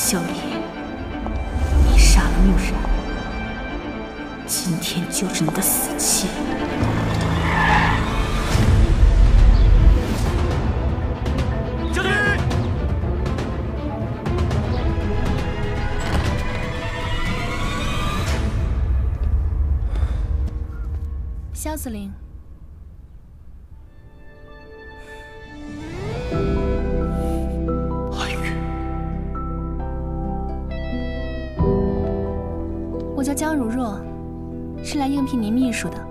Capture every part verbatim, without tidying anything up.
小李，你杀了慕然，今天就是你的死期。 将军， 萧司令。 我叫江如若，是来应聘您秘书的。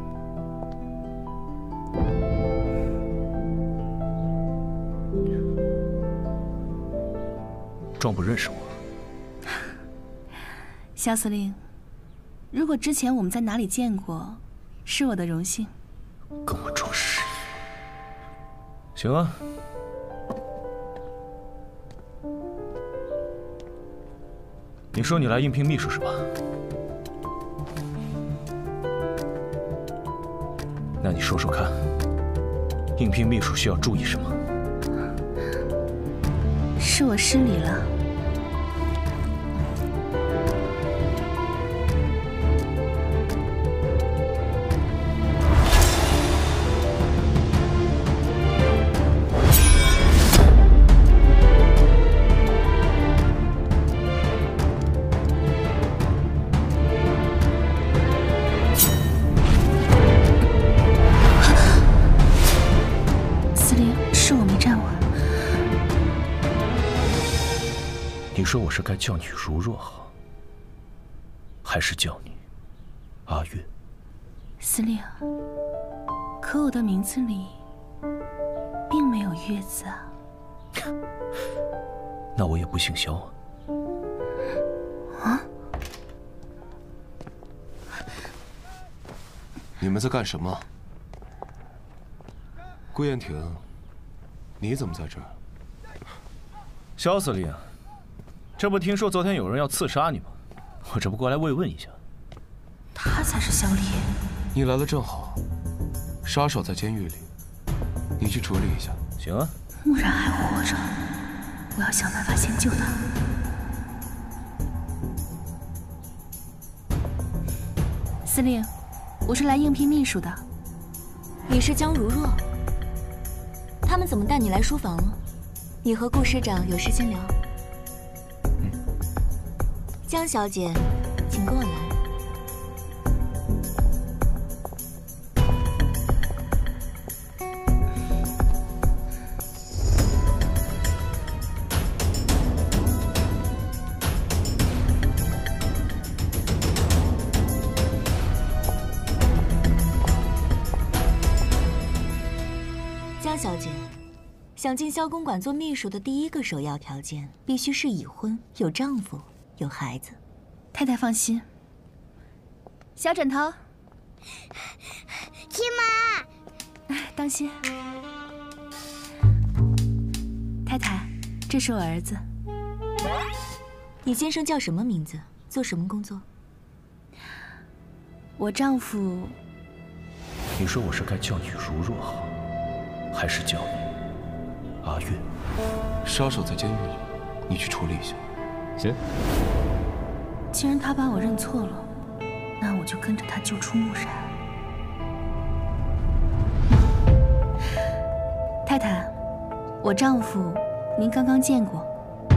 壮不认识我。 萧司令，如果之前我们在哪里见过，是我的荣幸。 跟我装失忆。行啊。 你说你来应聘秘书是吧？那你说说看，应聘秘书需要注意什么？ 是我失礼了。 你说我是该叫你如若好，还是叫你阿月？ 司令，可我的名字里并没有月字啊。 那我也不姓萧啊。 啊？ 你们在干什么？顾燕婷，你怎么在这儿？ 萧司令。 这不听说昨天有人要刺杀你吗？我这不过来慰问一下。 他才是小李。 你来了正好，杀手在监狱里，你去处理一下。 行啊。 慕然还活着，我要想办法先救他。司令，我是来应聘秘书的。 你是江如若？他们怎么带你来书房了？你和顾师长有事先聊。 江小姐，请跟我来。江小姐，想进萧公馆做秘书的第一个首要条件，必须是已婚，有丈夫。 有孩子， 太太放心。小枕头， 亲妈， 当心。太太，这是我儿子。 你先生叫什么名字？做什么工作？ 我丈夫。 你说我是该叫你如若好，还是叫你阿月？ 杀手在监狱里，你去处理一下。 行。 既然他把我认错了，那我就跟着他救出慕然。太太，我丈夫您刚刚见过，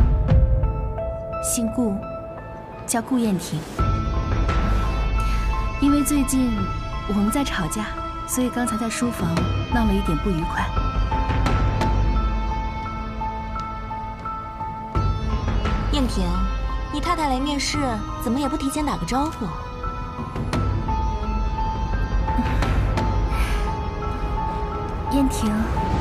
姓顾，叫顾燕婷。因为最近我们在吵架，所以刚才在书房闹了一点不愉快。 燕婷，你太太来面试，怎么也不提前打个招呼？ 燕婷，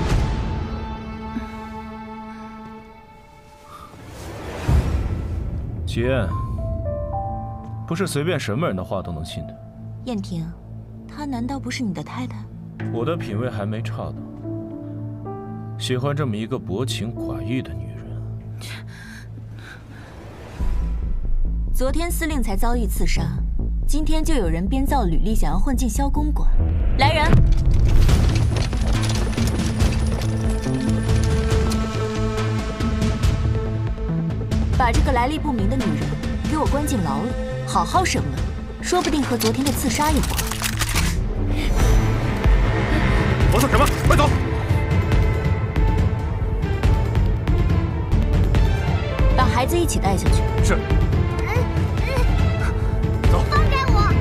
齐燕，不是随便什么人的话都能信的。 燕婷，她难道不是你的太太？ 我的品味还没差到喜欢这么一个薄情寡义的女人。 昨天司令才遭遇刺杀，今天就有人编造履历，想要混进萧公馆。来人！把把这个来历不明的女人给我关进牢里，好好审问，说不定和昨天的刺杀有关。 磨蹭什么？快走！ 把孩子一起带下去。 是。走。 放开我！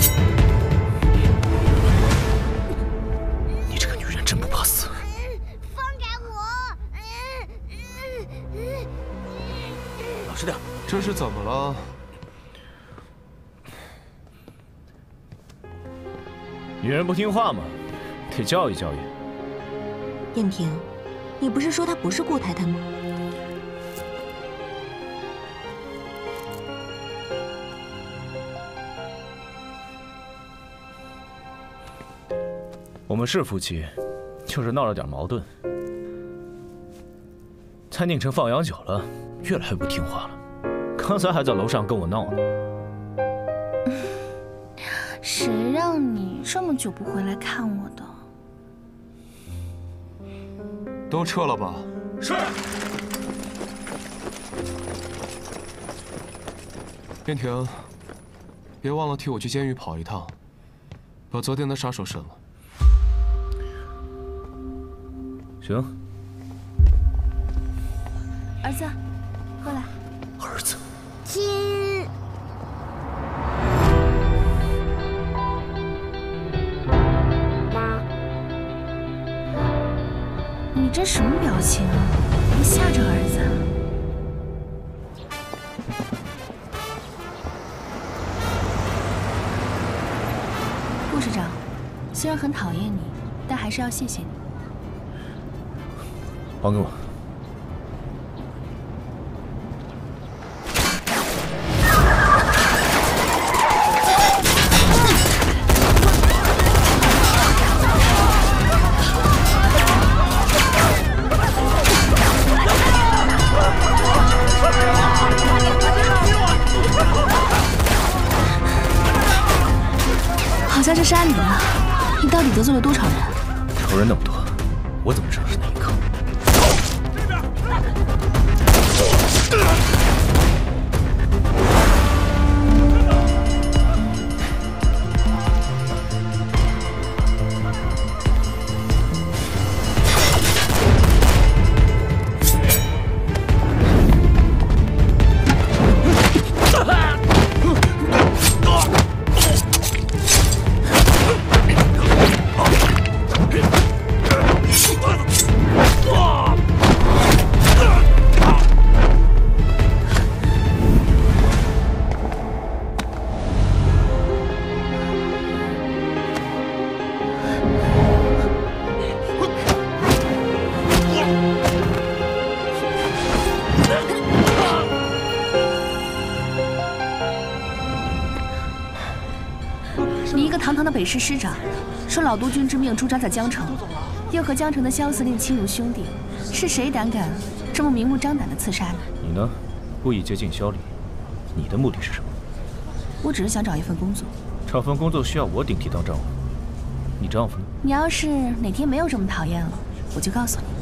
你这个女人真不怕死。 放开我！ 老实点。 这是怎么了？ 女人不听话嘛，得教育教育。 燕婷，你不是说她不是顾太太吗？ 我们是夫妻，就是闹了点矛盾。在宁城放养久了，越来越不听话了。刚才还在楼上跟我闹呢。 谁让你这么久不回来看我的？ 都撤了吧。 是。 燕婷，别忘了替我去监狱跑一趟，把昨天的杀手审了。 行。 儿子，过来。 儿子。 亲。妈。 你这什么表情啊？别吓着儿子。顾市长，虽然很讨厌你，但还是要谢谢你。 还给我。 好像是杀你了，你到底得罪了多少人？ 仇人那么多，我怎么知道是哪一个？ 堂堂的北师师长，受老督军之命驻扎在江城，又和江城的萧司令亲如兄弟，是谁胆敢这么明目张胆地刺杀你？ 你呢？故意接近萧里，你的目的是什么？ 我只是想找一份工作。 找份工作需要我顶替当丈夫，你丈夫呢？ 你要是哪天没有这么讨厌了，我就告诉你。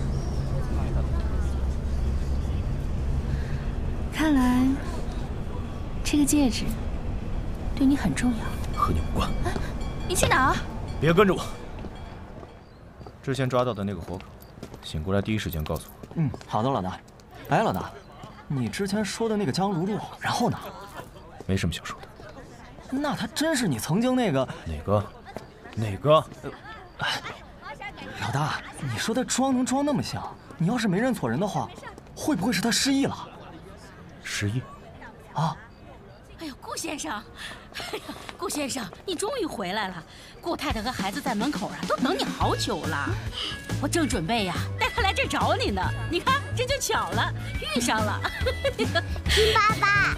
看来这个戒指对你很重要。 和你无关。 哎，你去哪儿？ 别跟着我。之前抓到的那个活口，醒过来第一时间告诉我。 嗯，好的，老大。哎，老大，你之前说的那个江如若，然后呢？ 没什么想说的。 那他真是你曾经那个哪个？哪个？ 呃，哎，老大，你说他装能装那么像？你要是没认错人的话，会不会是他失忆了？ 失忆？ 啊！ 哎呦，顾先生，哎呀，顾先生，你终于回来了。顾太太和孩子在门口啊，都等你好久了。我正准备呀，带他来这找你呢。你看，这就巧了，遇上了。 亲爸爸。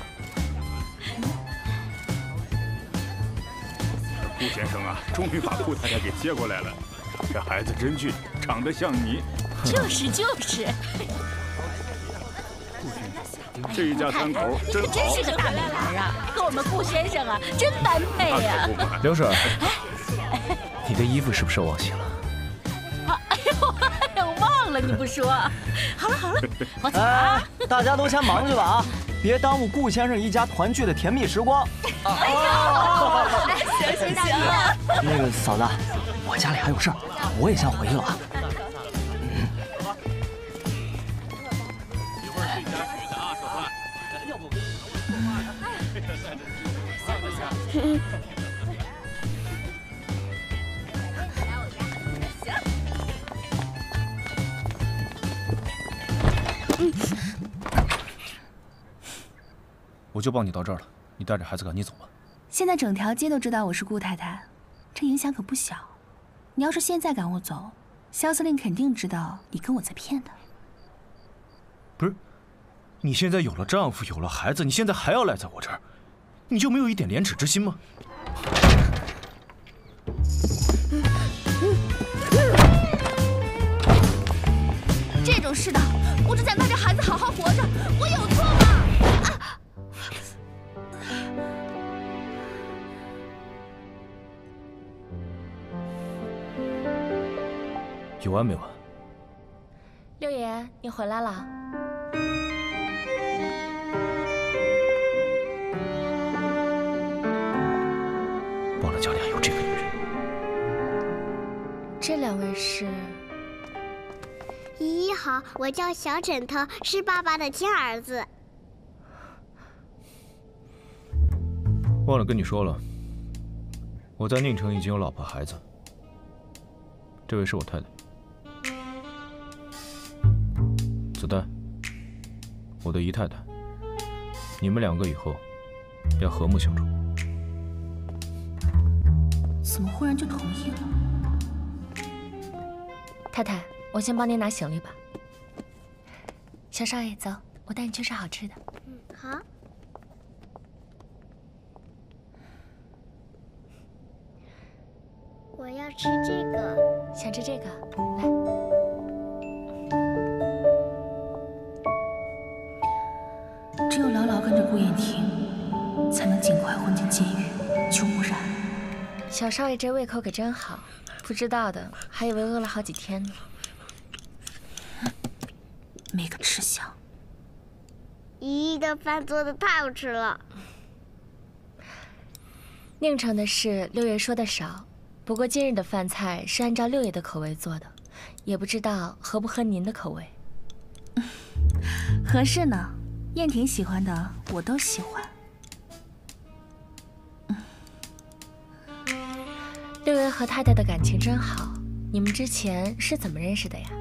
顾先生啊，终于把顾太太给接过来了。这孩子真俊，长得像你。 就是就是。 这一家三口真好， 真是个大美人啊，和我们顾先生啊真般配呀。 刘婶，你的衣服是不是忘洗了？ 啊，哎呦，哎呦，忘了，你不说。好了好了，我走了啊。 哎，大家都先忙去吧啊，别耽误顾先生一家团聚的甜蜜时光。 哎呦，行行行。 那个嫂子，我家里还有事儿，我也先回去了啊。 我就帮你到这儿了，你带着孩子赶紧走吧。 现在整条街都知道我是顾太太，这影响可不小。你要是现在赶我走，萧司令肯定知道你跟我在骗他。 不是，你现在有了丈夫，有了孩子，你现在还要赖在我这儿，你就没有一点廉耻之心吗？ 这种事的，我只想带着孩子好好活着，我有错吗？啊、 有完没完？ 六爷，你回来了。 忘了家里还有这个女人。 这两位是？ 姨姨好，我叫小枕头，是爸爸的亲儿子。 忘了跟你说了，我在宁城已经有老婆孩子。这位是我太太，子丹，我的姨太太。你们两个以后要和睦相处。 怎么忽然就同意了？ 太太。 我先帮您拿行李吧，小少爷，走，我带你去吃好吃的。 嗯，好。我要吃这个。 想吃这个？来。 只有牢牢跟着顾燕婷，才能尽快混进监狱，救慕然。 小少爷这胃口可真好，不知道的还以为饿了好几天呢。 没个吃相！ 姨姨的饭做的太好吃了。 宁城的事，六爷说的少。不过今日的饭菜是按照六爷的口味做的，也不知道合不合您的口味。 合适呢，燕婷喜欢的我都喜欢。 六爷和太太的感情真好，你们之前是怎么认识的呀？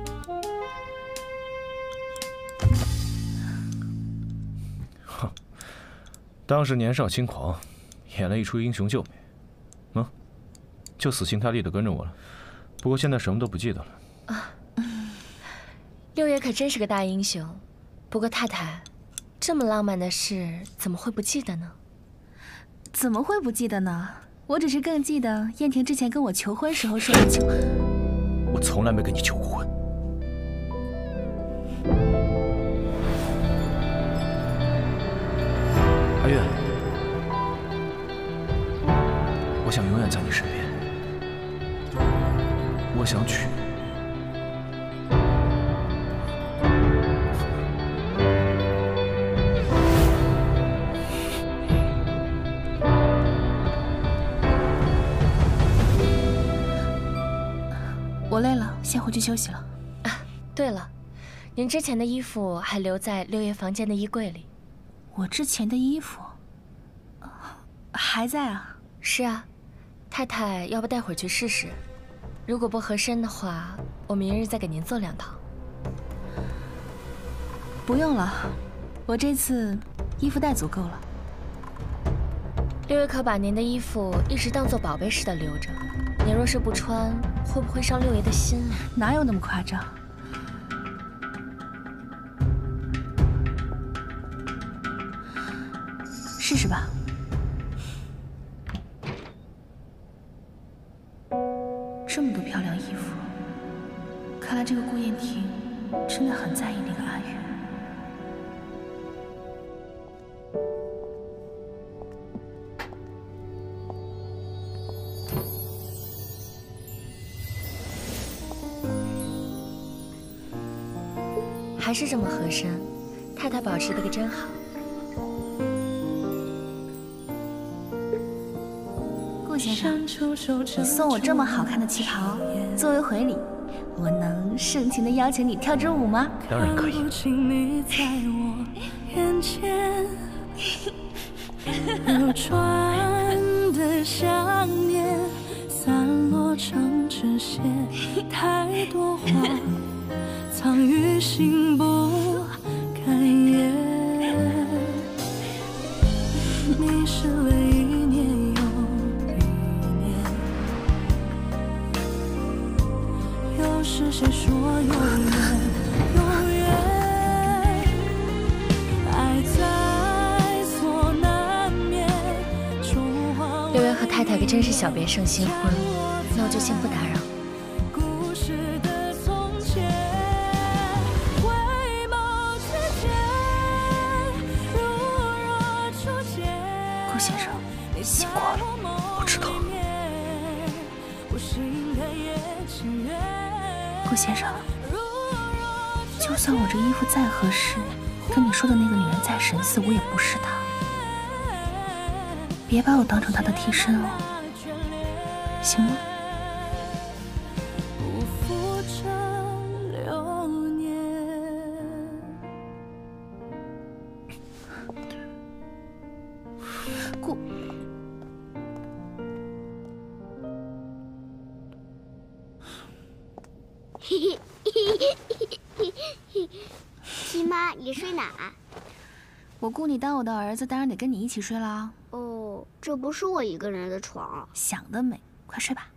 当时年少轻狂，演了一出英雄救美，嗯，就死心塌地的跟着我了。不过现在什么都不记得了。 啊，六爷可真是个大英雄。不过太太，这么浪漫的事怎么会不记得呢？ 怎么会不记得呢？我只是更记得燕婷之前跟我求婚时候说的求。 我从来没跟你求过婚。 阿月，我想永远在你身边。我想娶。 我累了，先回去休息了。 啊，对了，您之前的衣服还留在六爷房间的衣柜里。 我之前的衣服还在啊？ 是啊，太太，要不待会儿去试试？如果不合身的话，我明日再给您做两套。 不用了，我这次衣服带足够了。 六爷可把您的衣服一直当做宝贝似的留着，您若是不穿，会不会伤六爷的心啊？ 哪有那么夸张？ 试试吧。这么多漂亮衣服，看来这个顾燕婷真的很在意那个阿月。 还是这么合身，太太保持的可真好。 顾先生，你送我这么好看的旗袍，作为回礼，我能盛情的邀请你跳支舞吗？ 当然可以。 流转的想念，散落成纸屑，太多话藏于心不敢言。迷失了一年又一年，又是谁说永远永远？爱在所难免。 六月和太太可真是小别胜新婚，那我就先不打扰。 顾先生，辛苦了， 我知道。 顾先生，就算我这衣服再合适，跟你说的那个女人再神似，我也不是她。别把我当成她的替身哦，行吗？顾， 七妈，你睡哪？ 我雇你当我的儿子，当然得跟你一起睡啦。 哦，这不是我一个人的床。 想得美，快睡吧。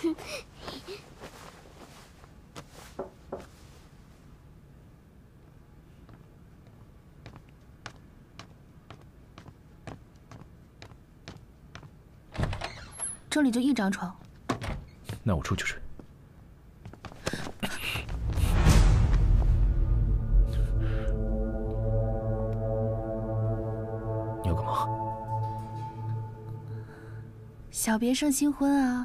这里就一张床。 那我出去睡。你要干嘛？ 小别胜新婚啊！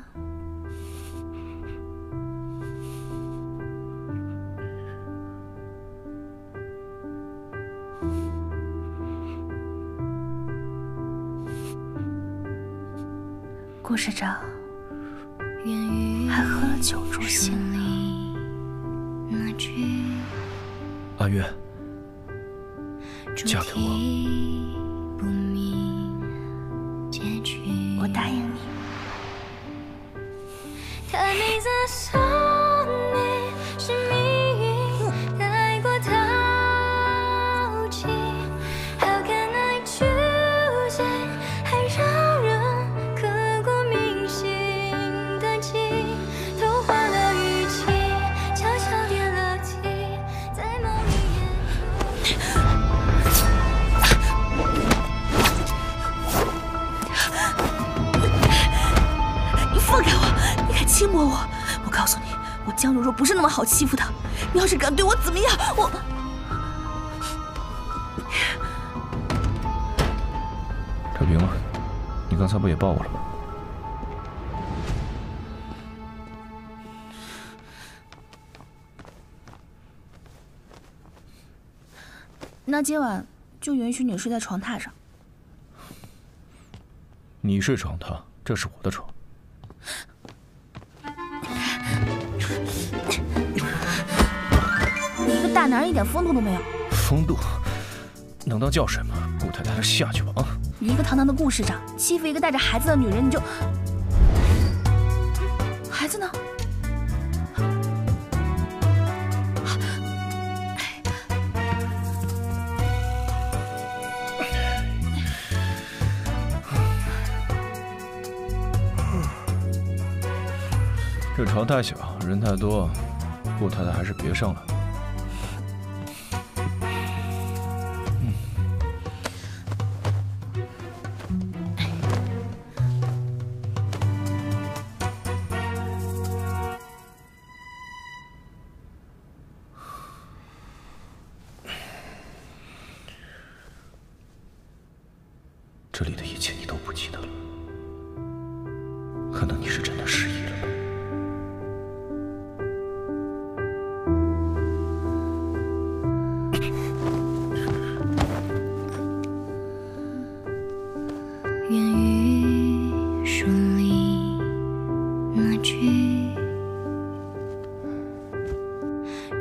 顾市长还喝了酒助兴呢。 阿月，嫁给我。 我答应你。轻薄我！我告诉你，我江如若不是那么好欺负的。你要是敢对我怎么样，我…… 太平了，你刚才不也抱我了吗？ 那今晚就允许你睡在床榻上。 你睡床榻，这是我的床。 你一个大男人一点风度都没有。 风度能当叫什么？顾太太，还是下去吧啊！ 你一个堂堂的顾市长，欺负一个带着孩子的女人，你就……孩子呢？ 这床太小，人太多，顾太太还是别上来了。这里的一切你都不记得了，可能你是真的失忆了吧？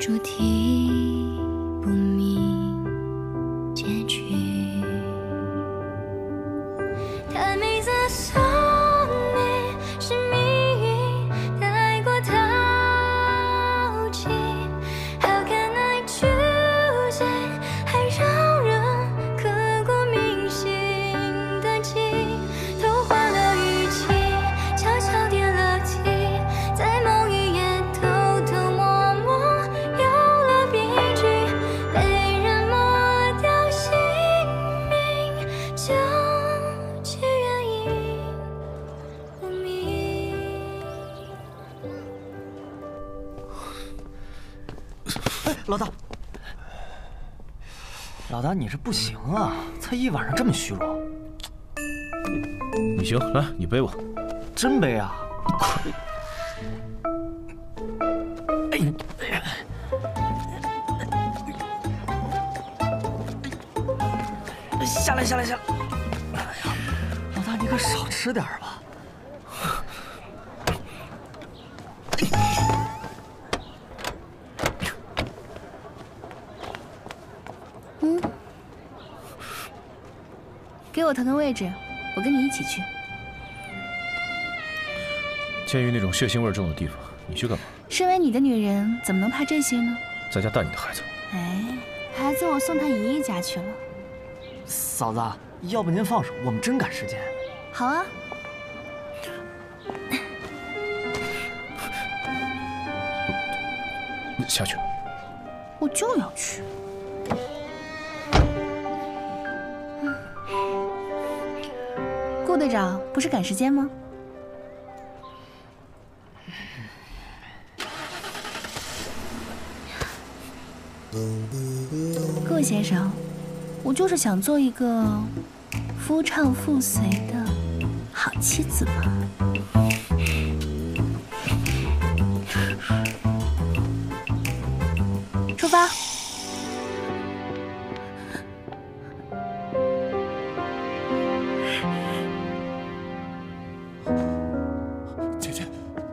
主题不明结局。太美的宿命是命运太过淘气 ，How can I choose it？ 还让人刻骨铭心的记，偷换了语气，悄悄点了题，在梦一夜偷偷摸摸有了笔据，被人抹掉姓名，就去原因不明。 哎，老大，老大，你这不行啊！才一晚上这么虚弱， 你行，来，你背我。 真背啊！哎，下来，下来，下来！哎呀，老大，你可少吃点吧。 嗯，给我腾个位置，我跟你一起去。 鉴于那种血腥味重的地方，你去干嘛？ 身为你的女人，怎么能怕这些呢？ 在家带你的孩子。 哎，孩子我送他姨姨家去了。 嫂子，要不您放手，我们真赶时间。 好啊。 你下去。 我就要去。顾队长，不是赶时间吗？顾先生，我就是想做一个夫唱妇随的好妻子嘛。出发。 姐姐。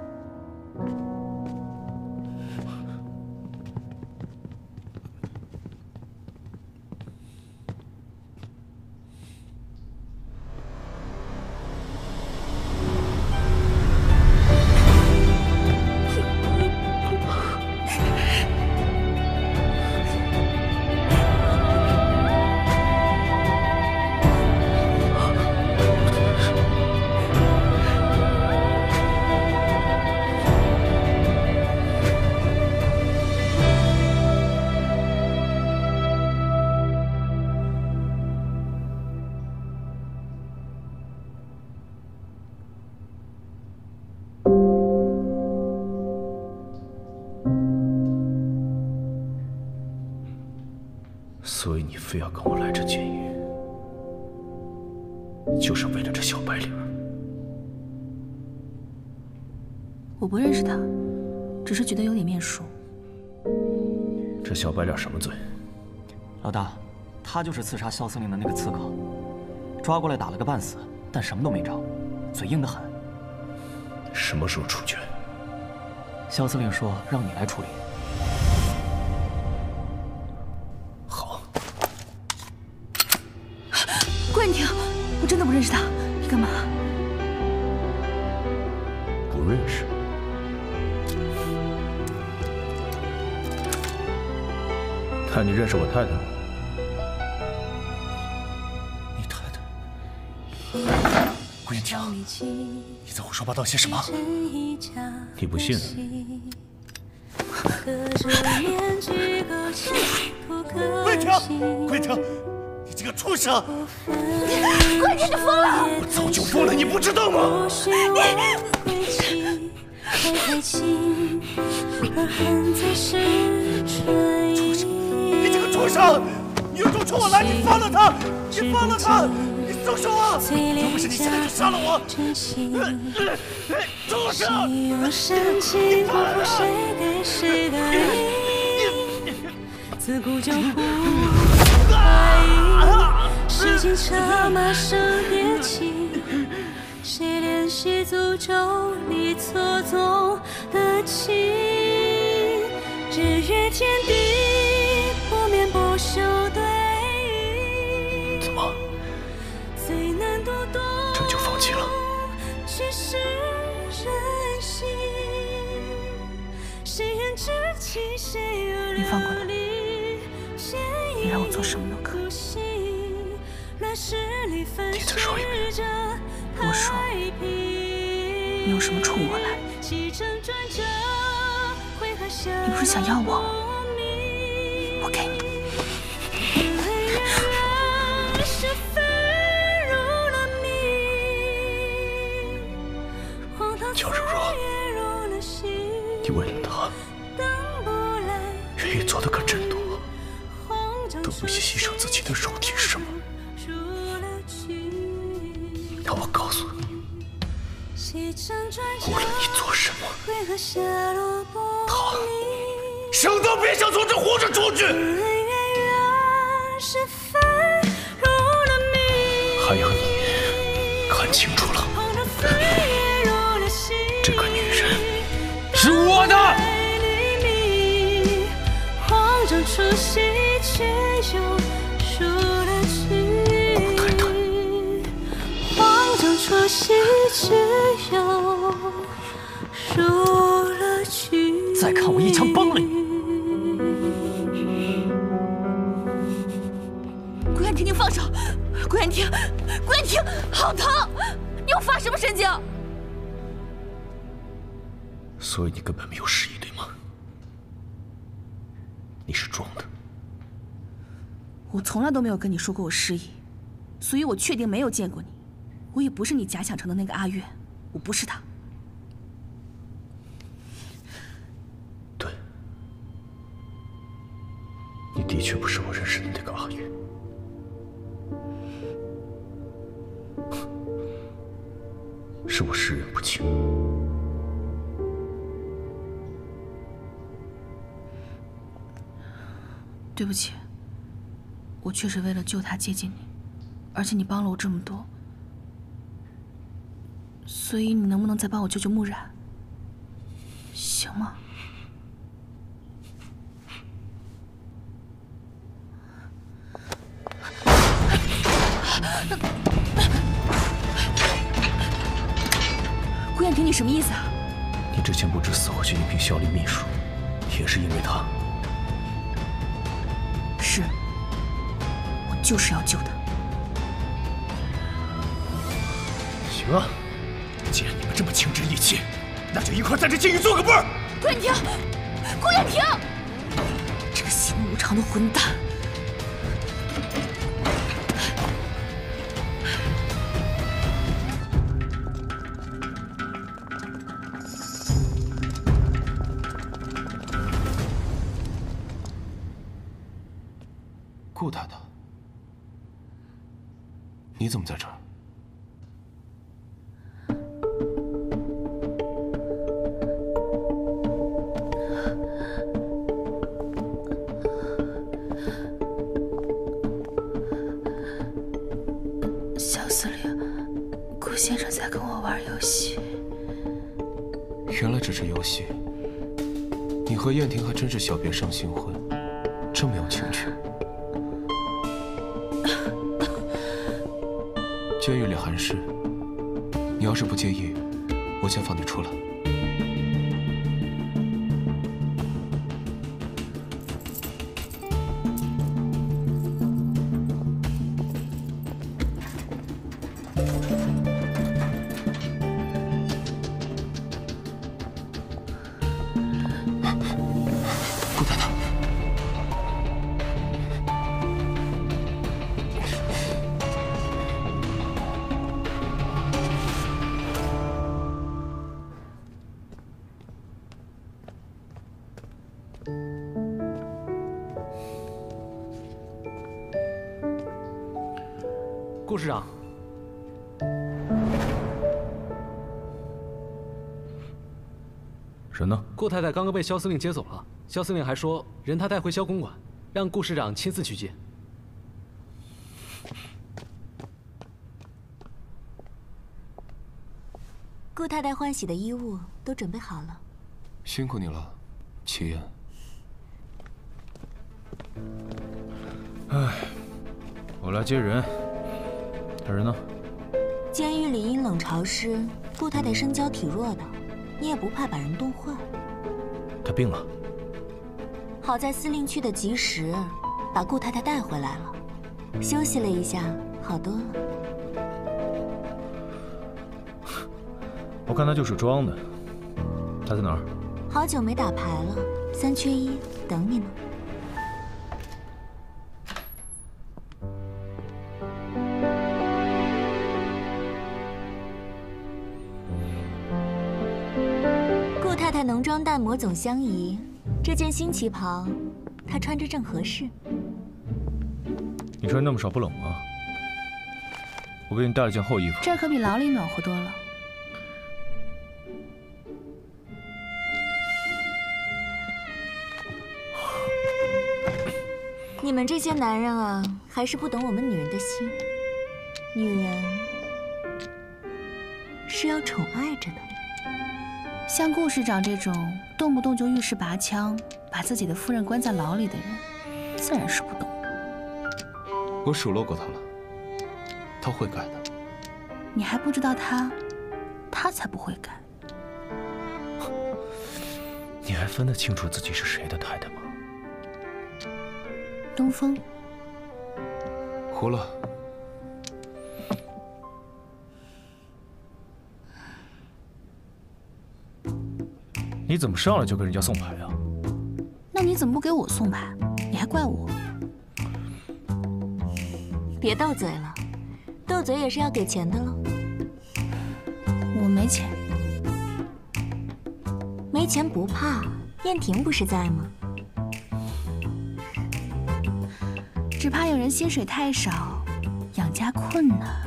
所以你非要跟我来这监狱，就是为了这小白脸？ 我不认识他，只是觉得有点面熟。 这小白脸什么罪？ 老大，他就是刺杀萧司令的那个刺客，抓过来打了个半死，但什么都没招，嘴硬得很。 什么时候处决？ 萧司令说让你来处理。 顾燕婷，我真的不认识他，你干嘛？ 不认识？那你认识我太太吗？ 你太太？顾燕婷，你在胡说八道些什么？ 你不信？ 顾燕婷，顾燕婷！你这个畜生！ 顾燕婷，你疯了！ 我早就疯了，你不知道吗？你，你这个畜生！你有种冲我来，你放了他！你放了他！你松手啊！要不是你现在就杀了我！畜生！你放了他！自古江湖。世间策马生别情，谁怜惜诅咒里错综的情？日月越天地，不眠不休对弈。 怎么？ 最难读懂， 这就放弃了？ 却是人心。谁人知情，谁又你放过他，你让我做什么都可以。 你再说一遍。 我说，你有什么冲我来？你不是想要我吗？我给你。 乔如若，你为了他，愿意做的可真多，都不惜牺牲自己的肉体，是吗？那我告诉你，无论你做什么，他生都别想从这活着出去！ 还有你，看清楚了，这个女人是我的。 顾太太， 再看我一枪崩了你！ 顾燕婷，你放手！顾燕婷，顾燕婷，好疼！你又发什么神经？ 所以你根本没有失忆，对吗？你是装的。 我从来都没有跟你说过我失忆，所以我确定没有见过你。我也不是你假想成的那个阿月，我不是他。 对，你的确不是我认识的那个阿月。是我识人不清。 对不起，我确实为了救他接近你，而且你帮了我这么多，所以你能不能再帮我救救穆染，行吗？顾燕婷，你什么意思啊？ 你之前不知死活去应聘小李秘书，也是因为他。 是，我就是要救他。 行啊，既然你们这么情之义气，那就一块在这监狱做个伴儿。 顾燕婷，顾燕婷，这个心无常的混蛋！ 顾太太，你怎么在这儿？ 小司令，顾先生在跟我玩游戏。 原来只是游戏。你和燕婷还真是小别胜新婚，真没有情趣。监狱里寒湿，你要是不介意，我先放你出来。顾太太。 顾市长， 人呢？ 顾太太刚刚被萧司令接走了。萧司令还说，人他带回萧公馆，让顾市长亲自去接。 顾太太换洗的衣物都准备好了。 辛苦你了，齐言。 唉，我来接人。他人呢？ 监狱里阴冷潮湿，顾太太身娇体弱的，你也不怕把人冻坏。 他病了。 好在司令去的及时，把顾太太带回来了，休息了一下，好多了。 我看他就是装的。他在哪儿？ 好久没打牌了，三缺一，等你呢。顾太太浓妆淡抹总相宜，这件新旗袍，她穿着正合适。 你穿那么少不冷吗？我给你带了件厚衣服。 这可比牢里暖和多了。 你们这些男人啊，还是不懂我们女人的心。女人是要宠爱着的。 像顾市长这种动不动就遇事拔枪，把自己的夫人关在牢里的人，自然是不懂。 我数落过他了，他会改的。 你还不知道他，他才不会改。 你还分得清楚自己是谁的太太吗？ 东风， 胡了。 你怎么上来就跟人家送牌啊？ 那你怎么不给我送牌？你还怪我？ 别斗嘴了，斗嘴也是要给钱的喽。 我没钱。 没钱不怕，燕婷不是在吗？ 只怕有人薪水太少，养家困难。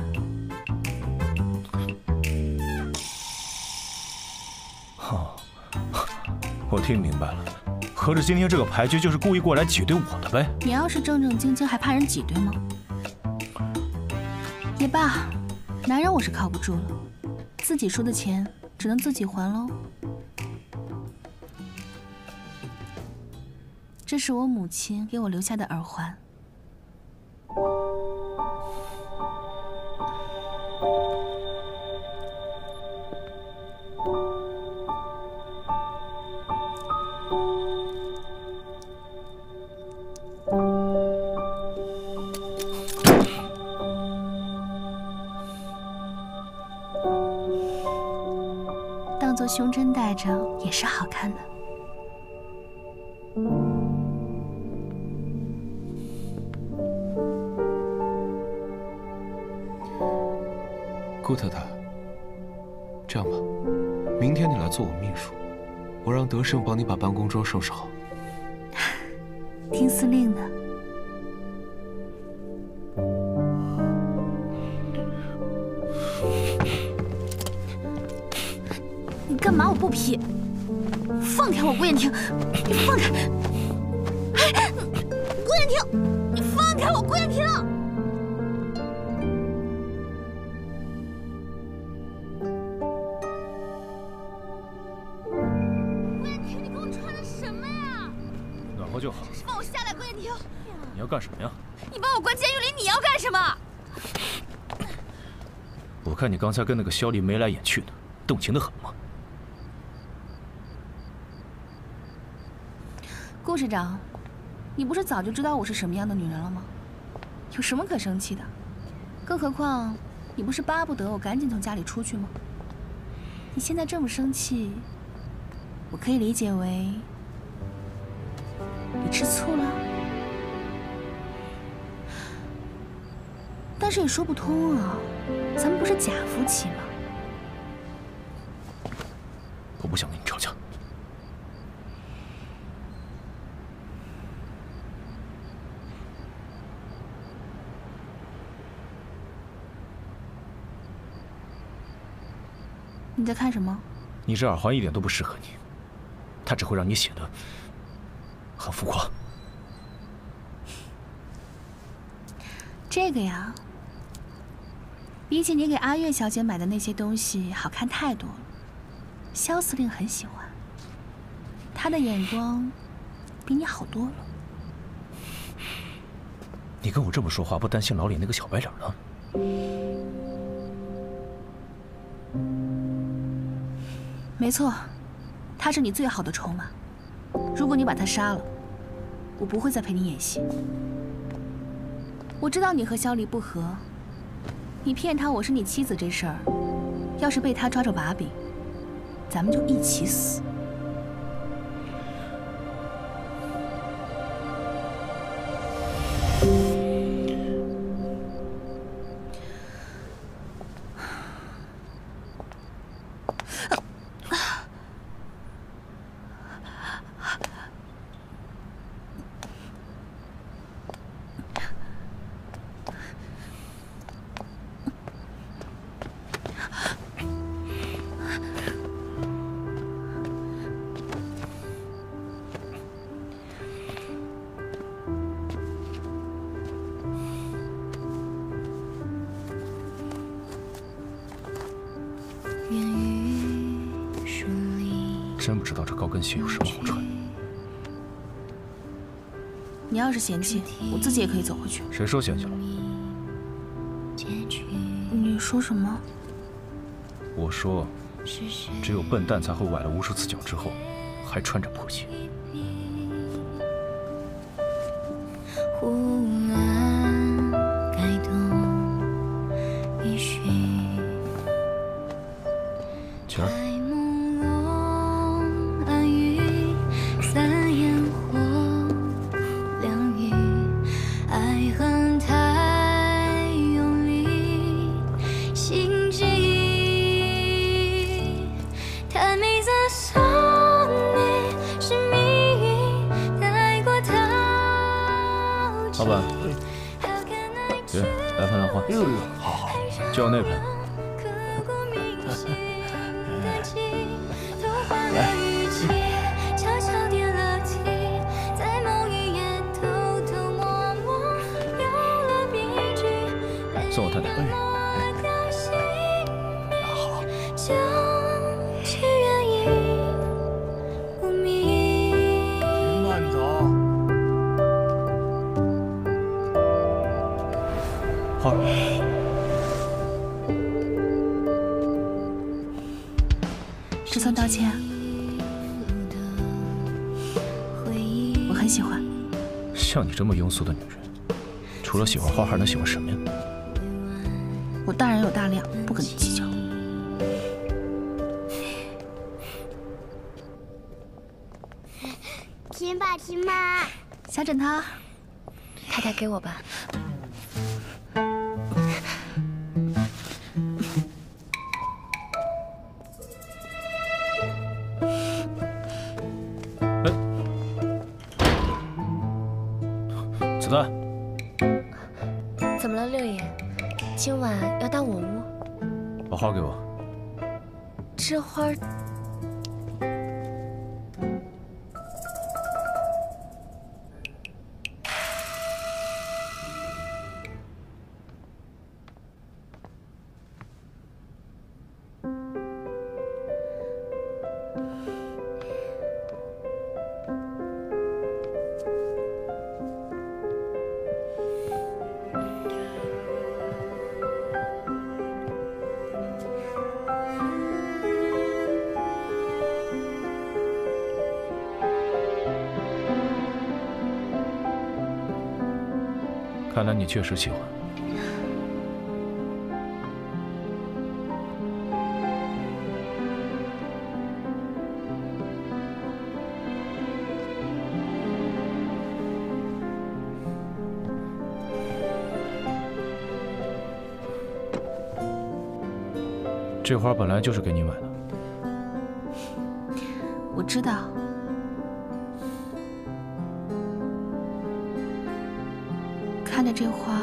哦，我听明白了，合着今天这个牌局就是故意过来挤兑我的呗？ 你要是正正经经，还怕人挤兑吗？也罢，男人我是靠不住了，自己输的钱只能自己还喽。这是我母亲给我留下的耳环。当做胸针戴着也是好看的。 顾太太，这样吧，明天你来做我秘书，我让德胜帮你把办公桌收拾好。 听司令的。你干嘛？我不批！放开我，顾燕婷！你放开！哎，顾燕婷，你放开我，顾燕婷！ 顾燕婷，你给我穿的什么呀？ 暖和就好。 放我下来，顾燕婷！ 你要干什么呀？ 你把我关监狱里，你要干什么？ 我看你刚才跟那个肖丽眉来眼去的，动情的很嘛。 顾市长，你不是早就知道我是什么样的女人了吗？有什么可生气的？更何况，你不是巴不得我赶紧从家里出去吗？你现在这么生气，我可以理解为你吃醋了，但是也说不通啊，咱们不是假夫妻吗？ 我不想跟你吵架。 你在看什么？ 你这耳环一点都不适合你，它只会让你显得很浮夸。 这个呀，比起你给阿月小姐买的那些东西好看太多了。萧司令很喜欢，他的眼光比你好多了。 你跟我这么说话，不担心老李那个小白脸呢？ 没错，他是你最好的筹码。如果你把他杀了，我不会再陪你演戏。我知道你和小李不和，你骗他我是你妻子这事儿，要是被他抓着把柄，咱们就一起死。 真不知道这高跟鞋有什么好穿。 你要是嫌弃，我自己也可以走回去。 谁说嫌弃了？ 你说什么？ 我说，只有笨蛋才会崴了无数次脚之后，还穿着破鞋。 忽然改动一许。 晴儿。 老板，给来盆兰花。 哟，好好， 就要那盆。 来。 送我太太。 好。 慢走。 花儿， 这算道歉？我很喜欢。 像你这么庸俗的女人，除了喜欢花，还能喜欢什么呀？ 我大人有大量，不跟你计较。 亲爸，亲妈， 小枕头， 太太给我吧。 子弹， 怎么了，六爷？今晚要到我屋？ 把花给我。 这花儿…… 看来你确实喜欢。这花本来就是给你买的。 我知道。 看着这花，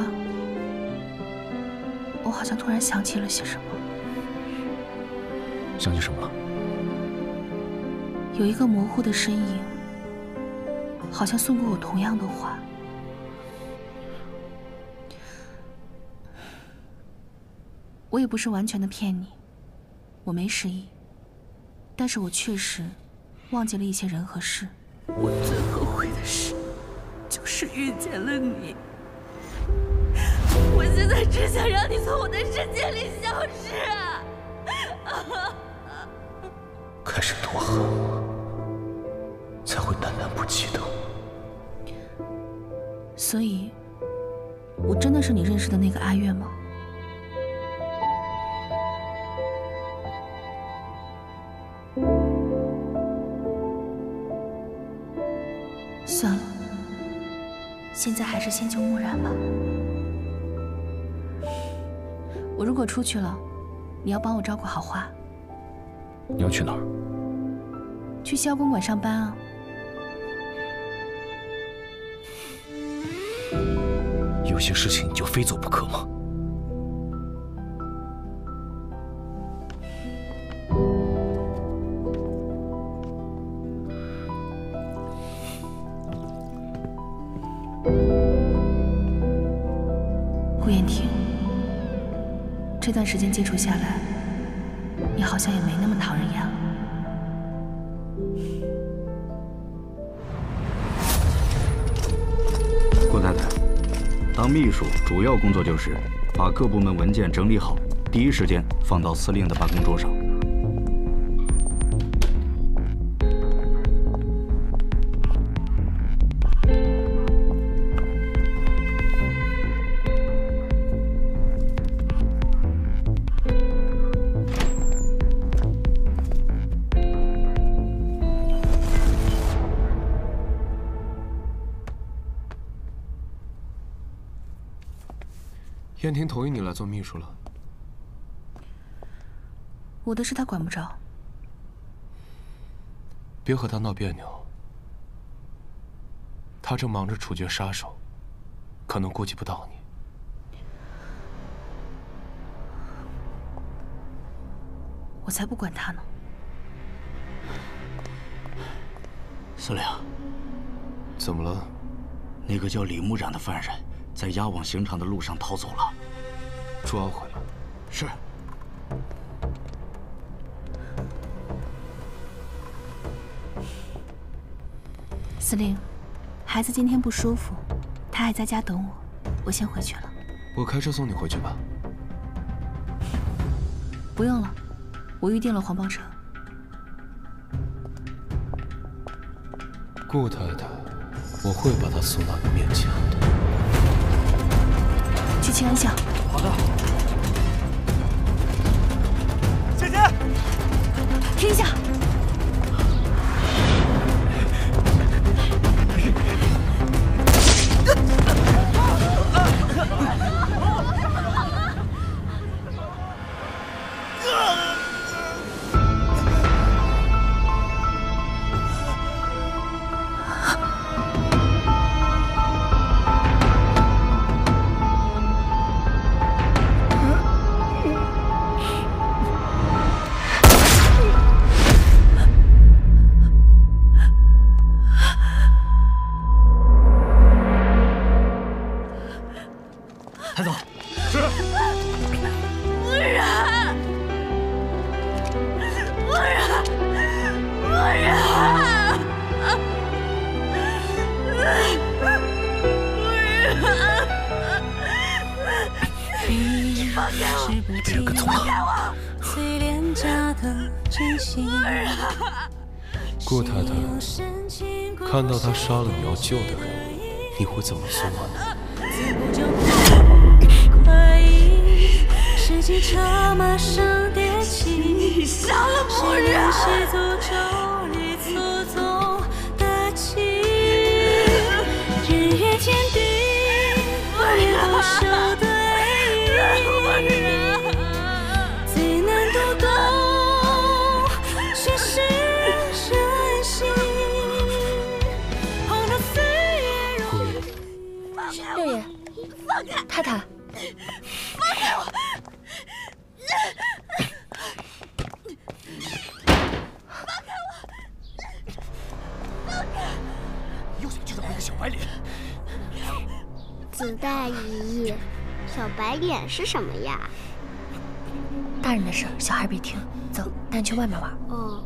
我好像突然想起了些什么。 想起什么了？ 有一个模糊的身影，好像送过我同样的花。我也不是完全的骗你，我没失忆，但是我确实忘记了一些人和事。 我最后悔的事，就是遇见了你。 我现在只想让你从我的世界里消失啊！ 开始多恨我，才会淡淡不记得。 所以，我真的是你认识的那个阿月吗？算了，现在还是先救木然吧。我如果出去了，你要帮我照顾好花。 你要去哪儿？ 去萧公馆上班啊。 有些事情你就非做不可吗？ 顾燕婷，这段时间接触下来，你好像也没那么讨人厌了。 顾太太，当秘书主要工作就是把各部门文件整理好，第一时间放到司令的办公桌上。 燕婷同意你来做秘书了。 我的事他管不着。 别和他闹别扭，他正忙着处决杀手，可能顾及不到你。 我才不管他呢。 司令， 怎么了？ 那个叫李木染的犯人，在押往刑场的路上逃走了。 抓回来。 是。 司令，孩子今天不舒服，他还在家等我，我先回去了。 我开车送你回去吧。 不用了，我预定了黄包车。 顾太太，我会把她送到你面前的。 去庆恩巷。 好的。姐姐， 停一下。 抬走。是。 木然，木然，木然，你放开我！ 别人跟踪了。 最廉价的真心。 顾太太，看到他杀了你要救的人，你会怎么做呢？ 世纪车马上迭起，你杀了木然，是诅咒里错综的情，日月天地，不愿不朽的爱，最难读懂，却是人心。红的岁月如六爷， 放开太太， 放开我！ 又想去找那个小白脸。 子大姨，小白脸是什么呀？ 大人的事，小孩别听。走，带你去外面玩。 哦。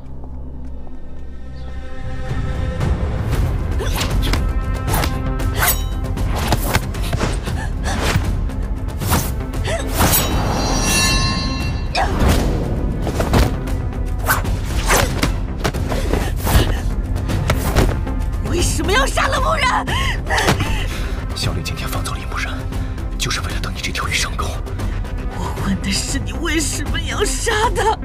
小李今天放走李木然，就是为了等你这条鱼上钩。 我问的是你为什么要杀他？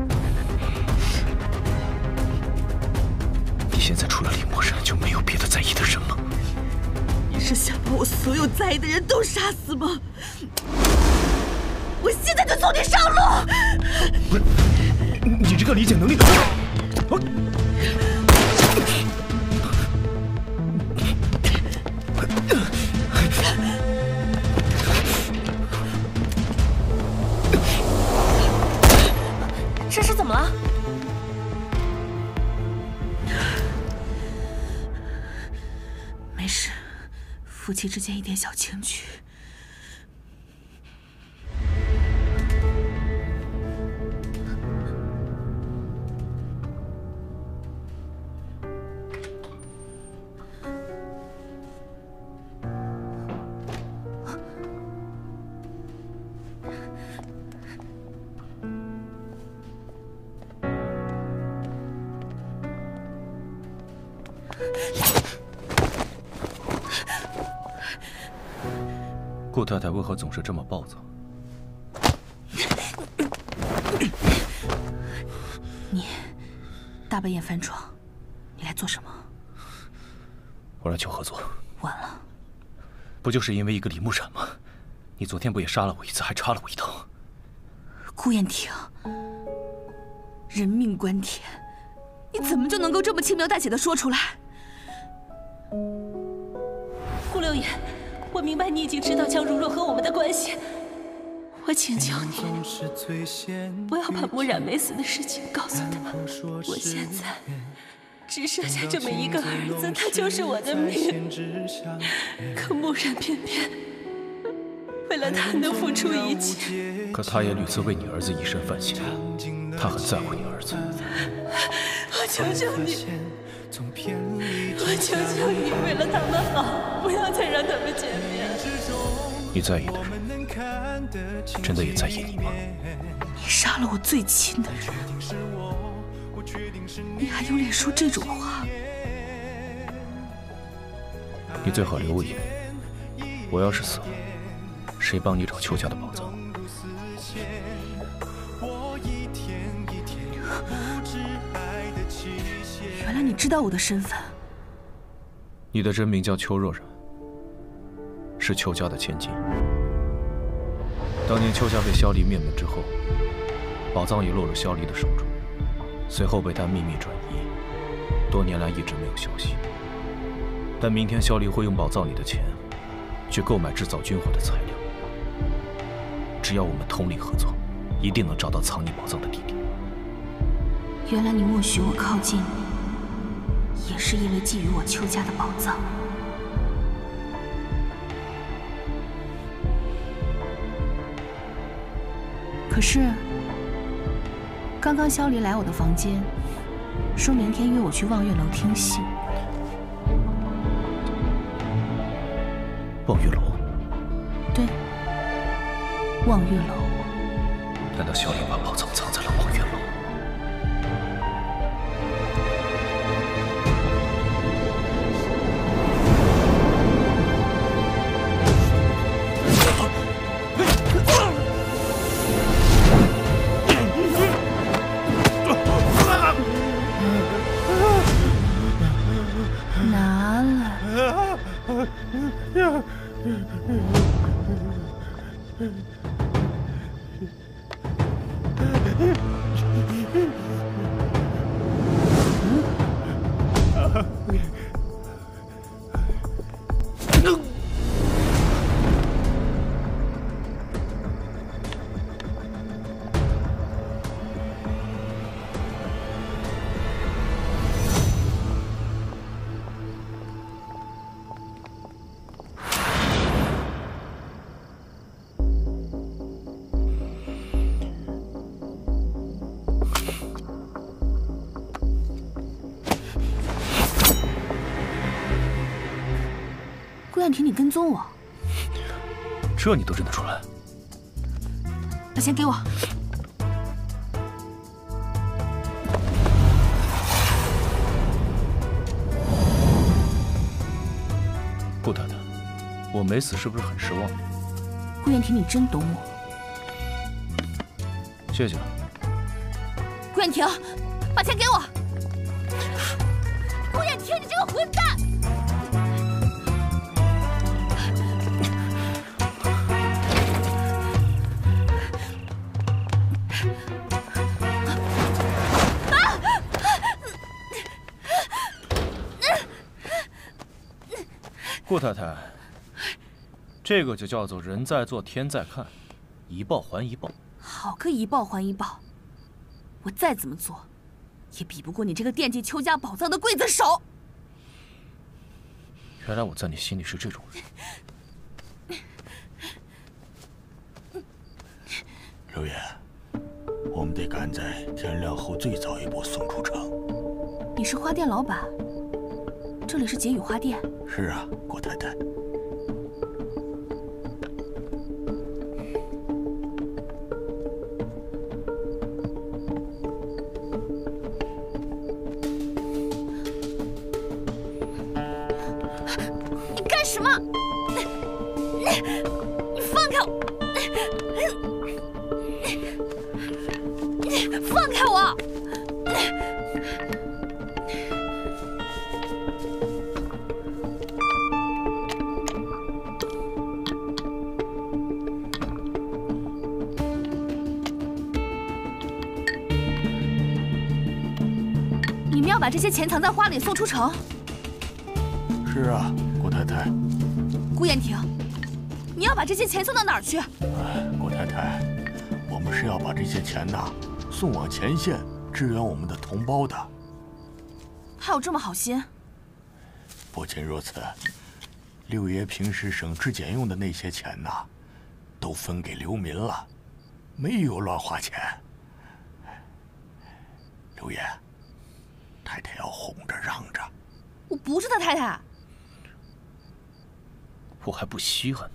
你现在除了李木然就没有别的在意的人了？ 你是想把我所有在意的人都杀死吗？我现在就送你上路！ 不是，你这个理解能力的，我。 这是怎么了？ 没事，夫妻之间一点小情趣。 顾太太为何总是这么暴躁？ 你大半夜翻床，你来做什么？ 我来求合作。 晚了， 不就是因为一个李木然吗？你昨天不也杀了我一次，还插了我一刀？ 顾燕婷，人命关天，你怎么就能够这么轻描淡写的说出来？ 顾六爷。 我明白你已经知道江如若和我们的关系，我请求你不要把穆染没死的事情告诉他。我现在只剩下这么一个儿子，他就是我的命。可穆染偏偏为了他能付出一切。 可他也屡次为你儿子以身犯险，他很在乎你儿子。 我求求你。 我求求你，为了他们好，不要再让他们见面。 你在意的人，真的也在意你吗？ 你杀了我最亲的人，你还有脸说这种话？ 你最好留我一命。我要是死了，谁帮你找邱家的宝藏？ 原来你知道我的身份。 你的真名叫邱若然，是邱家的千金。当年邱家被萧离灭门之后，宝藏也落入萧离的手中，随后被他秘密转移，多年来一直没有消息。但明天萧离会用宝藏里的钱，去购买制造军火的材料。只要我们通力合作，一定能找到藏匿宝藏的地点。 原来你默许我靠近你。 也是因为觊觎我邱家的宝藏。可是，刚刚萧离来我的房间，说明天约我去望月楼听戏。 望月楼？ 对，望月楼。 难道萧离把宝藏藏在了望月楼？ 顾燕婷，你跟踪我， 这你都认得出来？ 把钱给我。 顾太太， 我没死是不是很失望？ 顾燕婷，你真懂我。 谢谢。 顾燕婷，把钱给我！顾燕婷，你这个混蛋！ 顾太太，这个就叫做人在做天在看，一报还一报。 好个一报还一报！我再怎么做，也比不过你这个惦记邱家宝藏的刽子手。 原来我在你心里是这种人。 刘爷，我们得赶在天亮后最早一波送出城。 你是花店老板？这里是解语花店。 是啊，郭太太。 你干什么？你放开我！放开我！你们要把这些钱藏在花里送出城？ 是啊，郭太太。 顾燕婷，你要把这些钱送到哪儿去？ 哎，郭太太，我们是要把这些钱呐送往前线，支援我们的同胞的。 还有这么好心？ 不仅如此，六爷平时省吃俭用的那些钱呐，都分给流民了，没有乱花钱。六爷，太太要哄着让着。 我不是他太太。 我还不稀罕呢。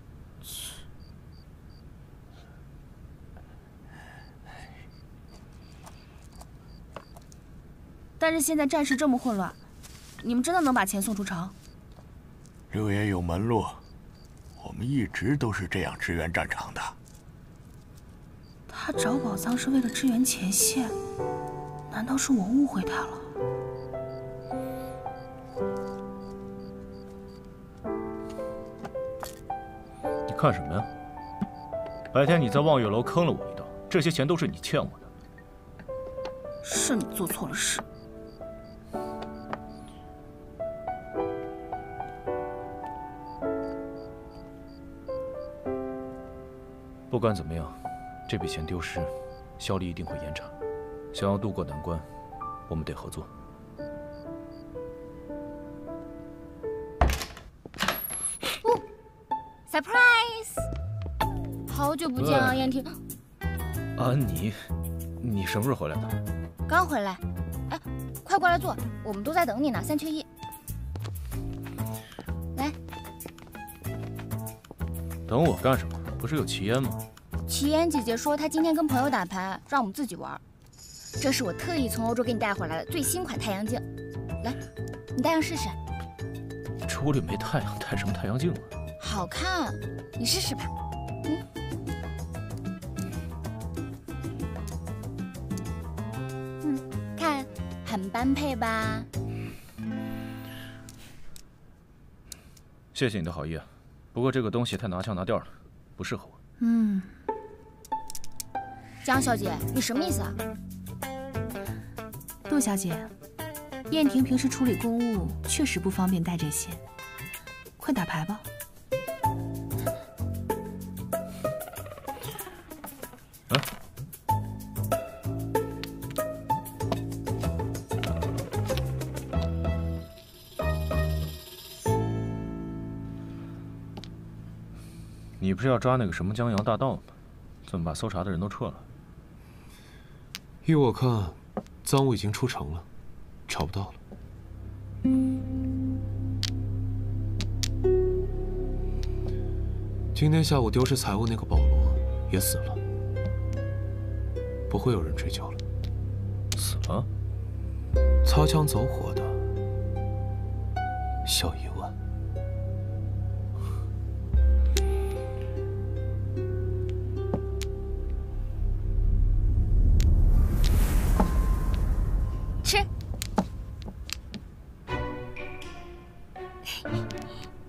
但是现在战事这么混乱，你们真的能把钱送出城？ 六爷有门路，我们一直都是这样支援战场的。 他找宝藏是为了支援前线，难道是我误会他了？ 你看什么呀？白天你在望月楼坑了我一刀，这些钱都是你欠我的。 是你做错了事。 不管怎么样，这笔钱丢失，萧离一定会严查。想要渡过难关，我们得合作。 哦 ，surprise！ 好久不见啊，燕婷。 啊，你，你什么时候回来的？ 刚回来。哎，快过来坐，我们都在等你呢，三缺一。来。 等我干什么？不是有奇烟吗？ 奇烟姐姐说她今天跟朋友打牌，让我们自己玩。这是我特意从欧洲给你带回来的最新款太阳镜，来，你戴上试试。 这屋里没太阳，戴什么太阳镜啊？ 好看，你试试吧。嗯。嗯，看，很般配吧？ 谢谢你的好意啊，不过这个东西太拿腔拿调了，不适合我。 嗯。江小姐，你什么意思啊？ 杜小姐，燕婷平时处理公务确实不方便带这些，快打牌吧。 啊？你不是要抓那个什么江洋大盗吗？怎么把搜查的人都撤了？ 依我看，赃物已经出城了，找不到了。今天下午丢失财物那个保罗也死了，不会有人追究了。 死了？ 擦枪走火的小一万。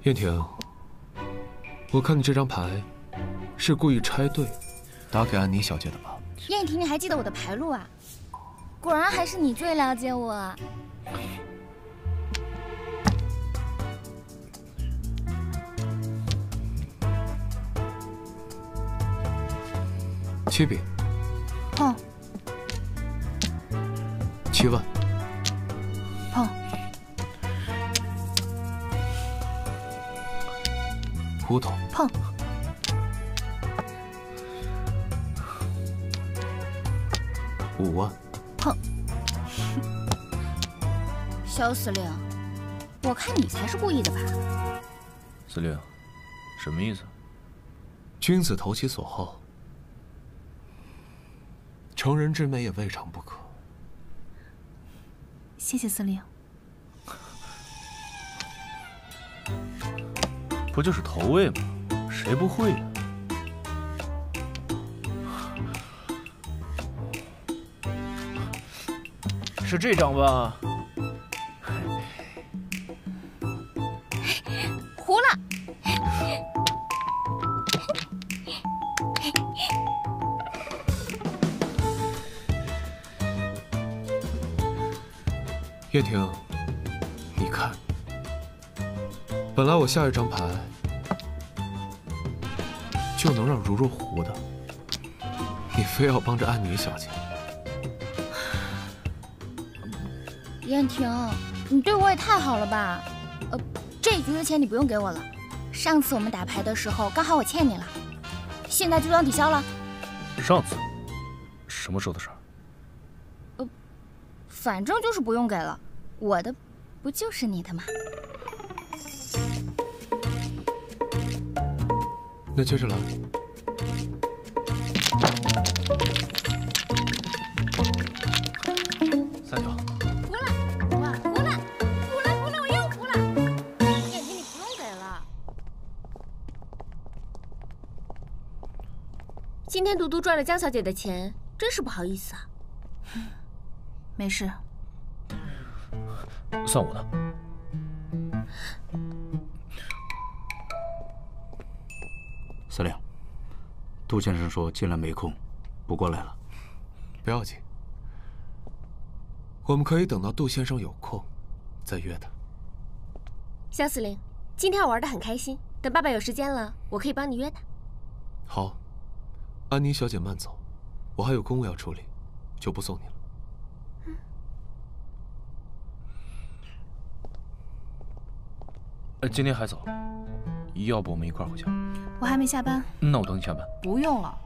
燕婷，我看你这张牌是故意拆对，打给安妮小姐的吧？ 燕婷，你还记得我的牌路啊？果然还是你最了解我。 七笔。 碰。 七万。 碰。 胡头。 碰。 五万。 碰。 萧司令，我看你才是故意的吧？ 司令，什么意思？ 君子投其所好，成人之美也未尝不可。 谢谢司令。 不就是投喂吗？谁不会呀？是这张吧？ 糊了。 燕婷，你看，本来我下一张牌就能让如若糊的，你非要帮着安妮小姐。 燕婷，你对我也太好了吧？呃，这局的钱你不用给我了，上次我们打牌的时候刚好我欠你了，现在就当抵消了。 上次什么时候的事儿？ 呃，反正就是不用给了，我的不就是你的吗？ 那接着来。三角。 糊了，糊了，糊了，糊了，糊了，我又糊了。燕婷，你不用给了。 今天独独赚了江小姐的钱，真是不好意思啊。 没事。 算我的。 司令，杜先生说进来没空，不过来了。 不要紧，我们可以等到杜先生有空再约他。 萧司令，今天我玩得很开心，等爸爸有时间了，我可以帮你约他。 好，安妮小姐慢走，我还有公务要处理，就不送你了。 嗯。 呃，今天还早，要不我们一块儿回家？ 我还没下班。 那我等你下班。 不用了。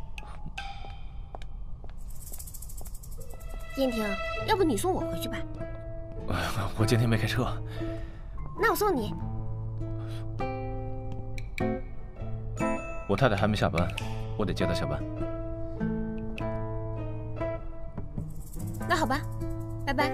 燕婷，要不你送我回去吧？ 我今天没开车。 那我送你。 我太太还没下班，我得接她下班。 那好吧，拜拜。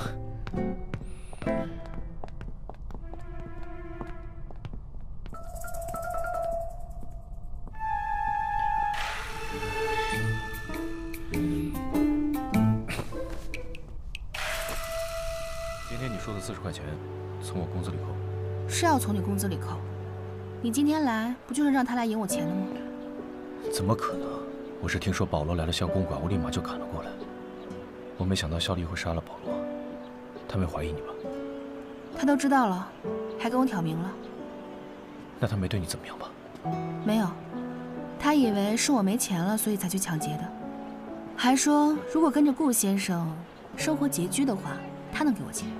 今天你说的四十块钱，从我工资里扣。 是要从你工资里扣。你今天来不就是让他来赢我钱的吗？ 怎么可能？我是听说保罗来了萧公馆，我立马就赶了过来。我没想到萧丽会杀了保罗，他没怀疑你吧？ 他都知道了，还跟我挑明了。 那他没对你怎么样吧？ 没有，他以为是我没钱了，所以才去抢劫的，还说如果跟着顾先生生活拮据的话，他能给我钱。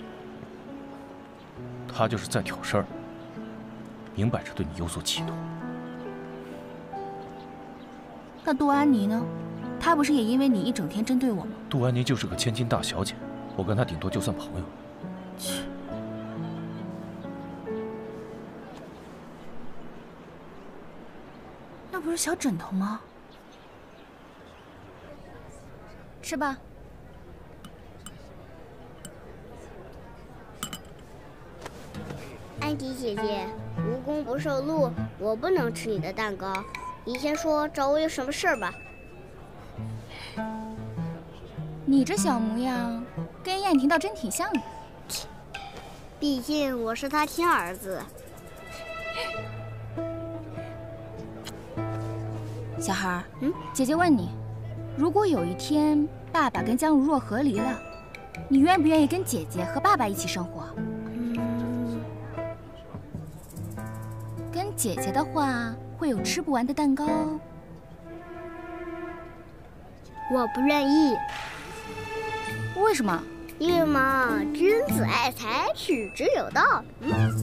他就是在挑事儿，明摆着对你有所企图。 那杜安妮呢？她不是也因为你一整天针对我吗？ 杜安妮就是个千金大小姐，我跟她顶多就算朋友。 切！那不是小枕头吗？ 吃吧。 安迪姐姐，无功不受禄，我不能吃你的蛋糕。你先说找我有什么事儿吧。 你这小模样，跟燕婷倒真挺像的。 毕竟我是她亲儿子。 小孩，嗯，姐姐问你，如果有一天爸爸跟江如若和离了，你愿不愿意跟姐姐和爸爸一起生活？嗯，跟姐姐的话，会有吃不完的蛋糕哦。 我不愿意。 为什么？ 因为嘛，君子爱财，取之有道。嗯。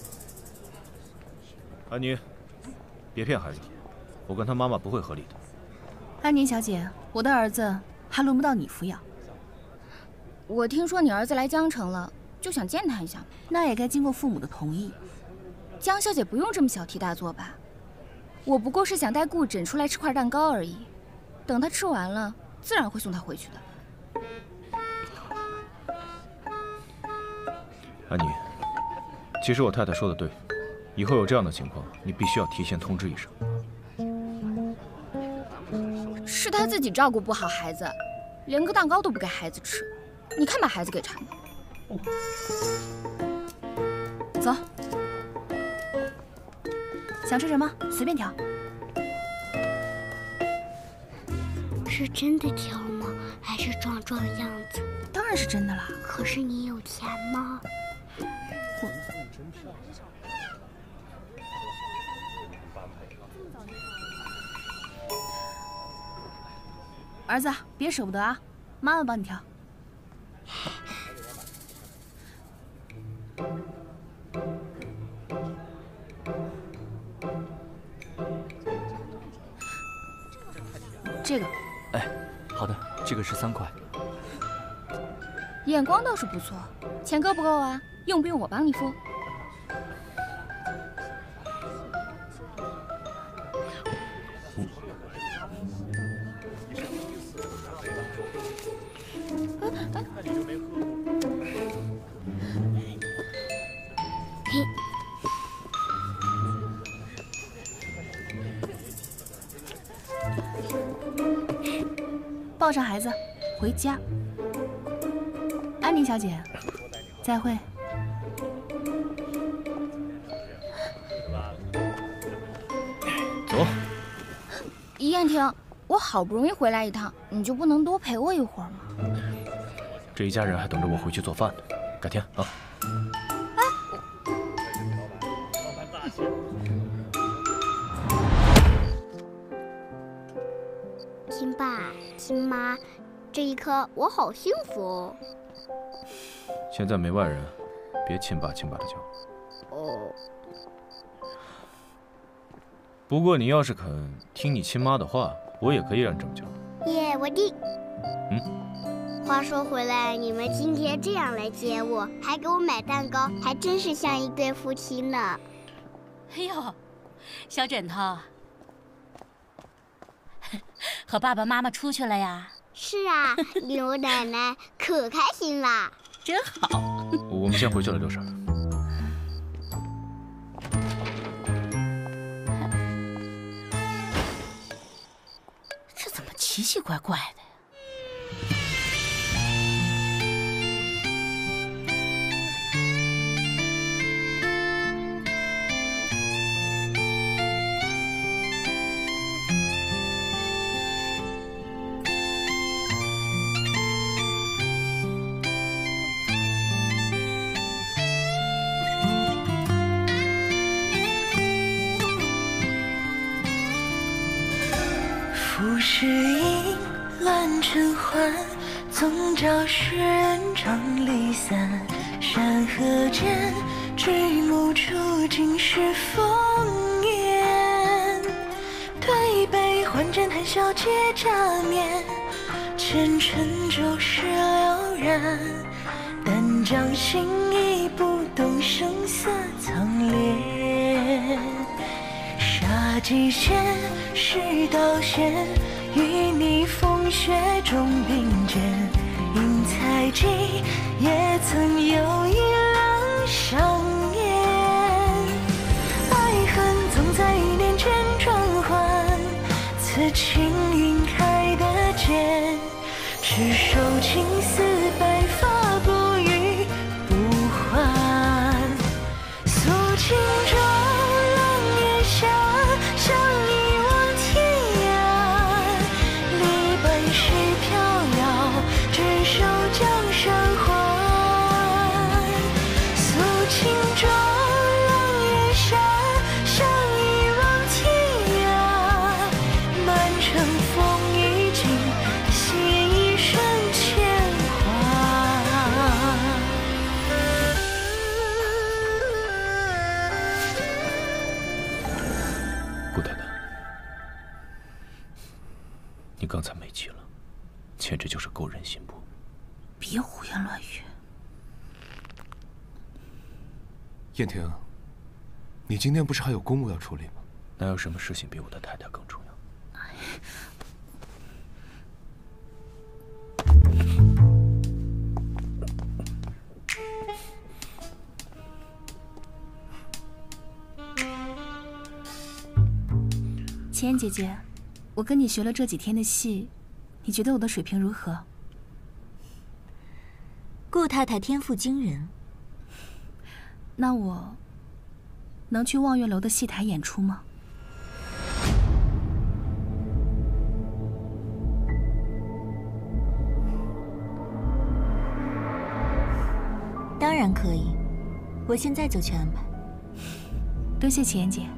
安妮，别骗孩子，我跟他妈妈不会和离的。 安妮小姐，我的儿子还轮不到你抚养。 我听说你儿子来江城了，就想见他一下。 那也该经过父母的同意。 江小姐不用这么小题大做吧？我不过是想带顾诊出来吃块蛋糕而已，等他吃完了，自然会送他回去的。 安妮，其实我太太说的对，以后有这样的情况，你必须要提前通知一声。 是他自己照顾不好孩子，连个蛋糕都不给孩子吃，你看把孩子给馋的。 走，想吃什么随便挑。 是真的挑吗？还是壮壮的样子？ 当然是真的啦。 可是你有钱吗？ 儿子，别舍不得啊，妈妈帮你挑。这个。 哎，好的，这个是三块。 眼光倒是不错，钱够不够啊？用不用我帮你付？ 抱上孩子，回家。安妮小姐，再会。 走。 燕婷，我好不容易回来一趟，你就不能多陪我一会儿吗？ 这一家人还等着我回去做饭呢，改天啊。 亲爸，亲妈，这一刻我好幸福哦。 现在没外人，别亲爸亲爸的叫。 哦。 不过你要是肯听你亲妈的话，我也可以让你这么叫。 耶，我的。 嗯。 话说回来，你们今天这样来接我，还给我买蛋糕，还真是像一对夫妻呢。 哎呦，小枕头。和爸爸妈妈出去了呀？ 是啊，刘奶奶可开心啦， 真好。 我们先回去了，刘婶。 这怎么奇奇怪怪的呀？ 浮世意，乱尘寰，总教世人长离散。山河间，举目初尽是烽烟。对杯换盏谈笑皆假面，前尘旧事了然。但将心意不动声色藏敛。杀机前，世道险，与你风雪中并肩。因猜忌，也曾有一两相念。爱恨总在一念间转换，此情云开的剑，执手青丝白发不语不还。诉情中顾太太，你刚才没气了，简直就是勾人心魄。 别胡言乱语。 燕婷，你今天不是还有公务要处理吗？ 哪有什么事情比我的太太更重要？ 千姐姐，我跟你学了这几天的戏，你觉得我的水平如何？ 顾太太天赋惊人。 那我能去望月楼的戏台演出吗？ 当然可以，我现在就去安排。 多谢钱姐。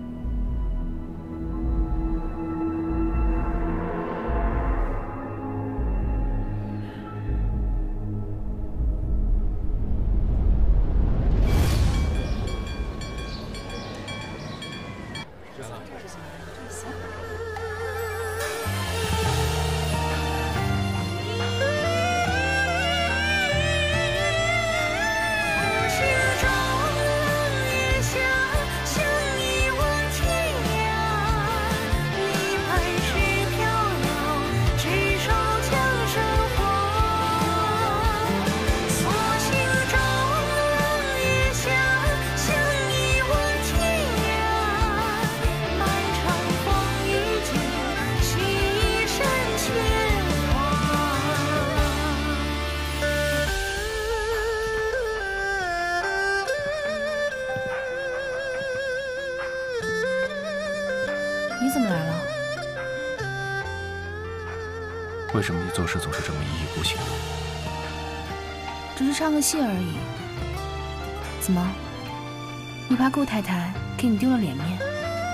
为什么你做事总是这么一意孤行呢？ 只是唱个戏而已。怎么？你怕顾太太给你丢了脸面？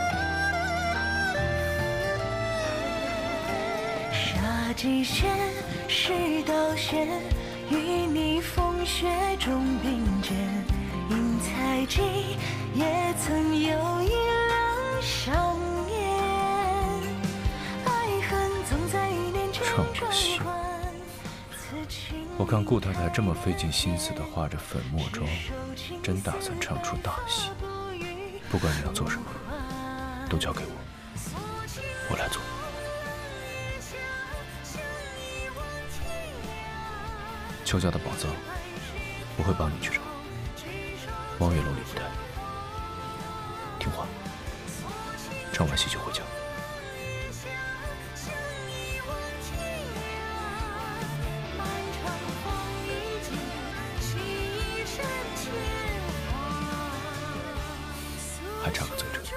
杀之前，是刀弦，与你风雪中并肩。因猜忌，也曾有一两相念。爱恨总在一念间转换。 我看顾太太这么费尽心思地画着粉墨妆，真打算唱出大戏。不管你要做什么，都交给我，我来做。邱家的宝藏，我会帮你去找。望月楼里不带，听话，唱完戏就回家。还差个嘴唇。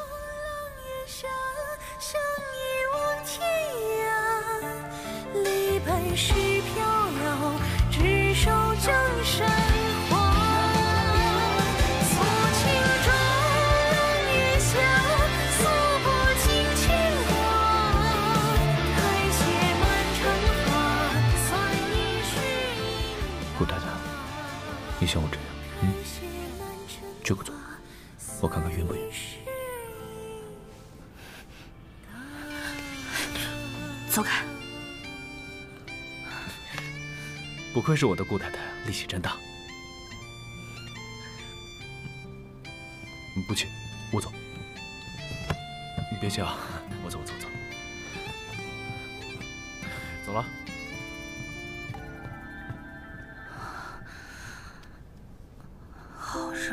离本是飘摇，只手江山花。诉情中冷月下，诉不尽牵挂。开谢满城花，算你是。 顾太太，你像我这样，嗯，这个嘴，我看看晕不晕。 走开！ 不愧是我的顾太太，力气真大。不去，我走。你别急啊，我走，我走，走。走了。 好热。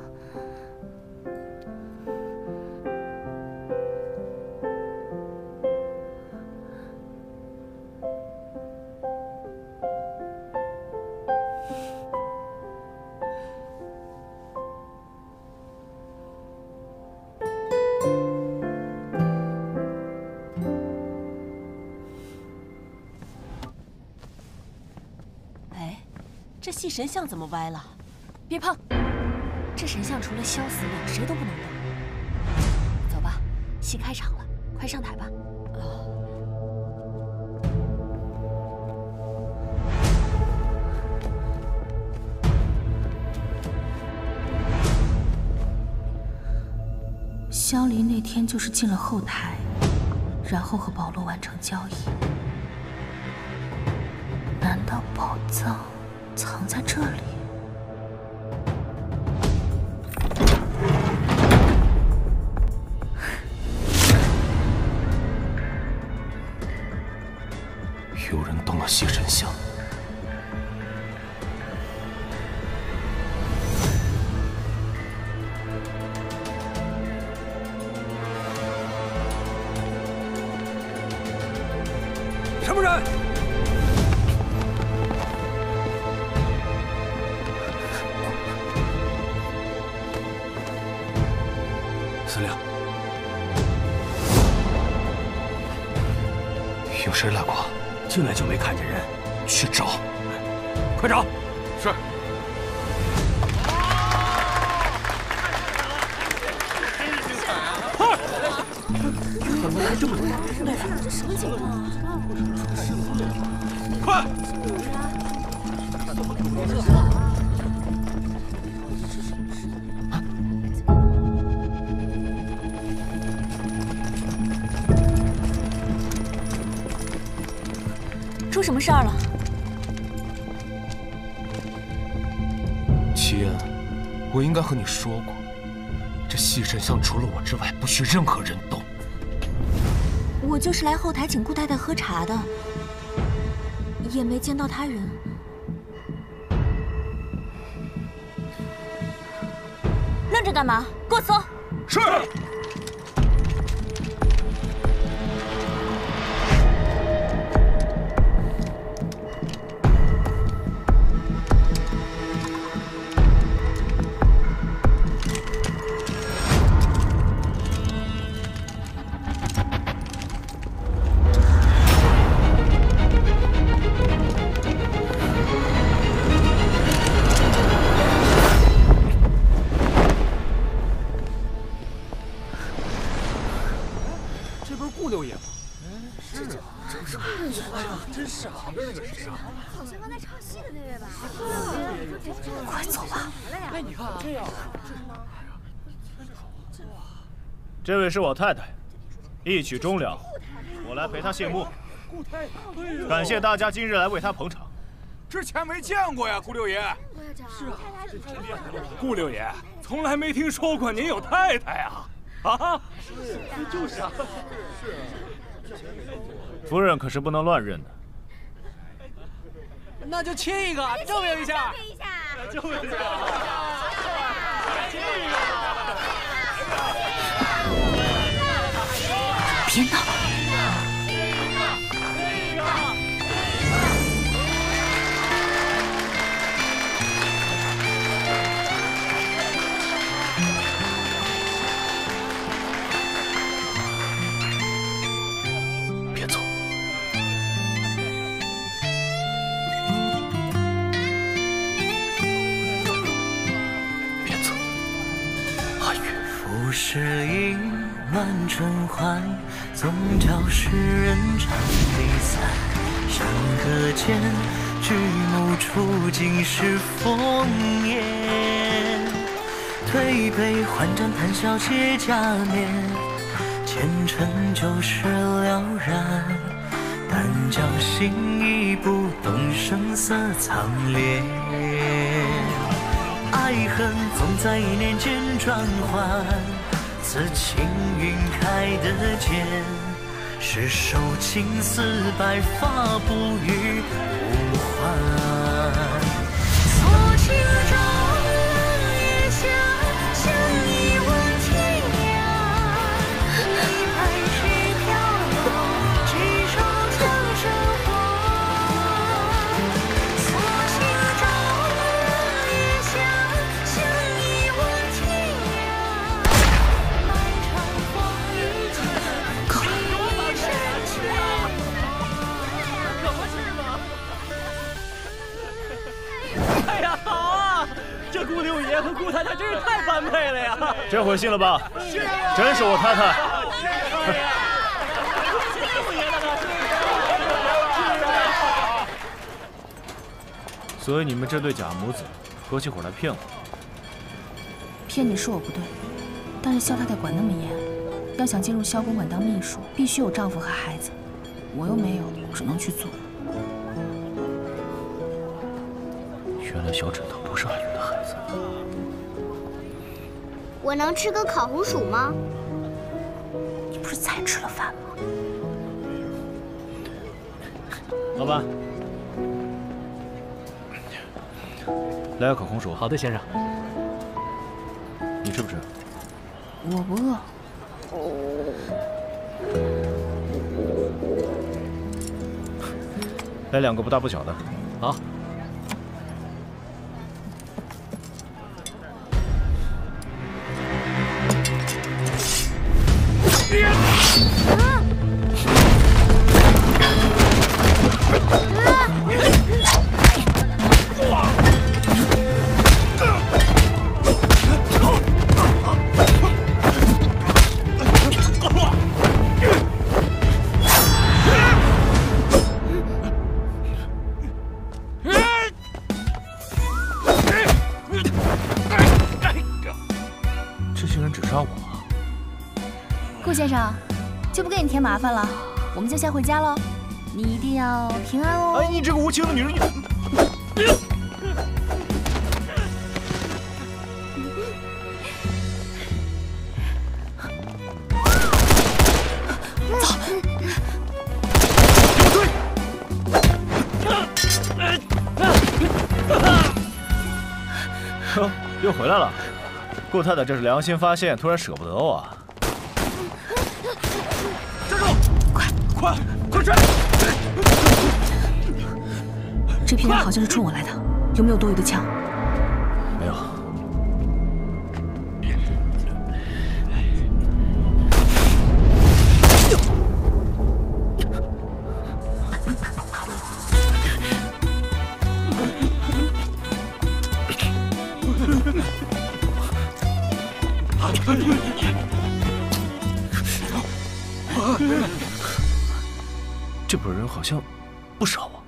这戏神像怎么歪了？ 别碰！这神像除了萧司令，谁都不能动。走吧，戏开场了，快上台吧。 啊！ 萧离那天就是进了后台，然后和保罗完成交易。难道宝藏藏在这里？ 有人动了谢神香。 什么人？ 司令，有谁来过？ 进来就没看见人， 去找， 快找！ 是。 快！怎么来这么多人？ 这什么情况啊？ 快！ 出什么事儿了？ 齐恩，我应该和你说过，这系神像除了我之外，不许任何人动。 我就是来后台请顾太太喝茶的。 也没见到他人，愣着干嘛？给我搜！ 是。 快走吧！ 哎，你看啊，这样， 这位是我太太，一曲终了，我来陪她谢幕。感谢大家今日来为她捧场。 之前没见过呀，顾六爷。 是啊，顾六爷从来没听说过您有太太啊！啊？就是啊。是啊。 夫人可是不能乱认的。 那就亲一个，证明一下。 证明一下。亲一个。 别闹！ 别走。 浮世影满春怀，总教世人常比赛。山河间，举目初尽是烽烟。推杯换盏，谈笑皆假面。前尘旧事了然，但将心意不动声色苍烈。 爱恨总在一念间转换，此情云开的剑，是手青丝白发不语不还。错情朝月下，相依问天涯。一拍谁飘摇，几首苍生花。错情朝月下。 顾六爷和顾太太真是太般配了呀！ 这回信了吧？真是我太太。所以你们这对假母子合起伙来骗我？ 骗你是我不对，但是萧太太管那么严， 要想进入萧公馆当秘书，必须有丈夫和孩子，我又没有，只能去做。 原来小枕头不是海云的孩子。 我能吃个烤红薯吗？ 你不是才吃了饭吗？ 老板， 来个烤红薯。 好的，先生。 你吃不吃？ 我不饿。 来两个不大不小的。 好。 顾先生，就不给你添麻烦了，我们就先回家喽。你一定要平安哦。 哎，你这个无情的女人，你！走！又回来了，顾太太这是良心发现，突然舍不得我啊。 快快追！ 这批人好像是冲我来的，有没有多余的枪？ 没有。这波人好像不少啊。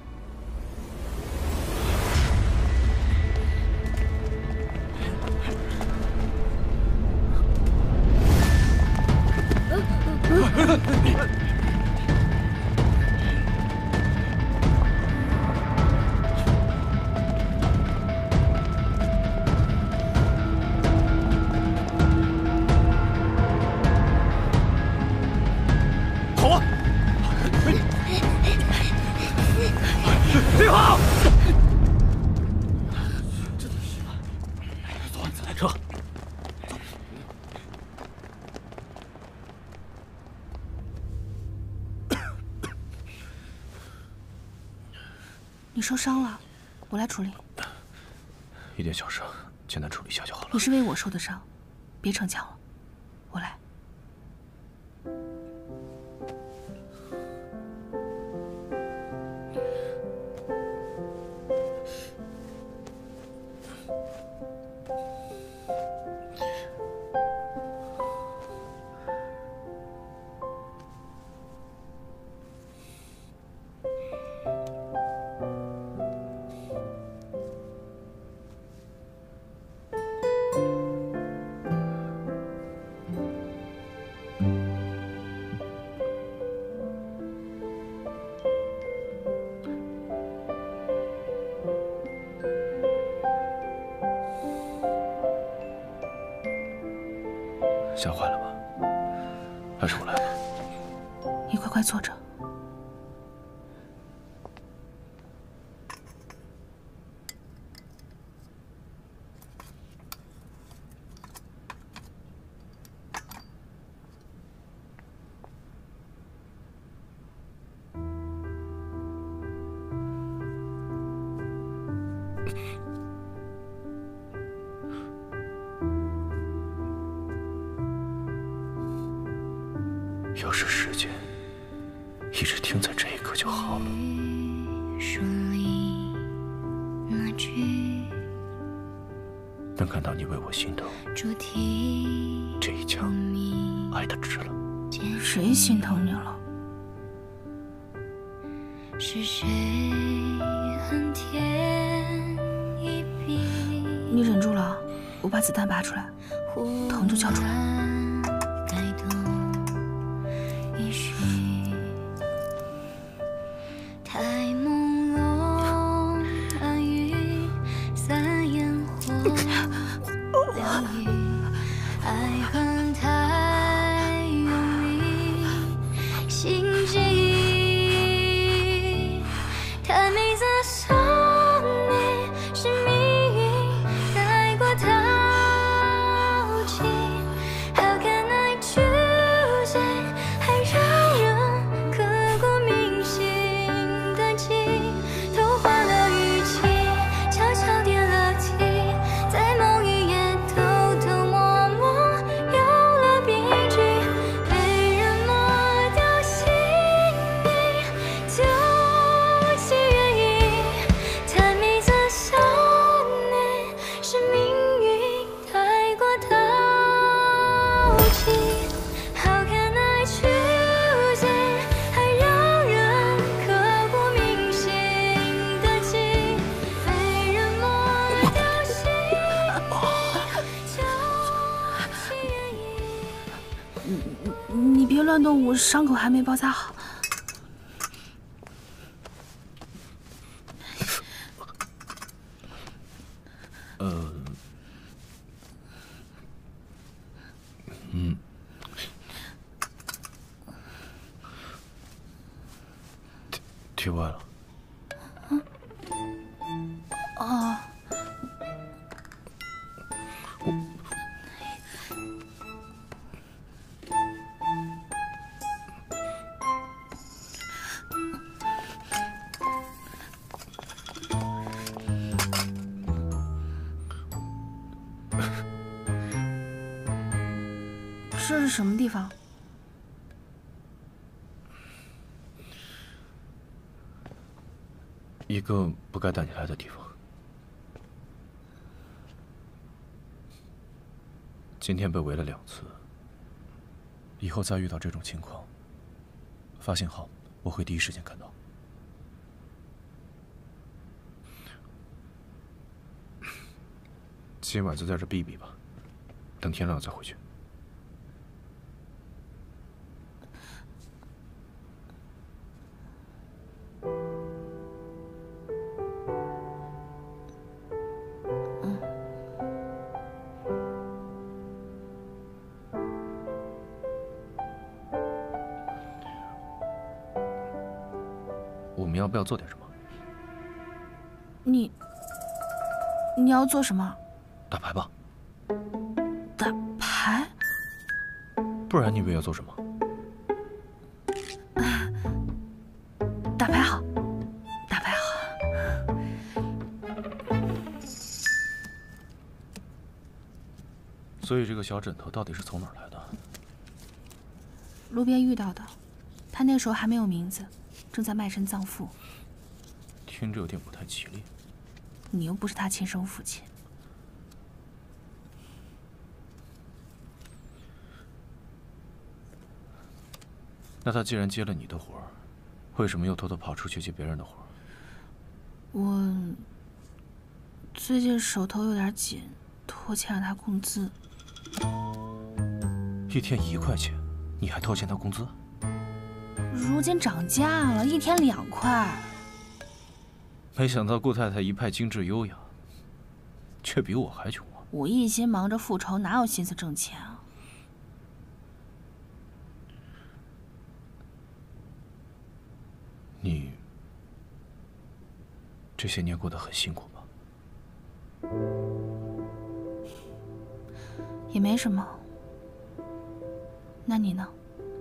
你受伤了，我来处理。 一点小伤，简单处理一下就好了。 你是为我受的伤，别逞强了，我来。吓坏了吧？还是我来吧。你快快坐着。要是时间一直停在这一刻就好了。能看到你为我心疼，这一枪爱的值了。谁心疼你了？是谁很甜一笔？你忍住了，我把子弹拔出来，疼就叫出来。 别乱动我伤口还没包扎好。 呃，嗯，体体外了。 哦。 这是什么地方？ 一个不该带你来的地方。今天被围了两次，以后再遇到这种情况，发信号我会第一时间赶到。今晚就在这避避吧，等天亮再回去。 我们要不要做点什么？ 你，你要做什么？ 打牌吧。 打牌？ 不然你以为要做什么？ 打牌好，打牌好。 所以这个小枕头到底是从哪儿来的？ 路边遇到的，他那时候还没有名字。 正在卖身葬父， 听着有点不太吉利。 你又不是他亲生父亲。 那他既然接了你的活儿，为什么又偷偷跑出去接别人的活儿？ 我最近手头有点紧，拖欠了他工资。 一天一块钱，你还拖欠他工资？ 如今涨价了，一天两块。 没想到顾太太一派精致优雅，却比我还穷啊！ 我一心忙着复仇，哪有心思挣钱啊？ 你这些年过得很辛苦吧？ 也没什么。那你呢？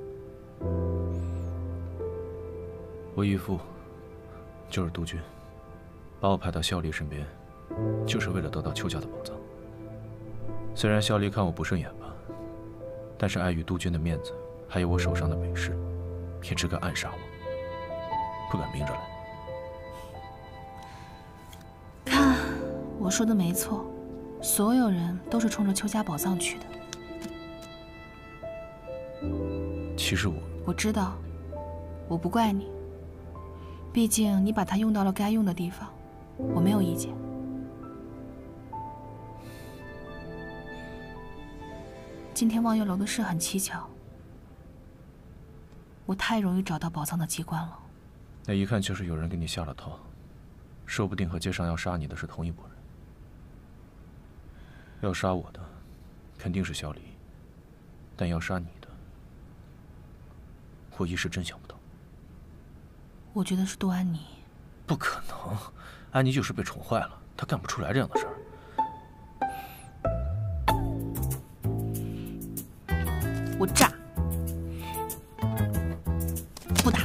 我义父就是督军，把我派到萧离身边，就是为了得到邱家的宝藏。虽然萧离看我不顺眼吧，但是碍于督军的面子，还有我手上的美势，也只敢暗杀我，不敢明着来。 看，我说的没错，所有人都是冲着邱家宝藏去的。 其实我我知道，我不怪你。 毕竟你把它用到了该用的地方，我没有意见。今天望月楼的事很蹊跷，我太容易找到宝藏的机关了。 那一看就是有人给你下了套，说不定和街上要杀你的是同一拨人。要杀我的肯定是萧离，但要杀你的，我一时真想不到。 我觉得是杜安妮。 不可能，安妮就是被宠坏了，她干不出来这样的事儿。 我炸，不打。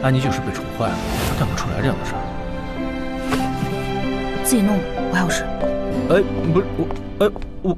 安妮就是被宠坏了，她干不出来这样的事儿。 自己弄吧，我还有事。 哎，不是我，哎我。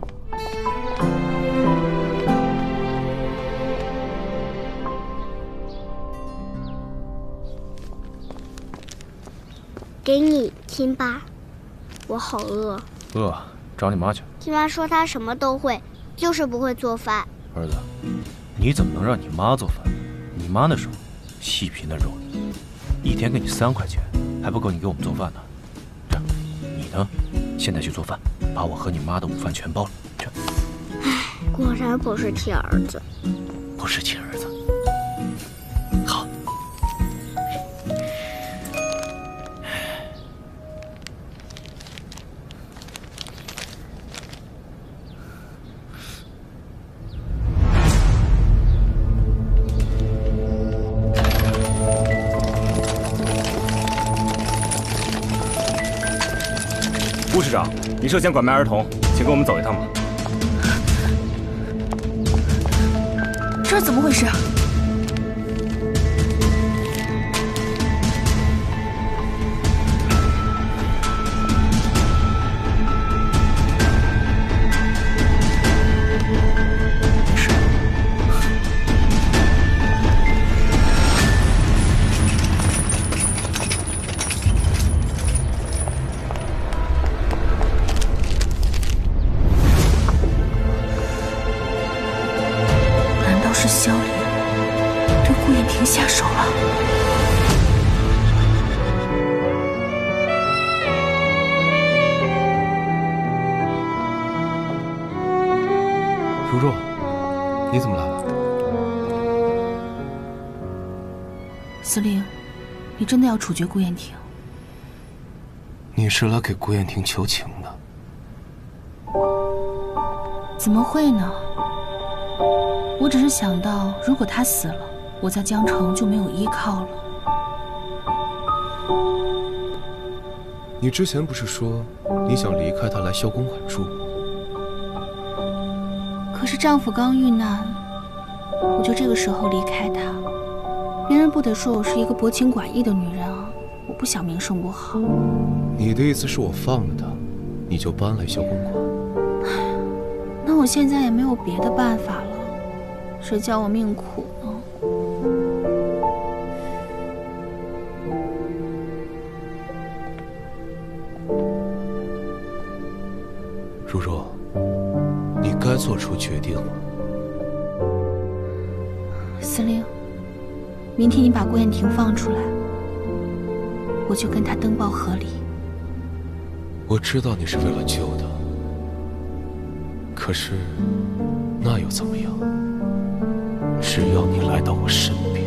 给你亲吧，我好饿。 饿，找你妈去。 亲妈说她什么都会，就是不会做饭。 儿子，你怎么能让你妈做饭？你妈那手细皮嫩肉的，一天给你三块钱，还不够你给我们做饭呢。这样，你呢，现在去做饭，把我和你妈的午饭全包了。去。 唉，果然不是亲儿子， 不是亲儿子。好。 顾市长，你涉嫌拐卖儿童，请跟我们走一趟吧。 这是怎么回事？是萧离对顾燕婷下手了。 如若，你怎么来了？ 司令，你真的要处决顾燕婷？ 你是来给顾燕婷求情的？ 怎么会呢？我只是想到，如果他死了，我在江城就没有依靠了。 你之前不是说你想离开他来萧公馆住？ 可是丈夫刚遇难，我就这个时候离开他，别人不得说我是一个薄情寡义的女人啊！我不想名声不好。 你的意思是我放了他，你就搬来萧公馆？ 那我现在也没有别的办法了。谁叫我命苦呢？ 如若，你该做出决定了。 司令，明天你把顾燕婷放出来，我就跟她登报和离。 我知道你是为了救她，可是那又怎么样？只要你来到我身边，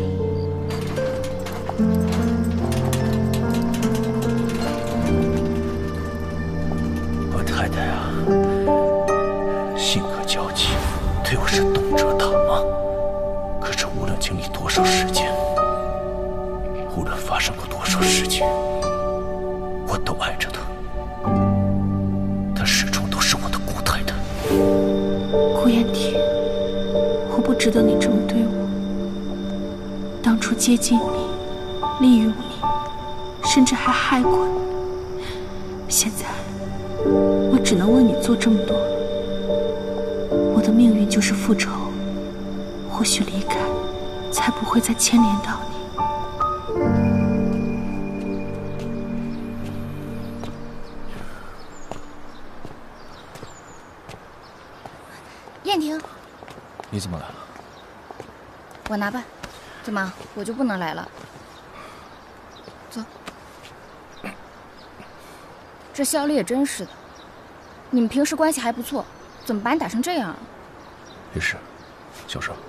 我太太啊，性格娇气，对我是动辄大骂。可是无论经历多少时间，无论发生过多少事情，我都爱着她。她始终都是我的顾太太。 顾燕婷。我不值得你这么对我。当初接近你，利用你，甚至还害过你。现在，我只能为你做这么多了。我的命运就是复仇，或许离开，才不会再牵连到你。 燕婷。 你怎么来了？ 我拿吧，怎么我就不能来了？走。这萧离也真是的，你们平时关系还不错，怎么把你打成这样啊？ 没事，小事。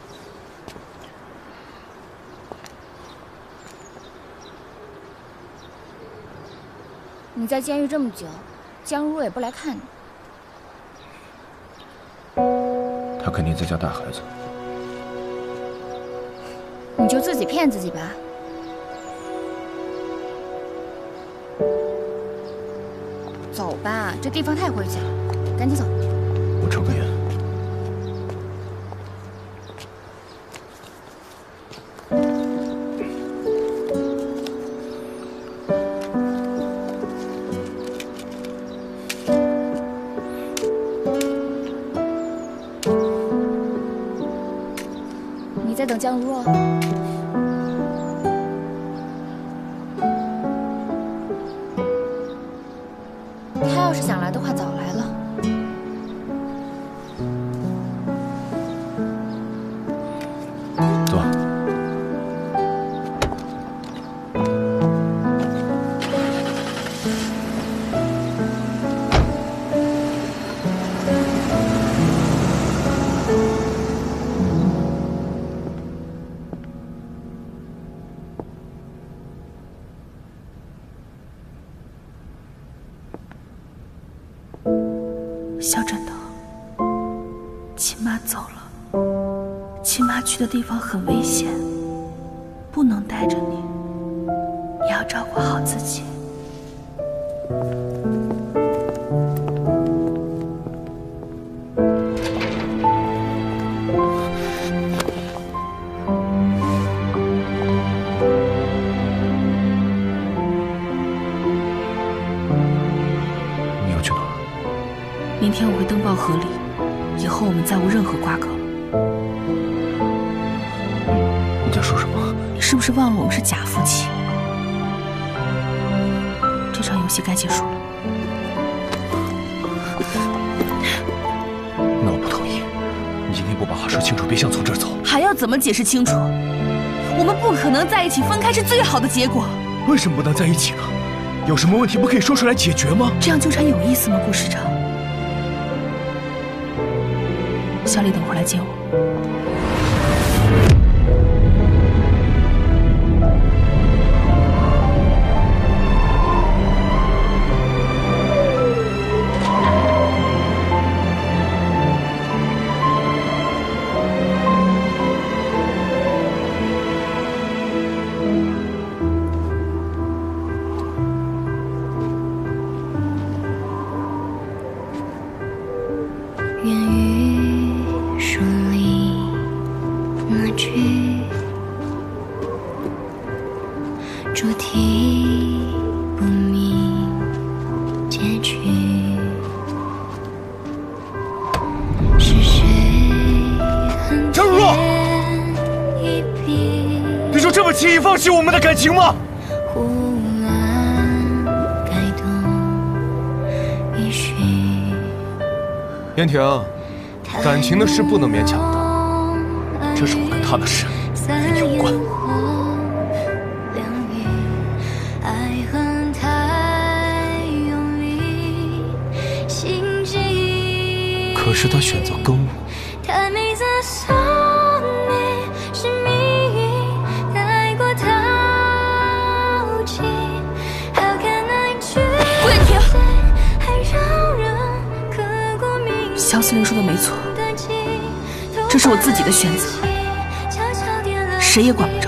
你在监狱这么久，江如若也不来看你。 他肯定在家带孩子。 你就自己骗自己吧。走吧，这地方太晦气了，赶紧走。 我抽根烟。 等江如若。他要是想来的话，早来了。 坐。 小枕头，亲妈走了，亲妈去的地方很危险，不能带着你，你要照顾好自己。明天我会登报河里，以后我们再无任何瓜葛了。 你在说什么？ 你是不是忘了我们是假夫妻？这场游戏该结束了。 那我不同意，你今天不把话说清楚，别想从这儿走。 还要怎么解释清楚？我们不可能在一起，分开是最好的结果。 为什么不能在一起呢？有什么问题不可以说出来解决吗？ 这样纠缠有意思吗，顾市长？小李等会儿来接我。 放弃我们的感情吗？ 燕婷，感情的事不能勉强的，这是我跟他的事，与你无关。可是他选择跟我。 肖司令说的没错，这是我自己的选择，谁也管不着。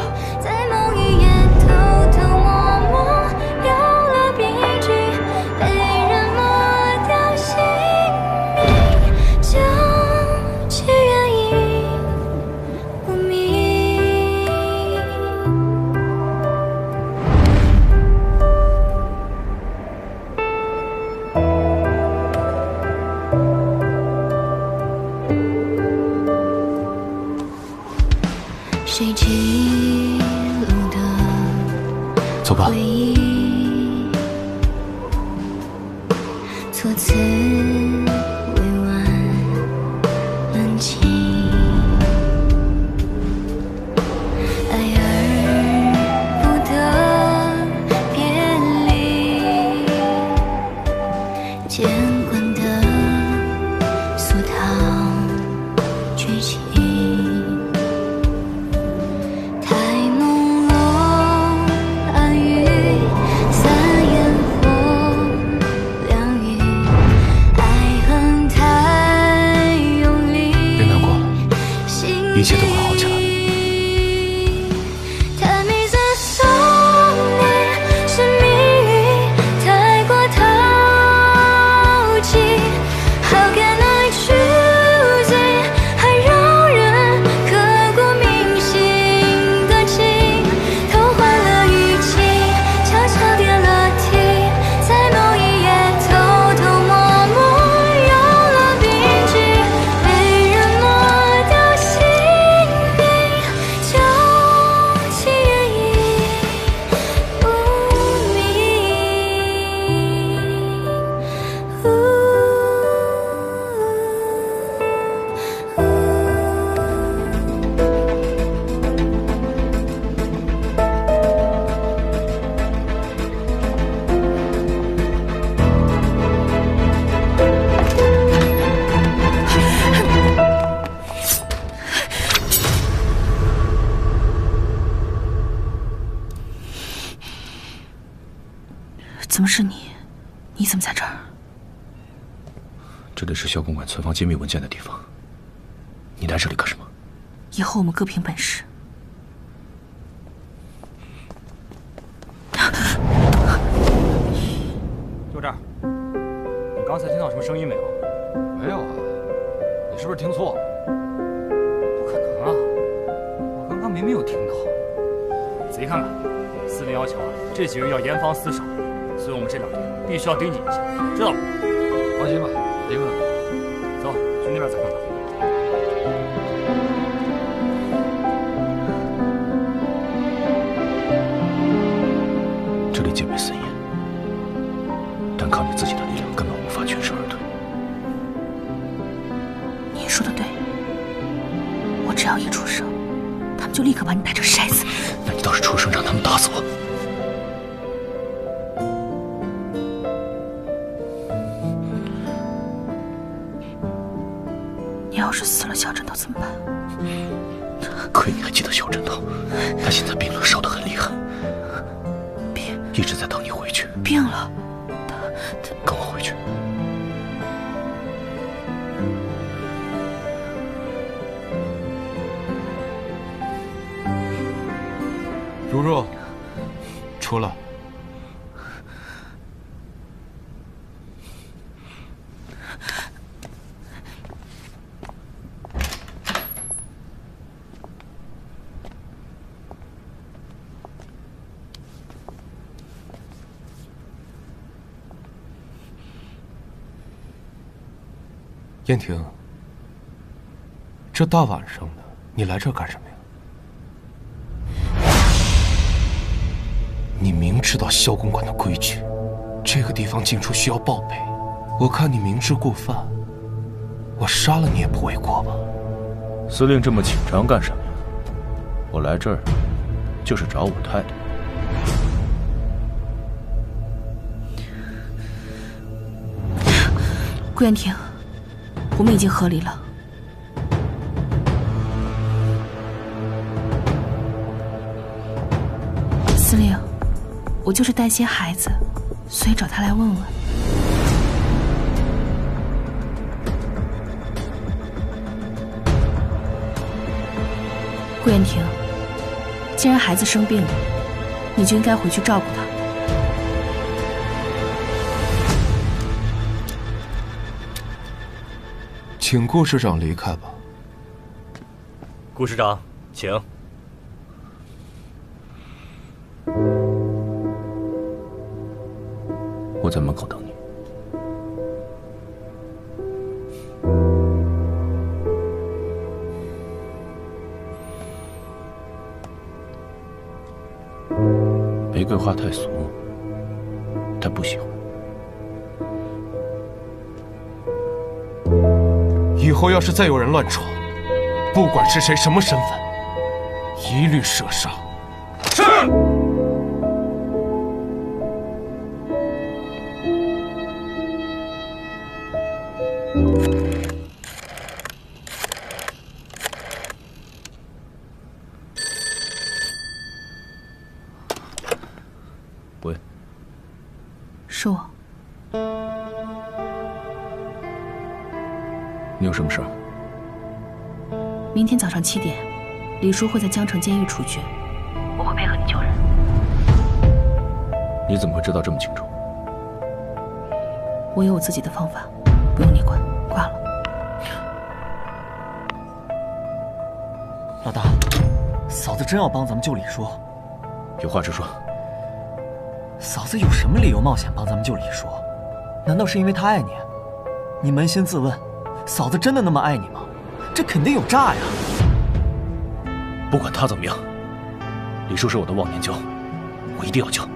走吧。 措辞委婉冷清，爱而不得别离，见惯的俗套剧情。爱怎么是你？你怎么在这儿？ 这里是萧公馆存放机密文件的地方。你来这里干什么？ 以后我们各凭本事。 就这儿。你刚才听到什么声音没有？ 没有啊。你是不是听错了？ 不可能啊！我刚刚明明有听到。仔细看看，司令要求啊，这几个人要严防死守，所以我们这两天必须要盯紧一些，知道吗？ 放心吧，盯着呢。 走，去那边再看看。 这里戒备森严，单靠你自己的力量根本无法全身而退。 你说的对，我只要一出声，他们就立刻把你带着筛死。 那你倒是出声，让他们打死我。 你要是死了，小枕头怎么办？ 亏你还记得小枕头，他现在病了，烧得很厉害， 病一直在等你回去。 病了，他他跟我回去。 如若，出来。燕婷，这大晚上的，你来这儿干什么呀？你明知道萧公馆的规矩，这个地方进出需要报备。我看你明知故犯，我杀了你也不为过吧？ 司令这么紧张干什么呀？我来这儿就是找我太太。 顾燕婷，我们已经和离了。司令，我就是担心孩子，所以找他来问问。顾燕婷，既然孩子生病了，你就应该回去照顾他。 请顾市长离开吧。 顾市长，请。 我在门口等你。玫瑰花太俗，他不喜欢。 以后要是再有人乱闯，不管是谁、什么身份，一律射杀。是。 喂， 是我。 你有什么事儿？ 明天早上七点，李叔会在江城监狱处决，我会配合你救人。 你怎么会知道这么清楚？ 我有我自己的方法，不用你管。挂了。 老大，嫂子真要帮咱们救李叔？ 有话直说。 嫂子有什么理由冒险帮咱们救李叔？难道是因为她爱你？你扪心自问。嫂子真的那么爱你吗？这肯定有诈呀！ 不管他怎么样，李叔是我的忘年交，我一定要救。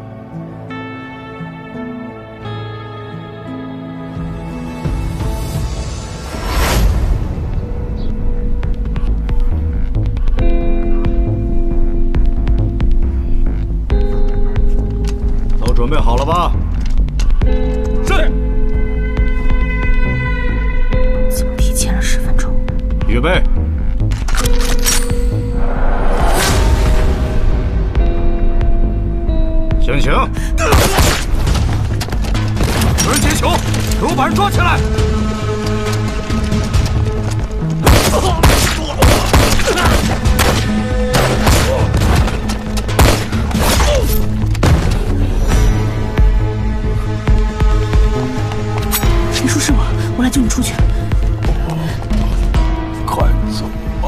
都准备好了吧？是。 前了十分钟， 预备，先请。 人抓起来！ 李叔是我，我来救你出去。 快走！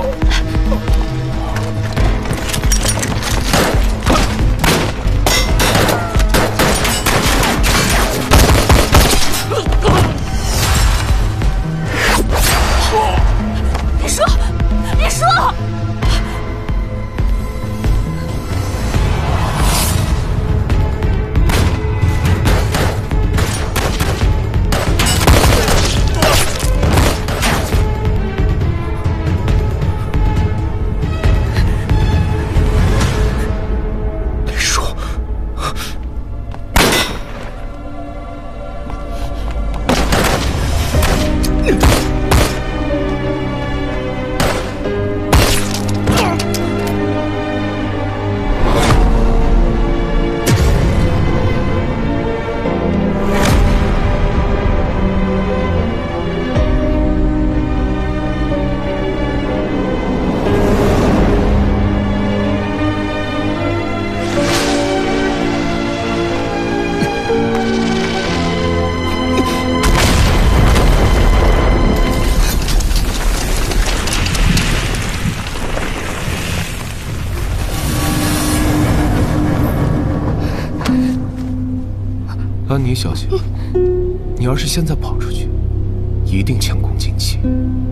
李叔，李叔！ 安妮小姐，你要是现在跑出去，一定前功尽弃。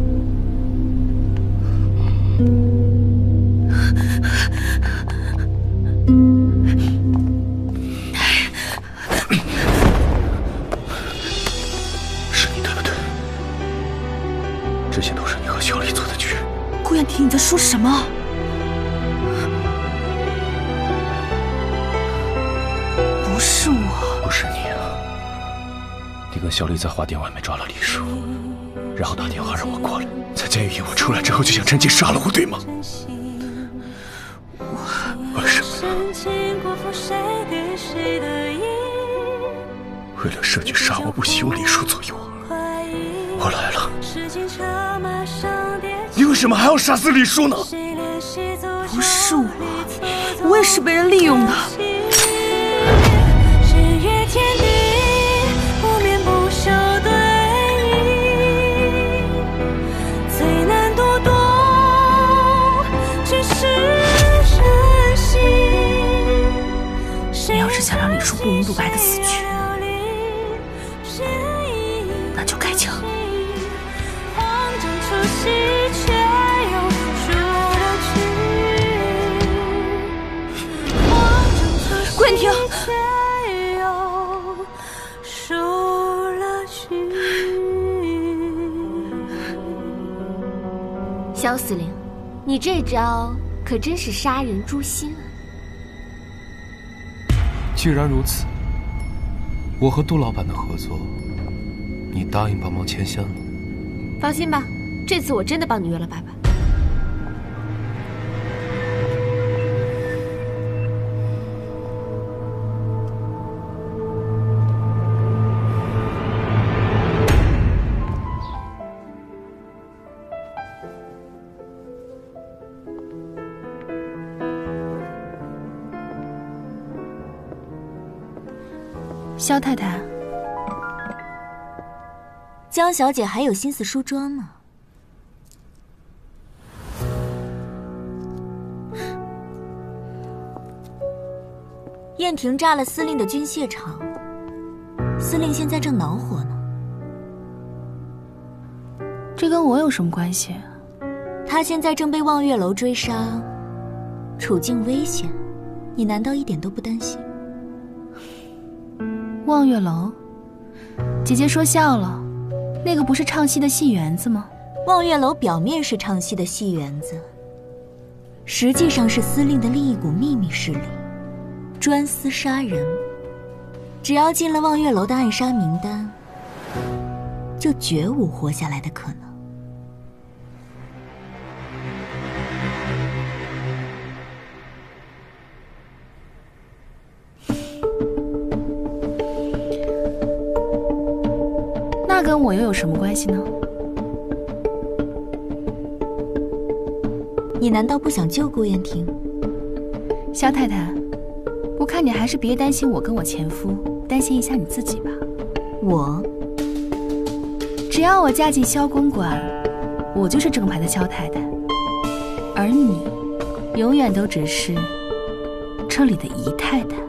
是你对不对？这些都是你和小李做的局。 顾燕婷，你在说什么？不是我， 不是你啊！你跟小李在花店外面抓了李叔，然后打电话让我过来，在监狱引我出来之后就想趁机杀了我，对吗？为什么呢？为了设局杀我，不惜用李叔左右我。我来了，你为什么还要杀死李叔呢？ 不是我，我也是被人利用的。你要是想让李叔不明不白的死去，那就开枪。顾燕婷， 萧司令，你这招可真是杀人诛心啊！ 既然如此，我和杜老板的合作，你答应帮忙牵线了？ 放心吧，这次我真的帮你约了爸爸。 萧太太， 江小姐还有心思梳妆呢。燕婷炸了司令的军械厂，司令现在正恼火呢。 这跟我有什么关系？ 他现在正被望月楼追杀，处境危险，你难道一点都不担心？ 望月楼，姐姐说笑了，那个不是唱戏的戏园子吗？ 望月楼表面是唱戏的戏园子，实际上是司令的另一股秘密势力，专司杀人。只要进了望月楼的暗杀名单，就绝无活下来的可能。 那跟我又有什么关系呢？ 你难道不想救顾燕婷？ 萧太太，我看你还是别担心我跟我前夫，担心一下你自己吧。 我？ 只要我嫁进萧公馆，我就是正牌的萧太太，而你，永远都只是这里的姨太太。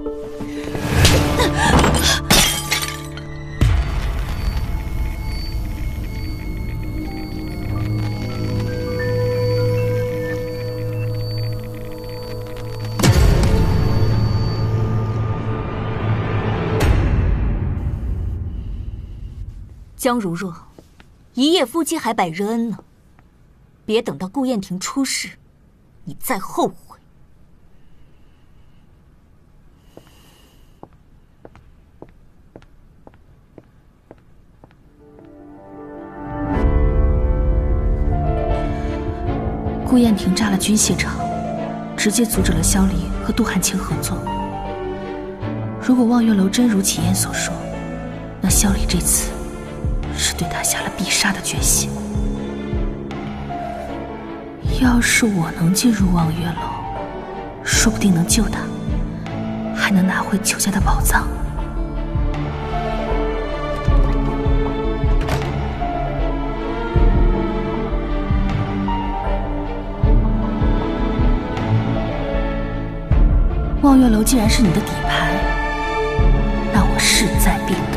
江如若，一夜夫妻还百日恩呢，别等到顾燕婷出事，你再后悔。 顾燕婷炸了军械厂，直接阻止了萧离和杜汉卿合作。如果望月楼真如启言所说，那萧离这次是对他下了必杀的决心。要是我能进入望月楼，说不定能救他，还能拿回邱家的宝藏。望月楼既然是你的底牌，那我势在必得。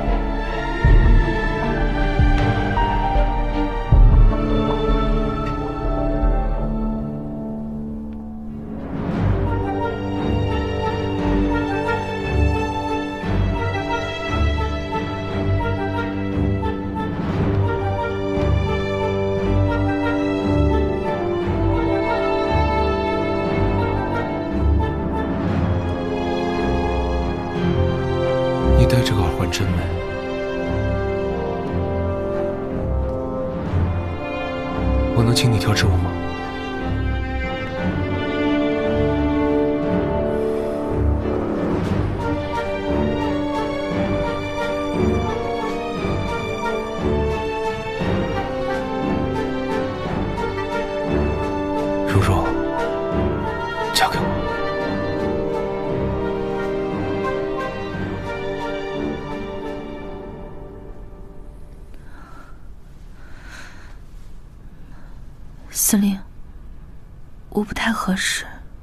戴这个耳环真美，我能请你跳支舞吗？如若，嫁给我。 司令，我不太合适。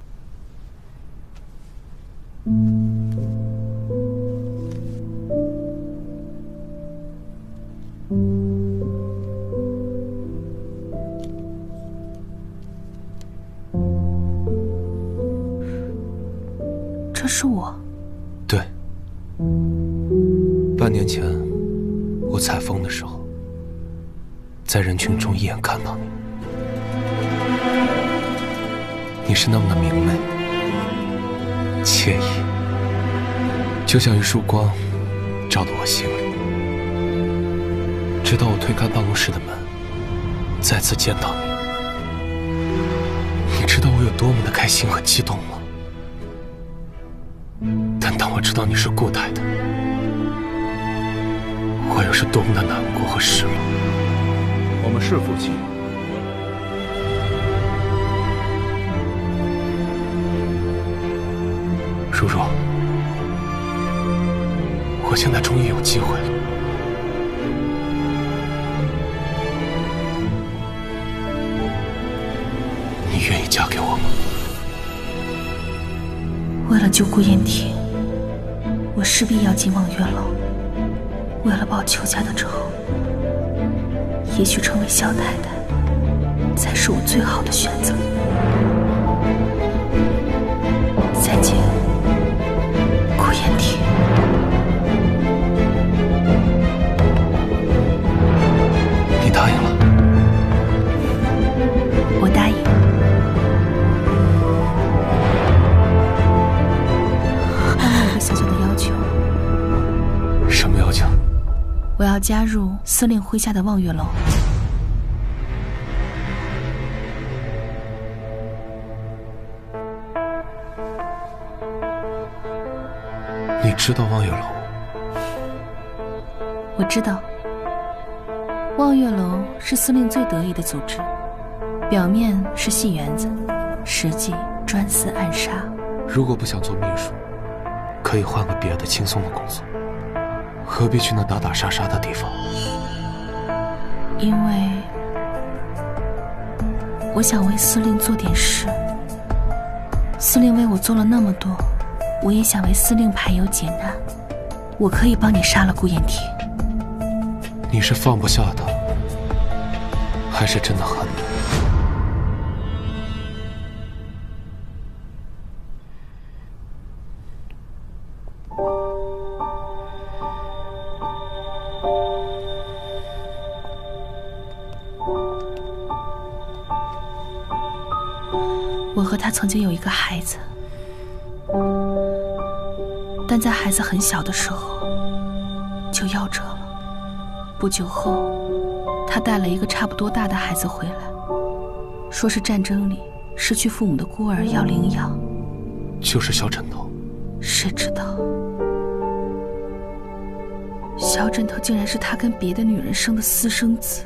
这是我。 对，半年前我采风的时候，在人群中一眼看到你。你是那么的明媚、惬意，就像一束光，照到我心里。直到我推开办公室的门，再次见到你，你知道我有多么的开心和激动吗？但当我知道你是顾太太，我又是多么的难过和失落。 我们是夫妻。 如若，我现在终于有机会了。你愿意嫁给我吗？ 为了救顾燕婷，我势必要进望月楼。为了报邱家的仇，也许成为萧太太才是我最好的选择。再见。顾燕婷， 你答应了？ 我答应。但我有个小小的要求。 什么要求？ 我要加入司令麾下的望月楼。 你知道望月楼？ 我知道， 望月楼是司令最得意的组织，表面是戏园子，实际专司暗杀。 如果不想做秘书，可以换个别的轻松的工作，何必去那打打杀杀的地方？ 因为我想为司令做点事。司令为我做了那么多，我也想为司令排忧解难。我可以帮你杀了顾燕婷。 你是放不下他，还是真的恨他？ 我和他曾经有一个孩子，但在孩子很小的时候就夭折了。不久后，他带了一个差不多大的孩子回来，说是战争里失去父母的孤儿要领养。 就是小枕头。 谁知道，小枕头竟然是他跟别的女人生的私生子。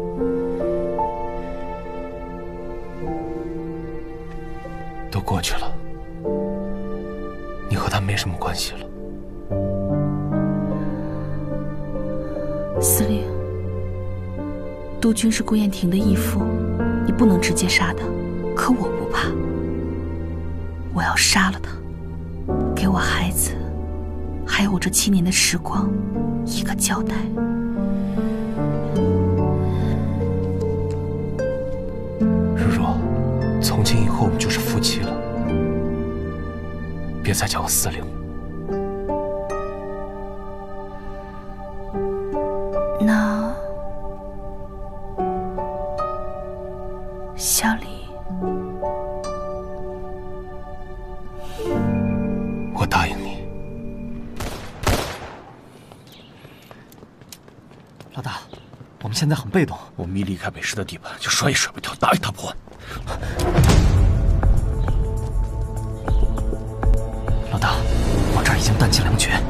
都过去了，你和他没什么关系了。 司令，督军是顾燕婷的义父，你不能直接杀他。可我不怕，我要杀了他，给我孩子，还有我这七年的时光一个交代。 如若，从今以后我们就是夫妻了，别再叫我司令了。 那小李， 我答应你。 老大，我们现在很被动， 我们一离开北师的地盘，就甩也甩不掉，打也打不完。 老大，我这儿已经弹尽粮绝。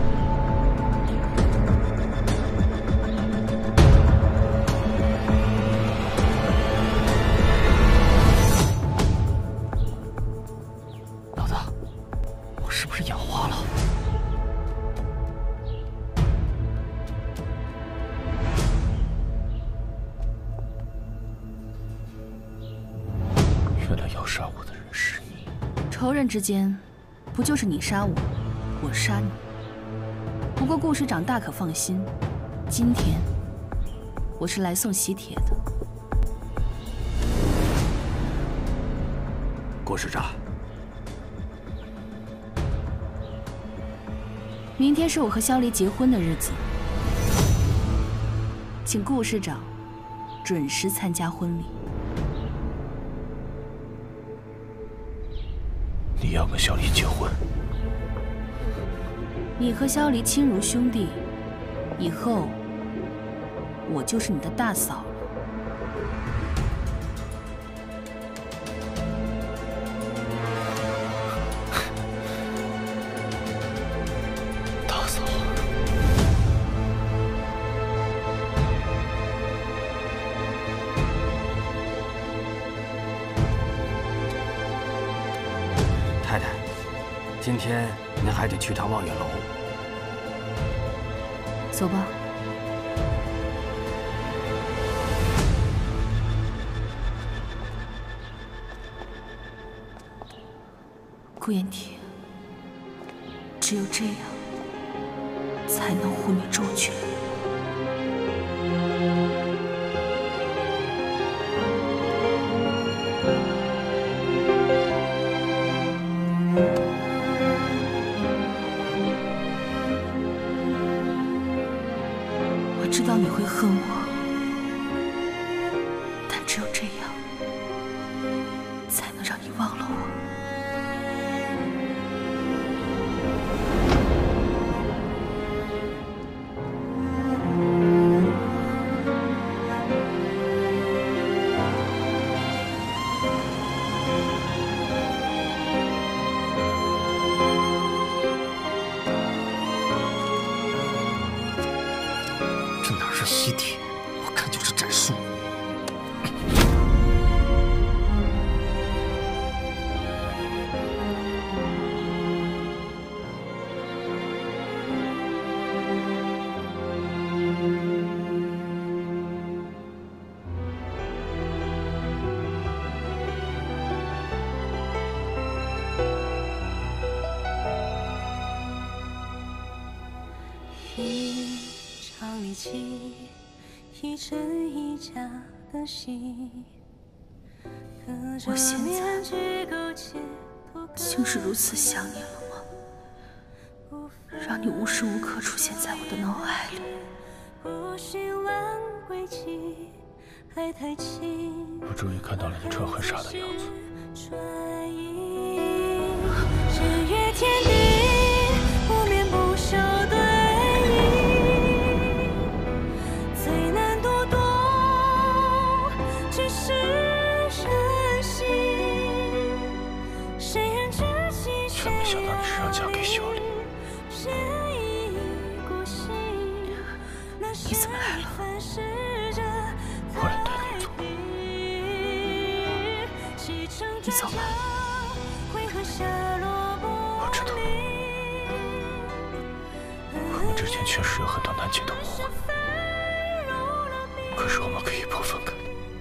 老大，我是不是眼花了？ 原来要杀我的人是你。 仇人之间，不就是你杀我，我杀你？不过顾师长大可放心，今天我是来送喜帖的。 顾师长， 明天是我和萧离结婚的日子，请顾师长准时参加婚礼。 你要跟小李结婚？ 你和萧离亲如兄弟，以后我就是你的大嫂了。 大嫂， 太太，今天您还得去趟望月楼。 走吧。顾燕婷，只有这样，才能护你周全。我知道你会恨我，但只有这样，才能让你忘了我。 这哪是喜帖，我看就是是战术。 我现在就是如此想你了吗？让你无时无刻出现在我的脑海里。 我终于看到了你装很傻的样子。 日月天地，不眠不休对弈，最难读懂，只是人心。谁人知其谁真没想到你是让嫁给小李。 你怎么来了？ 我来带你走。 你走吧。 我知道，我们之间确实有很多难解的误会，可是我们可以不分开。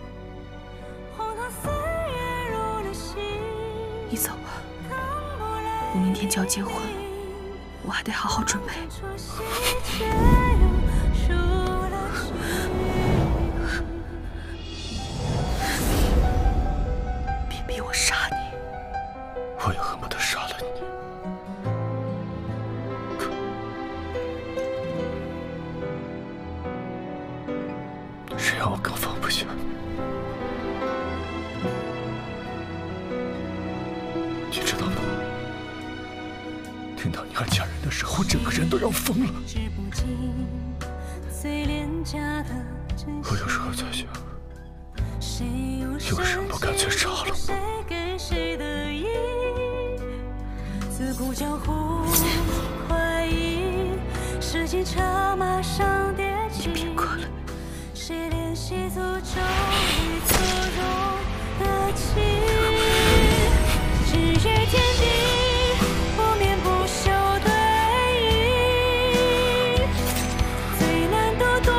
你走吧，我明天就要结婚了，我还得好好准备。别逼我杀你。 我也恨不得杀了你，可谁让我更放不下你？你知道吗？听到你要嫁人的时候，我整个人都要疯了。我有时候在想，有什么干脆杀了我？ 自古江湖快意，世间长马上跌进。 你别哭了。 谁怜惜诅咒与错综的情？日月天地，不眠不休对弈，最难读懂，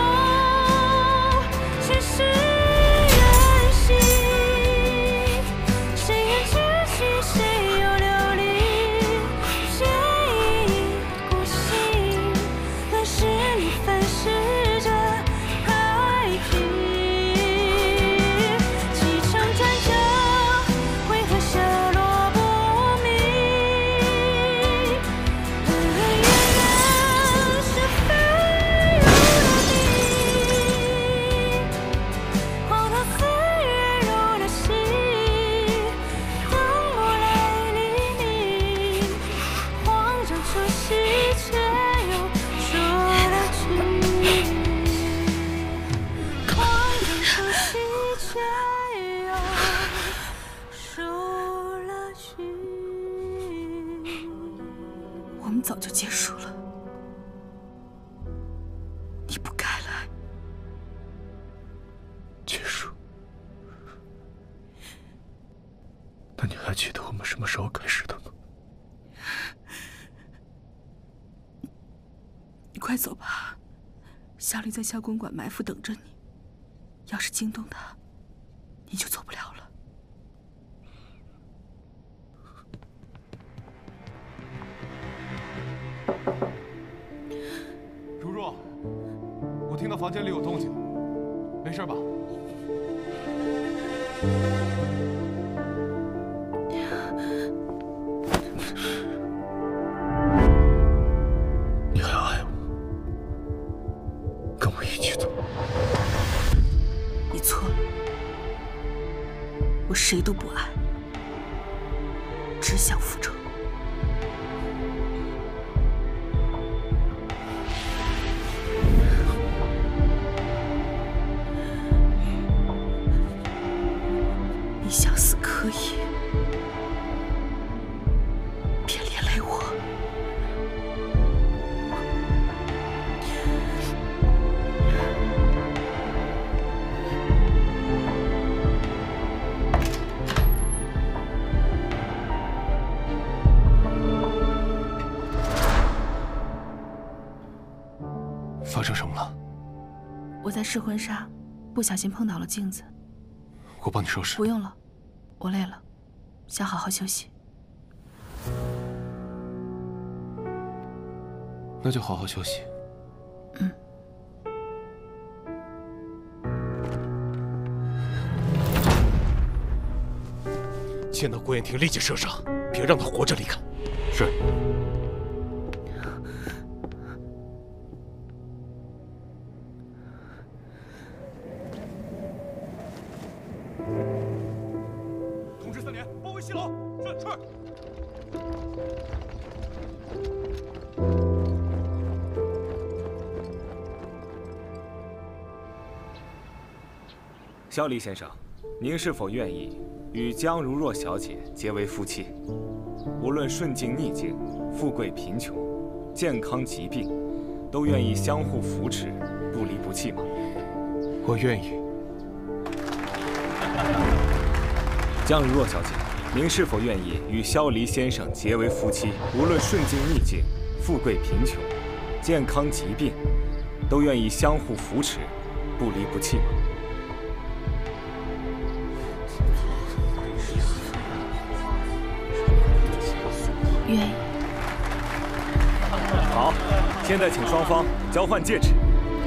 却是人心。谁人知其谁又流离？ 我们早就结束了，你不该来。 结束？那你还记得我们什么时候开始的吗？ 你快走吧，小李在萧公馆埋伏等着你，要是惊动他，你就走不了了。 如若，我听到房间里有动静，没事吧？ 你还爱我？跟我一起走。 你错了，我谁都不爱，只想复仇。你想死可以，别连累我。 发生什么了？ 我在试婚纱，不小心碰倒了镜子。 我帮你收拾。 不用了，我累了，想好好休息。 那就好好休息。 嗯。 见到顾燕婷立即射杀，别让她活着离开。 是。 通知三连，包围西楼。是是。 萧离先生，您是否愿意与江如若小姐结为夫妻？无论顺境逆境、富贵贫穷、健康疾病，都愿意相互扶持，不离不弃吗？ 我愿意。 江如若小姐，您是否愿意与萧离先生结为夫妻？无论顺境逆境、富贵贫穷、健康疾病，都愿意相互扶持，不离不弃吗？ 愿意。 好，现在请双方交换戒指。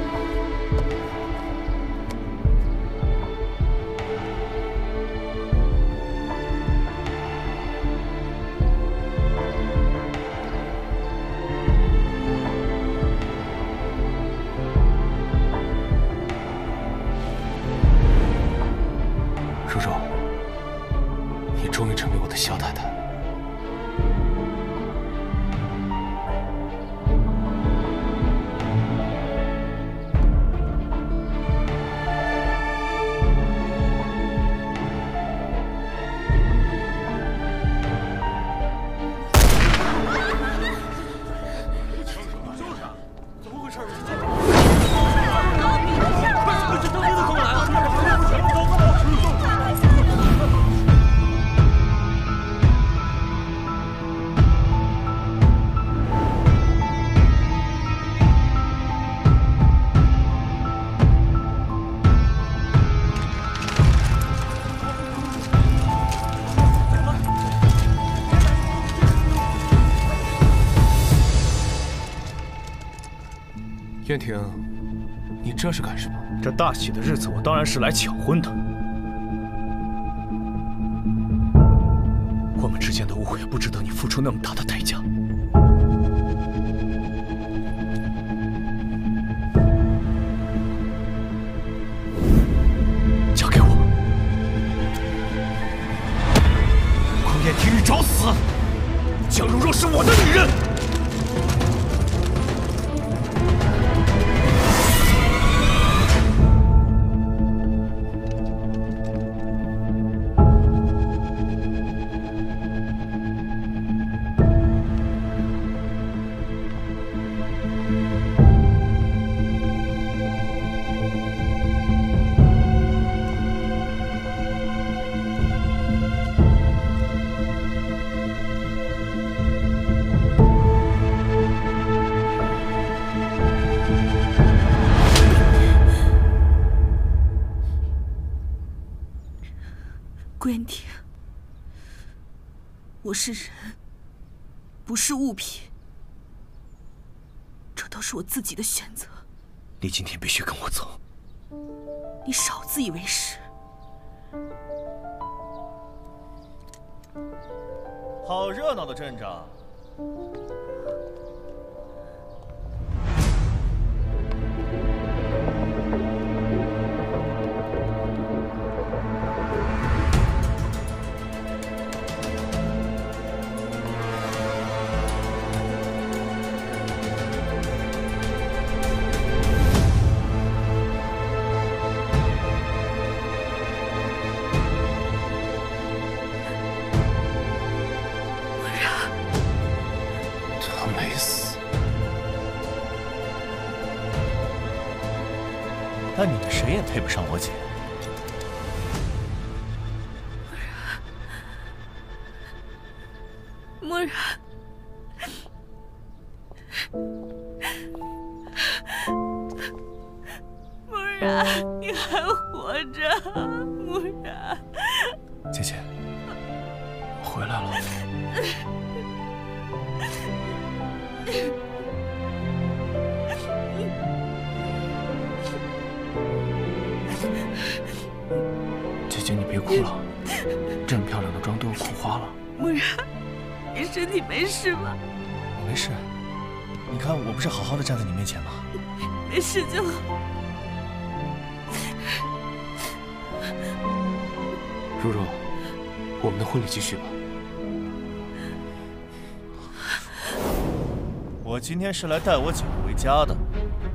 如若，你终于成为我的萧太太。燕婷，你这是干什么？ 这大喜的日子，我当然是来抢婚的。我们之间的误会，不值得你付出那么大的代价。交给我。顾燕婷，你找死！江如若是我的女人。 顾燕婷，我是人，不是物品，这都是我自己的选择。 你今天必须跟我走。 你少自以为是。 好热闹的阵仗。但你们谁也配不上我姐。 漠然， 然，你还活着，木然。 姐姐，我回来了。姐姐，你别哭了，这么漂亮的妆都要哭花了。 木然，你身体没事吧？ 我没事，你看我不是好好的站在你面前吗？ 没事就好。 如若，我们的婚礼继续吧。 我今天是来带我姐回家的。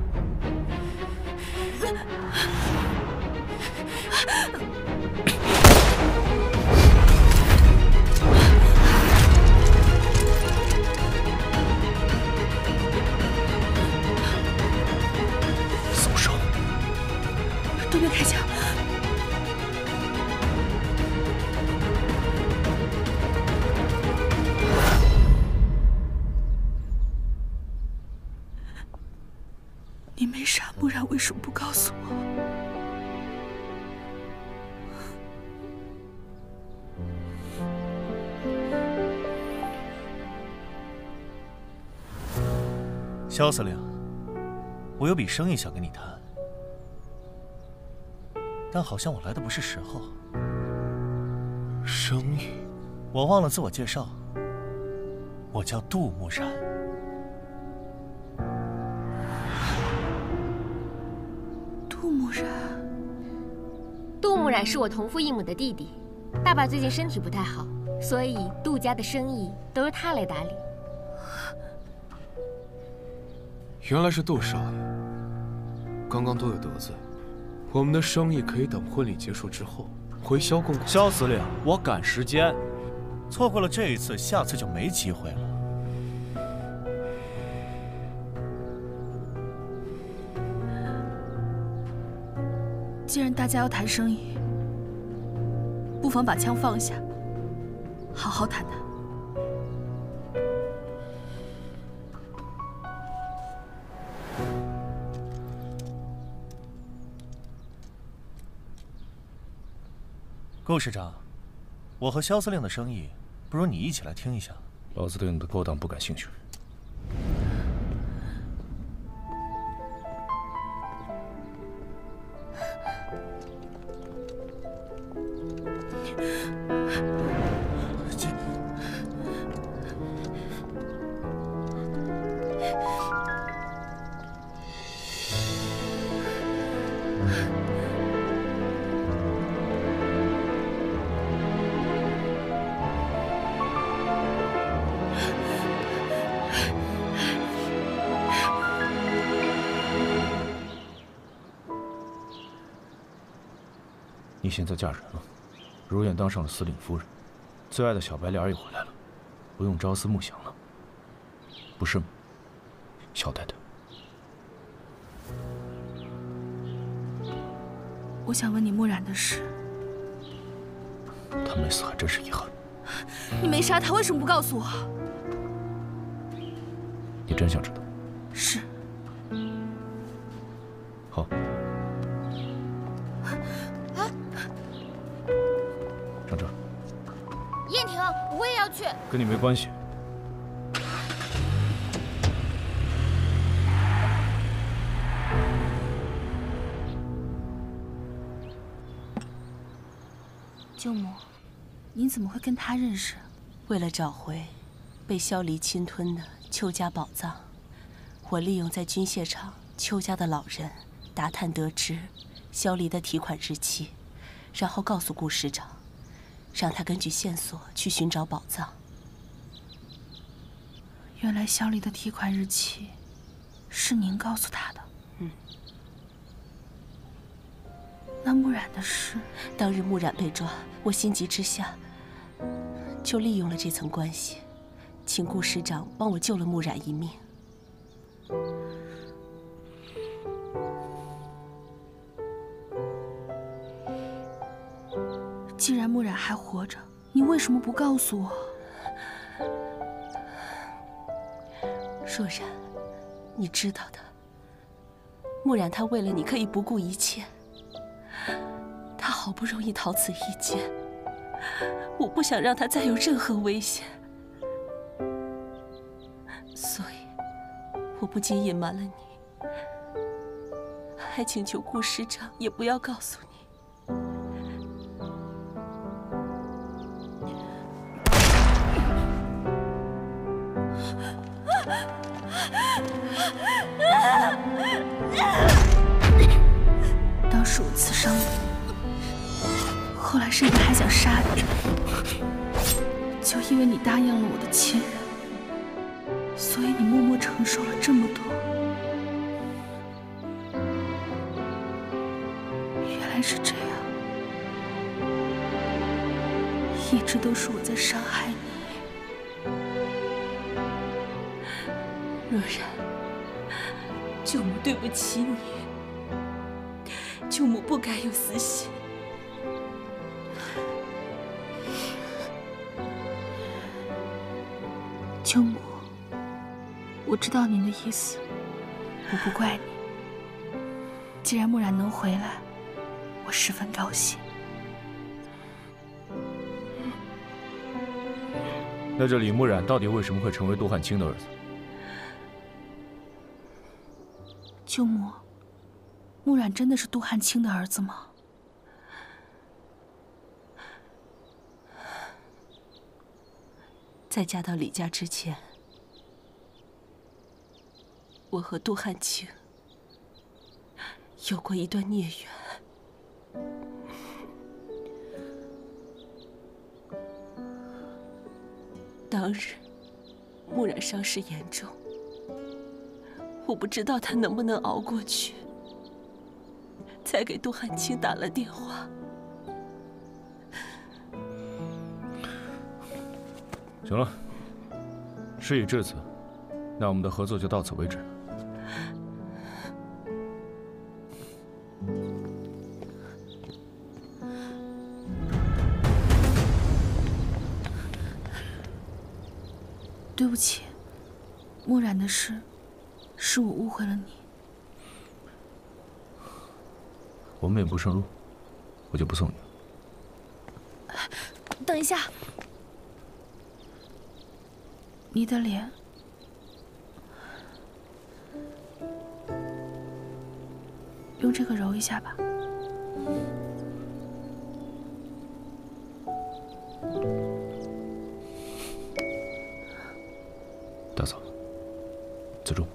松手！ 对面开枪！你没杀木然，为什么不告诉我？ 萧司令，我有笔生意想跟你谈，但好像我来的不是时候。 生意？ 我忘了自我介绍，我叫杜木然。 杜木然， 杜木然是我同父异母的弟弟，爸爸最近身体不太好，所以杜家的生意都由他来打理。 原来是杜少爷，刚刚都有得罪，我们的生意可以等婚礼结束之后回萧公馆。 萧司令，我赶时间，错过了这一次，下次就没机会了。 既然大家要谈生意，不妨把枪放下，好好谈谈。 顾市长，我和萧司令的生意，不如你一起来听一下。 老子对你的勾当不感兴趣。你现在嫁人了，如愿当上了司令夫人，最爱的小白脸也回来了，不用朝思暮想了，不是吗，小太太？ 我想问你木然的事。 他没死还真是遗憾。 你没杀他，为什么不告诉我？ 你真想知道？ 是。 好。上车。 燕婷，我也要去。 跟你没关系。 舅母，您怎么会跟他认识？ 为了找回被萧离侵吞的邱家宝藏，我利用在军械厂邱家的老人打探得知萧离的提款日期，然后告诉顾师长，让他根据线索去寻找宝藏。 原来萧离的提款日期是您告诉他的。 嗯。 那木染的事， 当日木染被抓，我心急之下就利用了这层关系，请顾师长帮我救了木染一命。 既然木染还活着，你为什么不告诉我？ 若然，你知道的， 木染他为了你可以不顾一切，他好不容易逃此一劫，我不想让他再有任何危险，所以我不仅隐瞒了你，还请求顾师长也不要告诉你。 当时我刺伤了你，后来甚至还想杀你，就因为你答应了我的亲人，所以你默默承受了这么多。原来是这样，一直都是我在伤害你。 若然，舅母对不起你，舅母不该有私心。 舅母，我知道您的意思，我不怪你。既然木染能回来，我十分高兴。 那这李木染到底为什么会成为杜汉卿的儿子？ 舅母，木染真的是杜汉卿的儿子吗？ 在嫁到李家之前，我和杜汉卿有过一段孽缘。当日，木染伤势严重。 我不知道他能不能熬过去，才给杜汉卿打了电话。 行了，事已至此，那我们的合作就到此为止。 对不起，木染的事。 是我误会了你。 我们也不顺路，我就不送你了。 等一下，你的脸用这个揉一下吧。 大嫂，自重。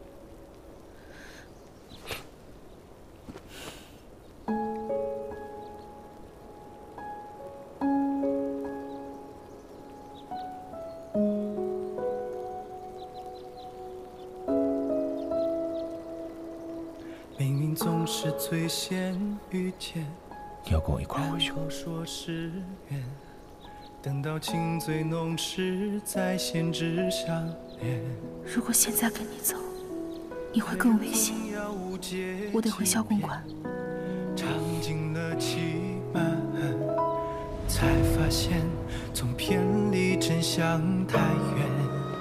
最先遇见， 你要跟我一块回去。 说是缘，等到情最浓时，再先知相恋。 如果现在跟你走，你会更危险。我得回萧公馆。 尝尽了欺瞒，才发现总偏离真相太远。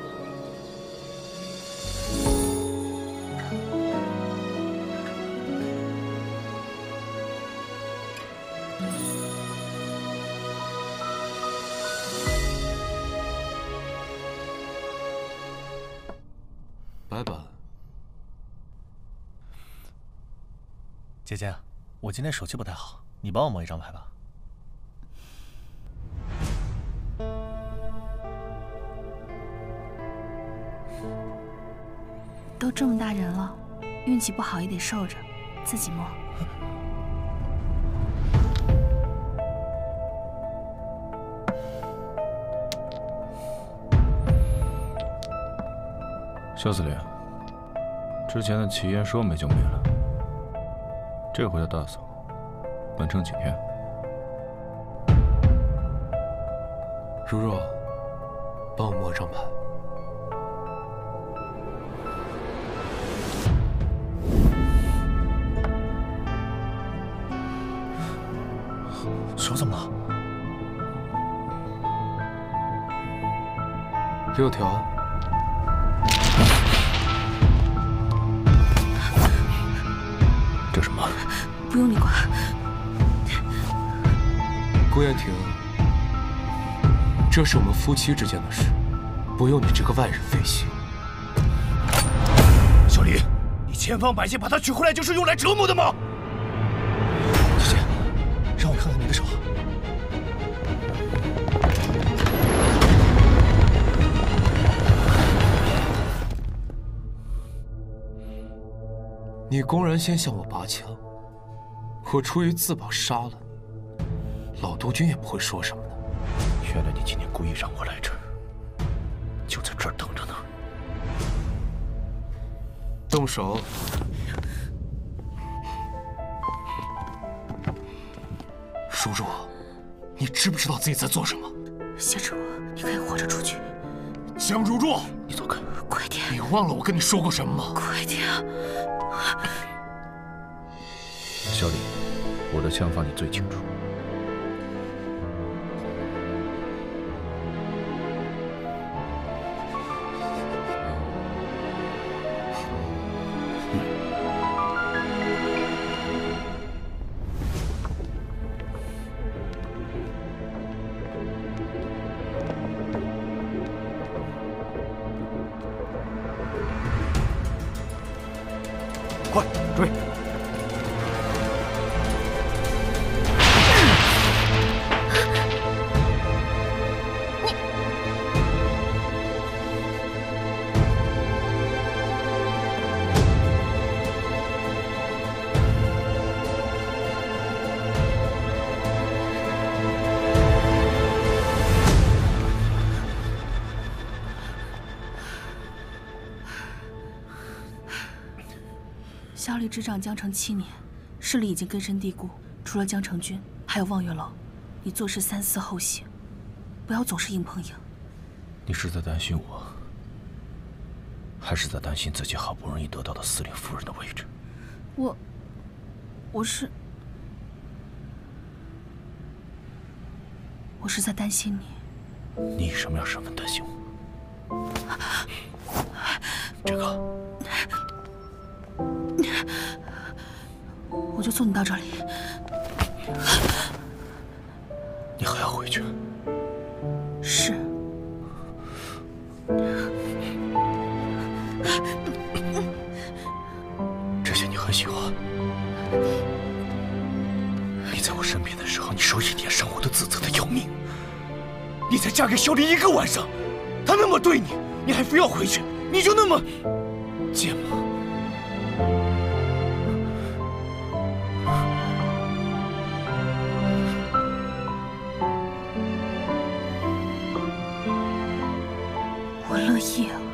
白板， 姐姐，我今天手气不太好，你帮我摸一张牌吧。 都这么大人了，运气不好也得受着，自己摸。 萧司令，之前的奇言说没就没了，这回的大嫂能撑几天？ 如若，帮我摸张牌。 手怎么了？ 六条。 不这什么？ 不用你管。 顾燕婷，这是我们夫妻之间的事，不用你这个外人费心。 小李，你千方百计把她娶回来，就是用来折磨的吗？姐姐，让我看看你的手。 你公然先向我拔枪，我出于自保杀了你，老督军也不会说什么的。 原来你今天故意让我来这儿，就在这儿等着呢。 动手！如若，你知不知道自己在做什么？ 挟持我，你可以活着出去。 江如若， 你走开！ 快点！ 你忘了我跟你说过什么吗？ 快点！ 小李，我的枪法你最清楚。 快追！ 小李执掌江城七年，势力已经根深蒂固。除了江城军，还有望月楼。你做事三思后行，不要总是硬碰硬。 你是在担心我，还是在担心自己好不容易得到的司令夫人的位置？ 我，我是，我是在担心你。 你以什么样身份担心我？这个。 我就送你到这里。 你还要回去？ 是。 这些你很喜欢。你在我身边的时候，你手一点伤，我都自责的要命。 你才嫁给小李一个晚上，他那么对你，你还非要回去，你就那么贱吗？ 我乐意啊！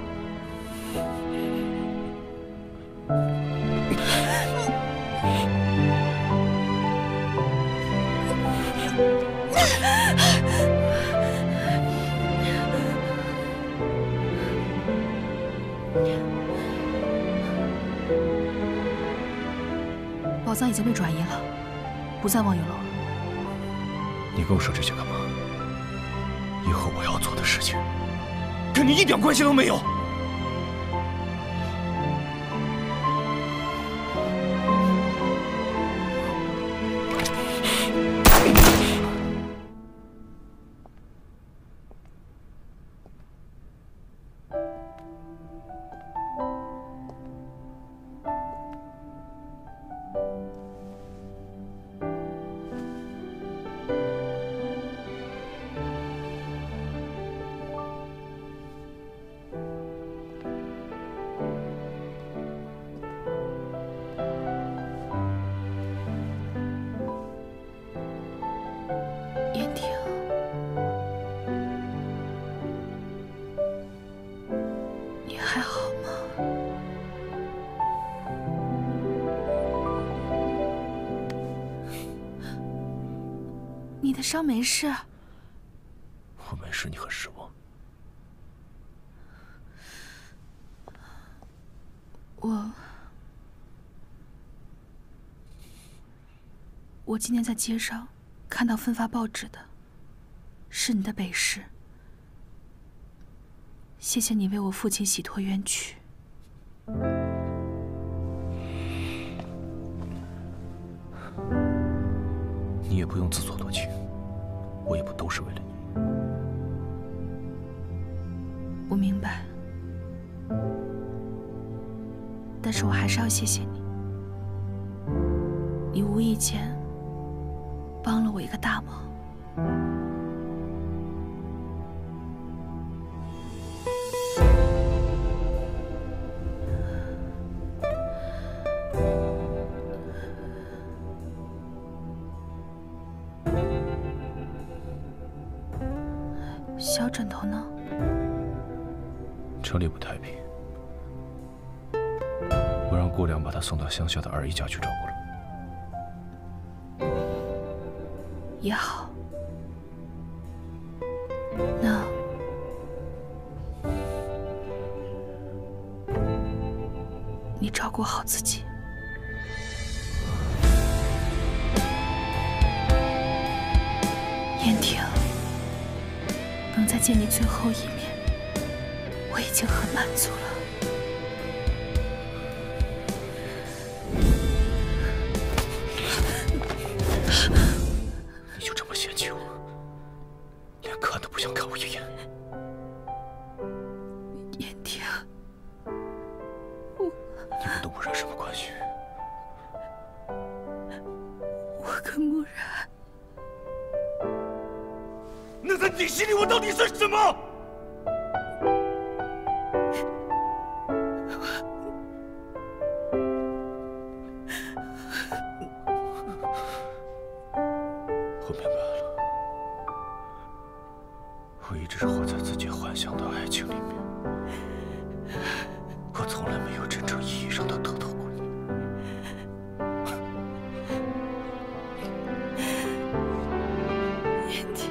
宝藏已经被转移了，不在望月楼了。 你跟我说这些干嘛？以后我要做的事情。 跟你一点关系都没有。 你的伤没事？ 我没事，你很失望。 我我今天在街上看到分发报纸的，是你的北市。谢谢你为我父亲洗脱冤屈。 也不用自作多情，我也不都是为了你。 我明白，但是我还是要谢谢你，你无意间帮了我一个大忙。小枕头呢？ 城里不太平，我让顾良把他送到乡下的二姨家去照顾了。 也好，那你照顾好自己。燕婷，能再见你最后一面，我已经很满足了。 你就这么嫌弃我，连看都不想看我一眼？ 燕婷， 我……你们都不然什么关系？ 我跟木然…… 那在你心里我到底算什么？ 我明白了，我一直活在自己幻想的爱情里面，我从来没有真正意义上的得到过你。 燕婷。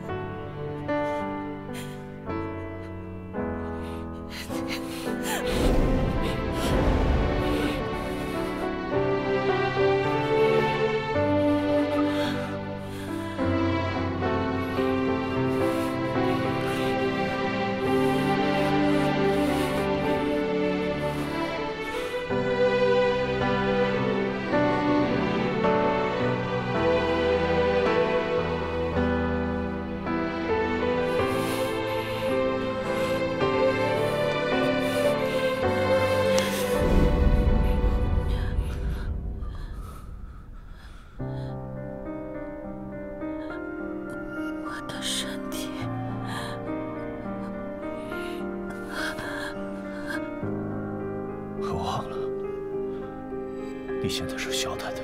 你现在是萧太太，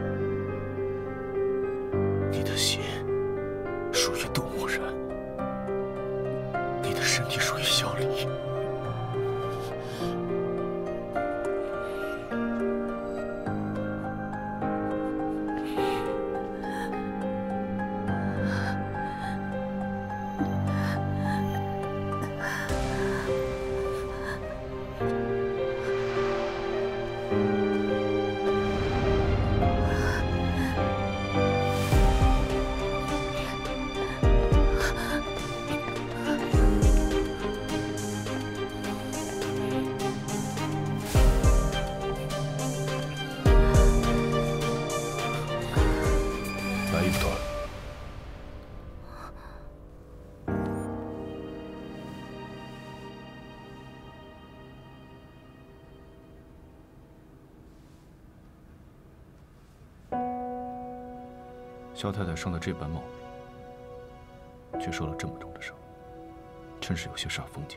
你的心属于杜牧然，你的身体属于萧离。萧太太生的这般貌美，却受了这么重的伤，真是有些煞风景。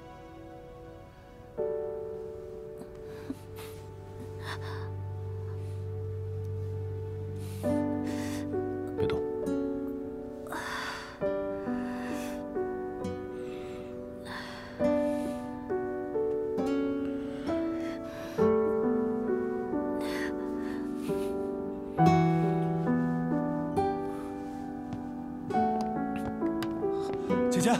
别动。 姐姐，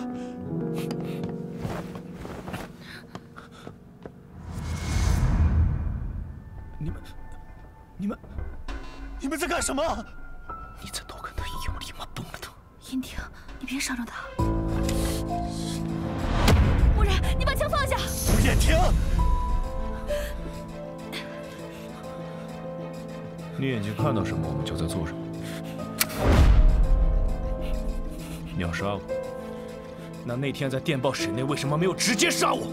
你们，你们，你们在干什么？ 你再多看他一眼，我立马崩了他！ 燕婷，你别伤着他。木然，你把枪放下！ 燕婷， 你眼睛看到什么，我们就在做什么。 你要杀我？那那天在电报室内为什么没有直接杀我？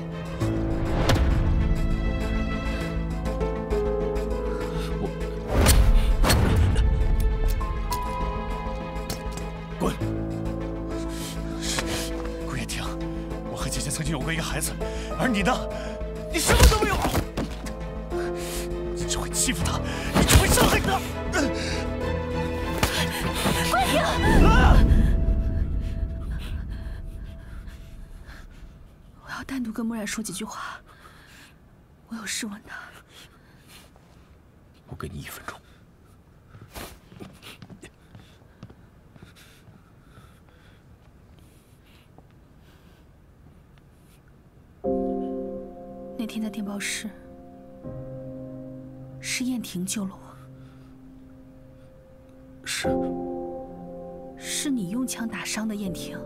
我滚！ 顾叶婷，我和姐姐曾经有过一个孩子，而你呢？你什么都没有。你只会欺负她，你只会伤害她。 顾叶婷！ 啊！ 单独跟墨染说几句话，我有事问他。 我给你一分钟。 那天在电报室，是燕婷救了我。 是。 是你用枪打伤的燕婷。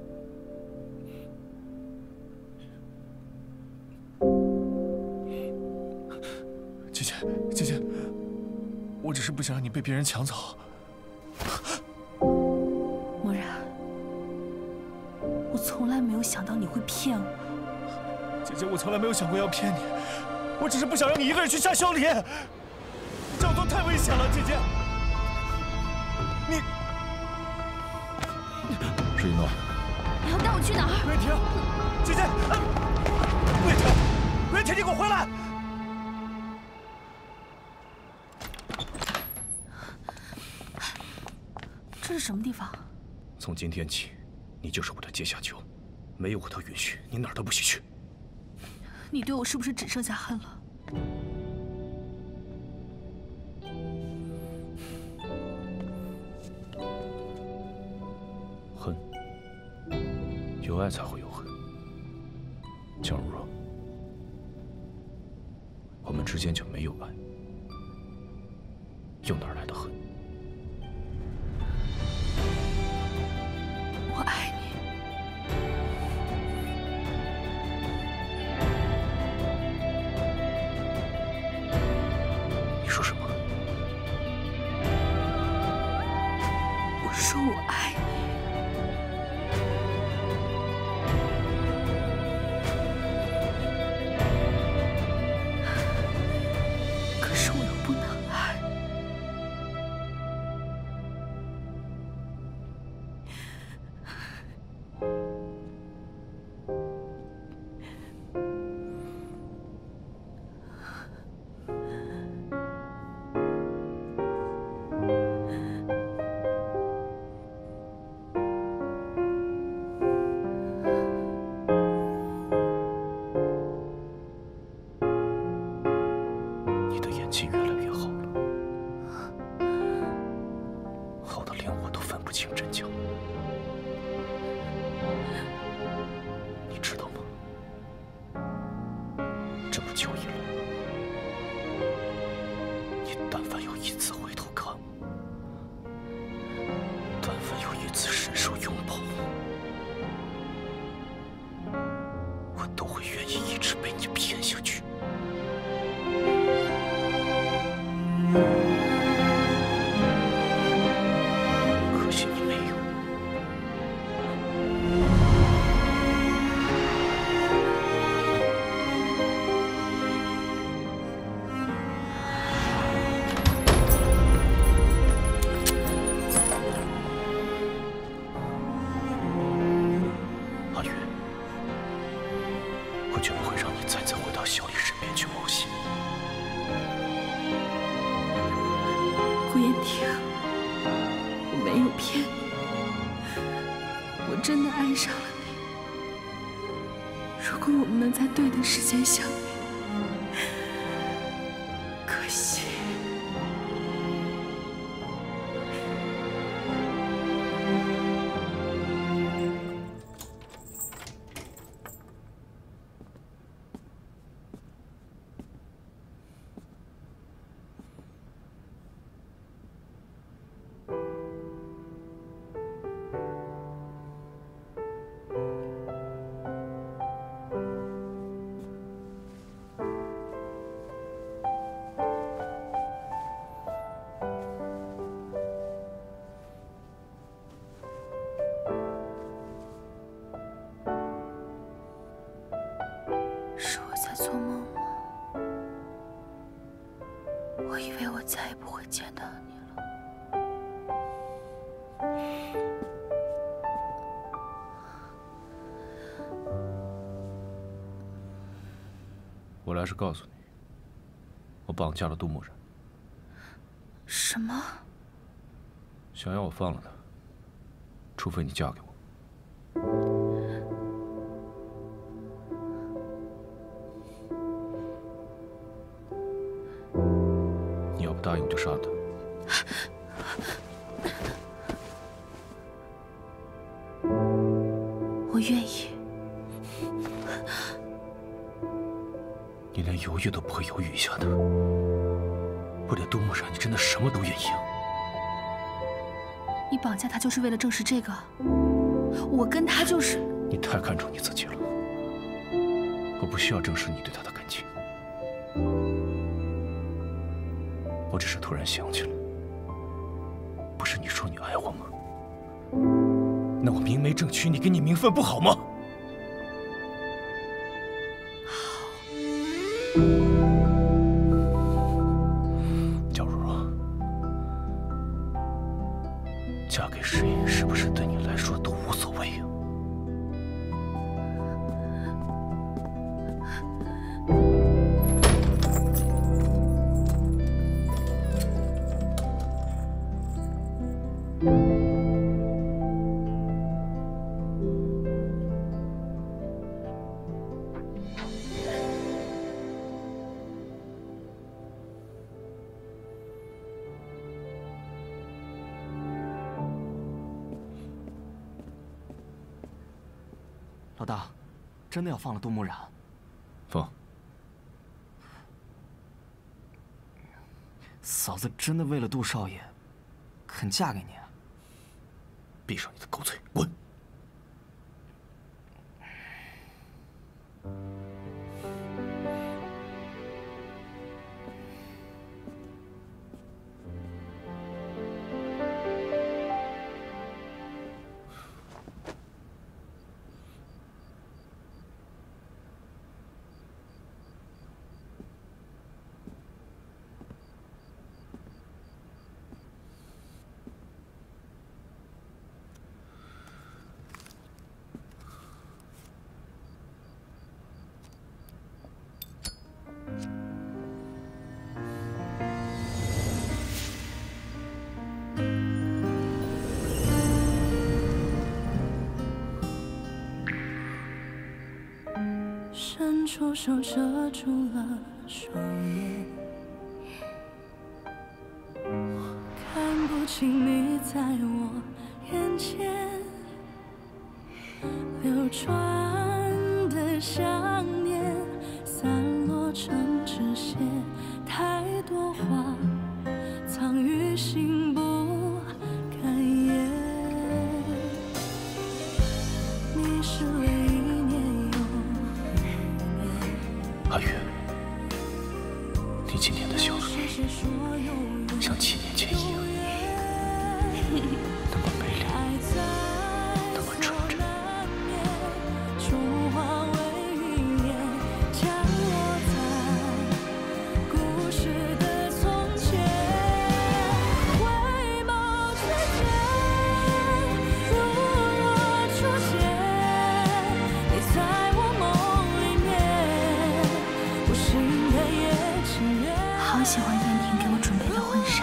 姐姐，姐姐，我只是不想让你被别人抢走。 墨染，我从来没有想到你会骗我。 姐姐，我从来没有想过要骗你，我只是不想让你一个人去杀小李。你这样做太危险了，姐姐。你， 是一诺。 你要带我去哪儿？ 顾叶婷，姐姐，顾叶婷，顾叶婷，你给我回来！ 这是什么地方？ 从今天起，你就是我的阶下囚，没有我的允许，你哪儿都不许去。 你对我是不是只剩下恨了？ 恨，有爱才会有恨。江如若，我们之间就没有爱，又哪来的恨？ 我爱你， 你说什么？ 我说我爱你。可是我又不能爱。 你的演技越来越好了，好的连我都分不清真假。你知道吗？这么久以来，你但凡有一次回头看我，但凡有一次伸手拥抱我，我都会愿意一直被你骗下去。 可惜你没有。阿月，我绝不会让你再次回到小李身边去冒险。 顾燕婷，我没有骗你，我真的爱上了你。如果我们能在对的时间相遇，可惜。 为我再也不会见到你了。 我来是告诉你，我绑架了杜牧然。 什么？ 想要我放了他，除非你嫁给我。你要不答应，我就杀了他。 我愿意。 你连犹豫都不会犹豫一下的。为了杜牧然，你真的什么都愿意啊？ 你绑架他就是为了证实这个？我跟他就是…… 你太看重你自己了。我不需要证实你对他的感情。我只是突然想起来，不是你说你爱我吗？那我明媒正娶你，给你名分不好吗？叫如若，嫁给谁是不是对你来说都无所谓呀？ 老大，真的要放了杜牧然？ 放。 嫂子真的为了杜少爷，肯嫁给你？ 闭上你的狗嘴，滚！ 伸出手遮住了双眼，看不清你在我眼前流转的想念，散落成纸屑，太多话藏于心不敢言。你是唯一阿月，你今天的笑容像七年前一样，那么美丽，那么纯真。 好喜欢燕婷给我准备的婚纱。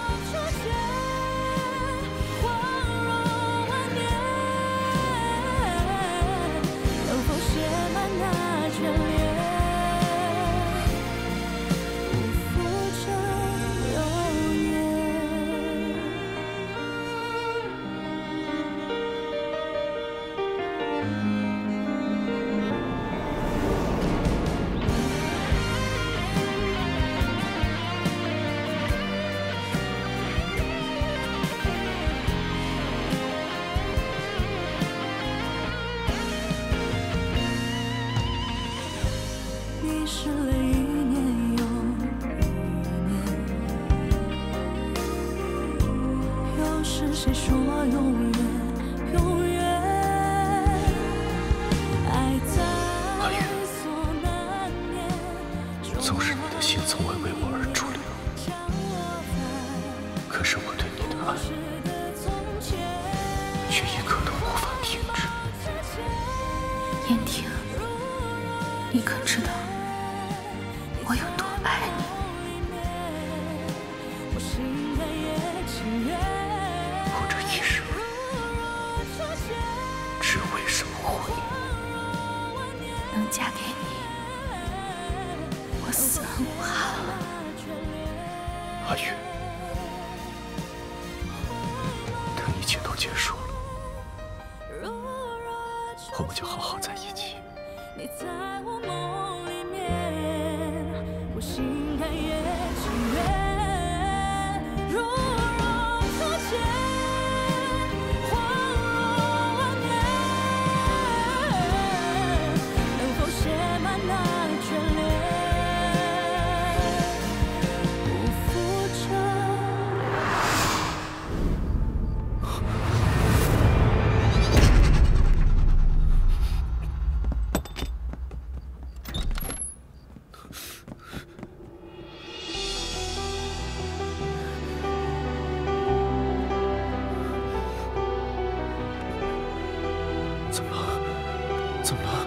谁说永远永远爱在所难免， 纵使你的心从未为我而驻留， 你可知道我有多爱你？ 我这一生只为生活， 能嫁给你，我死而无憾了。 阿月，等一切都结束了，我们就好好在一起。 你在我梦里面，我心甘情愿，如若初见，恍若万年，能否写满那眷恋，不负这。 怎么了？怎么了？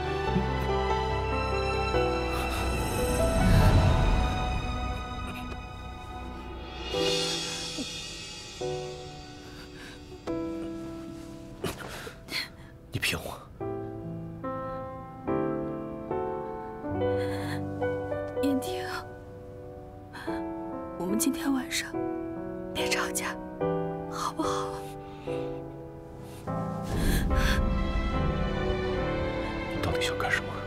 你骗我！ 燕婷，我们今天晚上别吵架，好不好？ 你到底想干什么？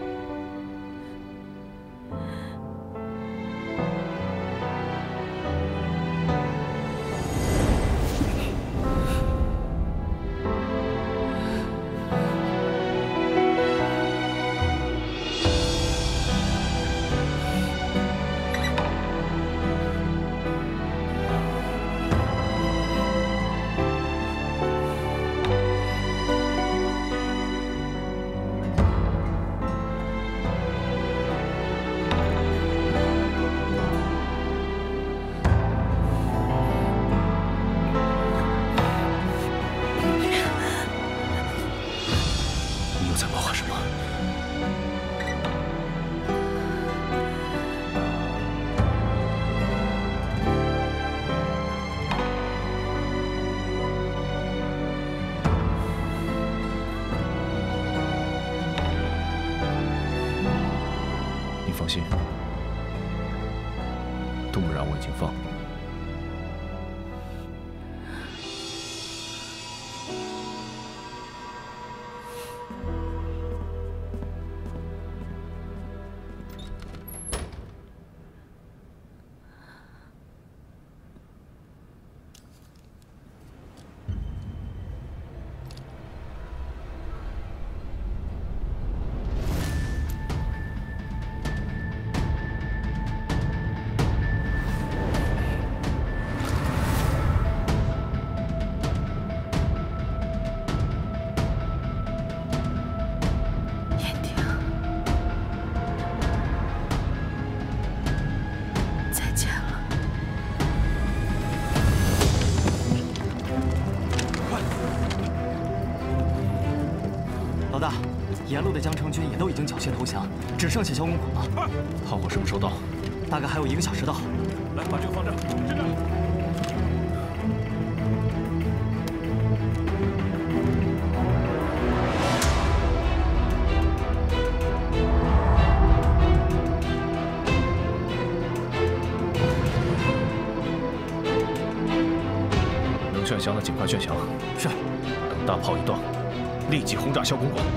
你又在谋划什么？你放心，杜木然我已经放了。 燕婷，再见了。 老大，沿路的江城军也都已经缴械投降，只剩下萧公馆了。 炮火什么时候到？ 大概还有一个小时到。 来，把这个放这儿，站这。能劝降的尽快劝降。 是。 等大炮一断，立即轰炸萧公馆。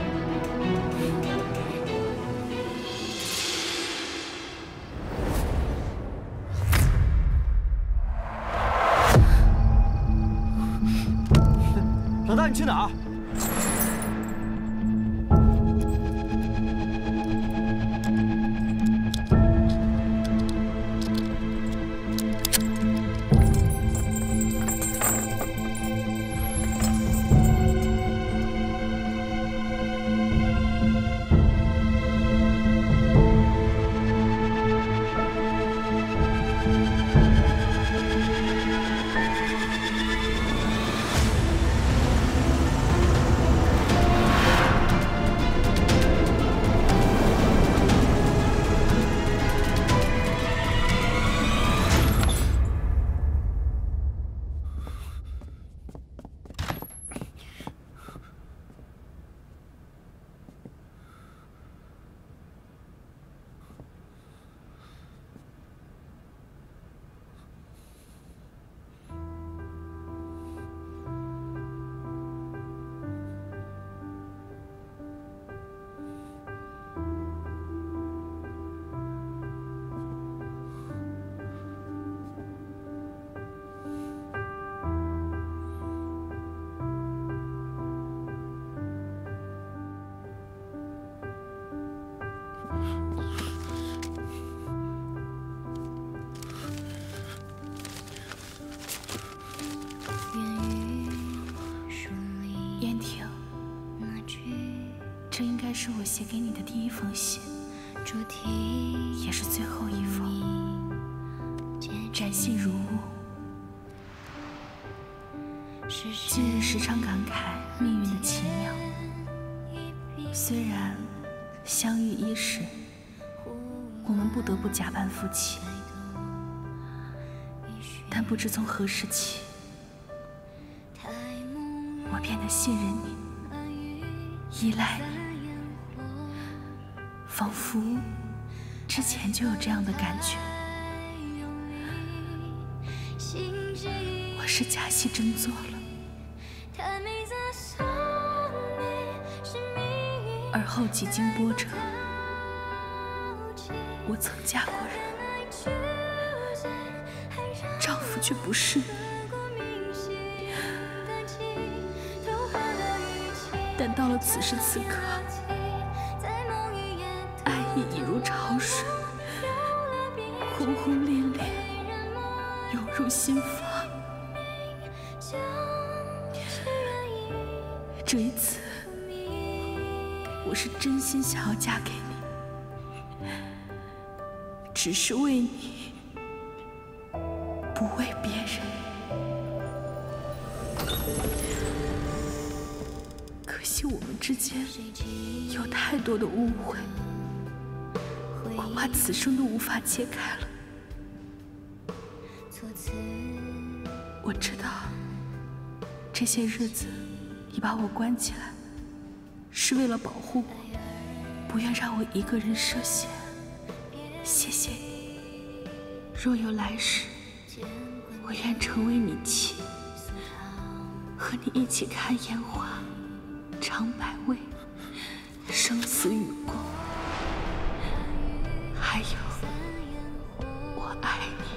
老大，你去哪儿？ 是我写给你的第一封信，也是最后一封。展信如晤。近日时常感慨命运的奇妙。虽然相遇伊始，我们不得不假扮夫妻，但不知从何时起，我变得信任你，依赖你，仿佛之前就有这样的感觉。我是假戏真做了。而后几经波折，我曾嫁过人，丈夫却不是你。但到了此时此刻，爱意已如潮水，轰轰烈烈涌入心房。这一次，我是真心想要嫁给你，只是为你，不为别人。可惜我们之间有太多的误会，恐怕此生都无法解开了。我知道，这些日子你把我关起来，是为了保护我，不愿让我一个人涉险。谢谢你。若有来世，我愿成为你妻，和你一起看烟花，尝百味，生死与共。还有，我爱你。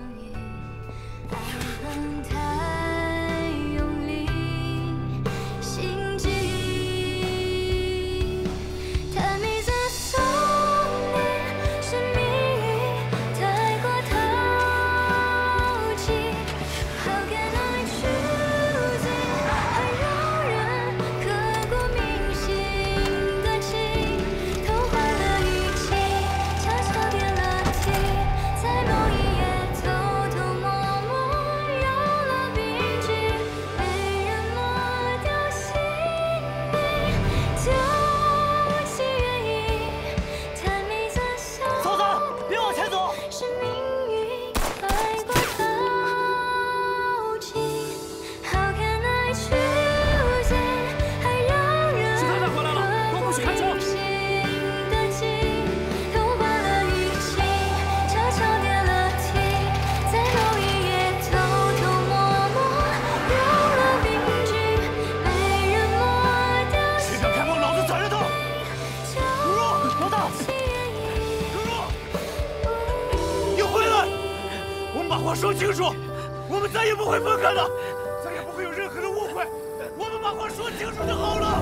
说清楚，我们再也不会分开了，再也不会有任何的误会。我们把话说清楚就好了。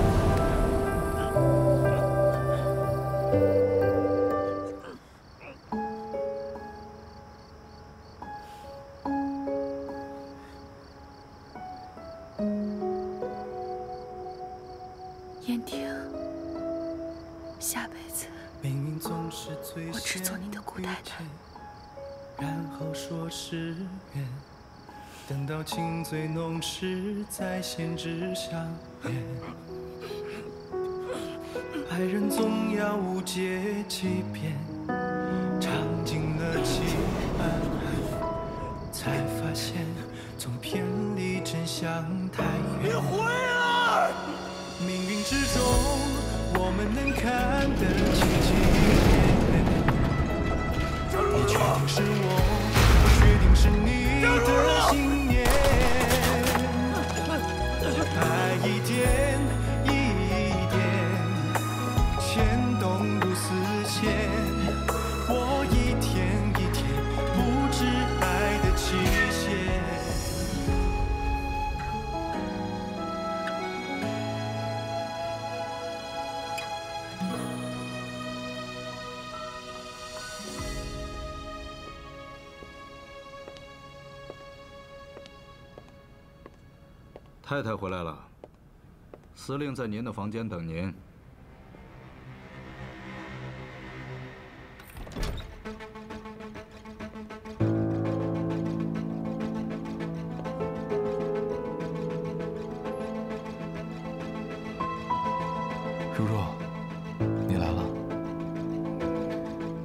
燕婷，下辈子我只做你的姑太太。 然后说是缘，等到情最浓时，再显纸相恋。爱人总要无解欺骗，尝尽了凄寒，才发现总偏离真相太远。 你回来！ 命运之中，我们能看得清清你确定是我，我确定是你的信念。爱一点一点，牵动如丝线。我一天一天不知爱的期限。 太太回来了，司令在您的房间等您。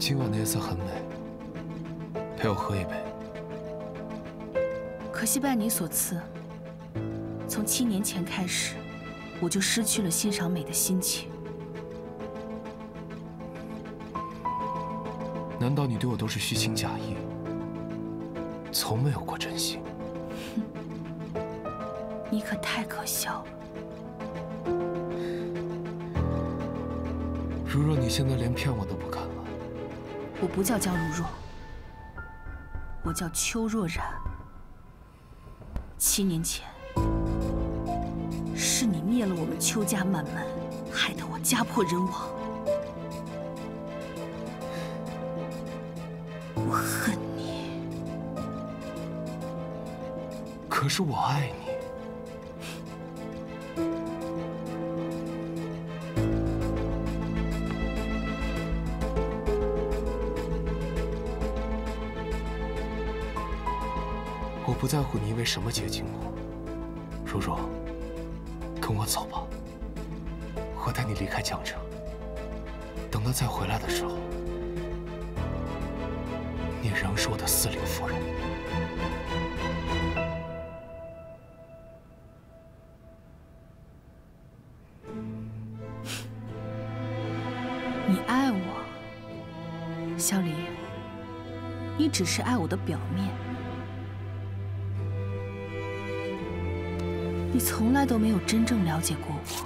今晚的夜色很美，陪我喝一杯。 可惜拜你所赐，从七年前开始，我就失去了欣赏美的心情。 难道你对我都是虚情假意，从没有过真心？ 哼，你可太可笑了。 如若你现在连骗我都不敢了， 我不叫江如若，我叫邱若然。七年前，是你灭了我们邱家满门，害得我家破人亡。我恨你， 可是我爱你。我不在乎你因为什么接近我，如若，跟我走吧，我带你离开江城。等他再回来的时候，你仍是我的四令夫人。 你爱我，小李，你只是爱我的表面。你从来都没有真正了解过我，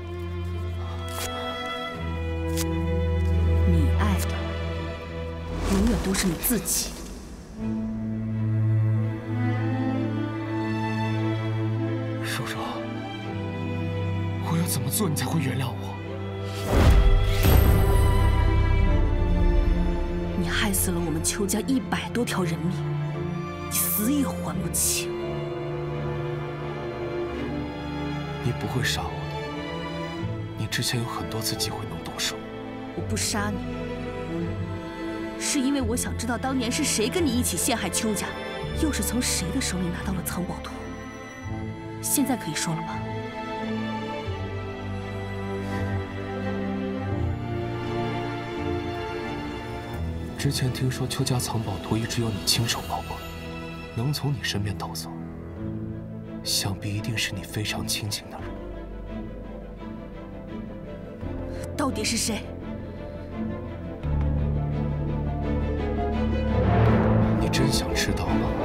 你爱的永远都是你自己。 如若，我要怎么做你才会原谅我？ 你害死了我们邱家一百多条人命，你死也还不清。 你不会杀我的，你之前有很多次机会能动手。 我不杀你，是因为我想知道当年是谁跟你一起陷害邱家，又是从谁的手里拿到了藏宝图。现在可以说了吧？ 之前听说邱家藏宝图一直由你亲手保管，能从你身边偷走，想必一定是你非常亲近的人。 到底是谁？ 你真想知道吗？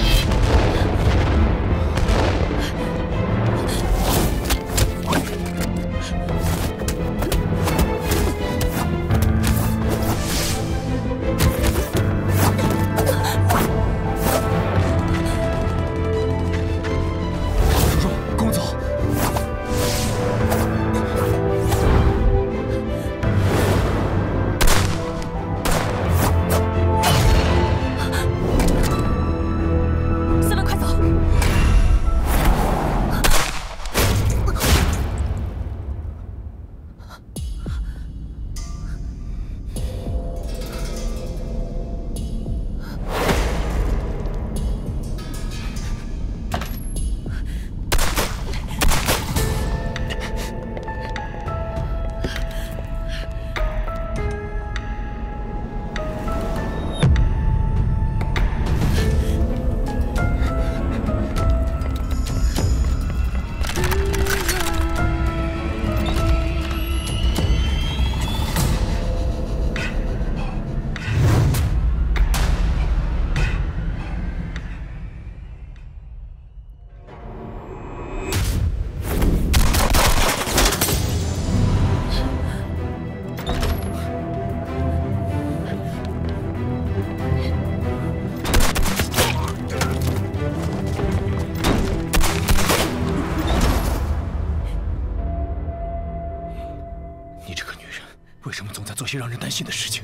做些让人担心的事情。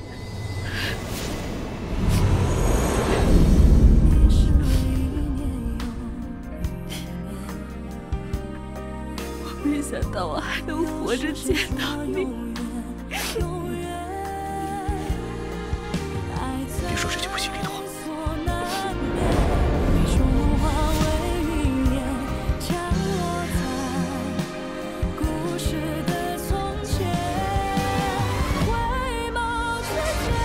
我没想到我还能活着见到你。 别说这句不吉利的话。 故事的从前，回眸却见。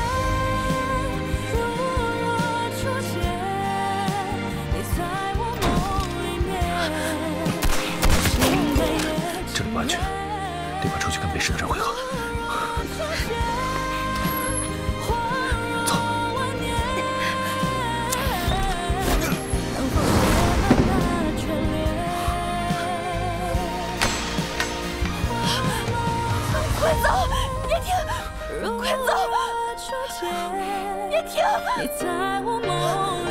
别停！你在我梦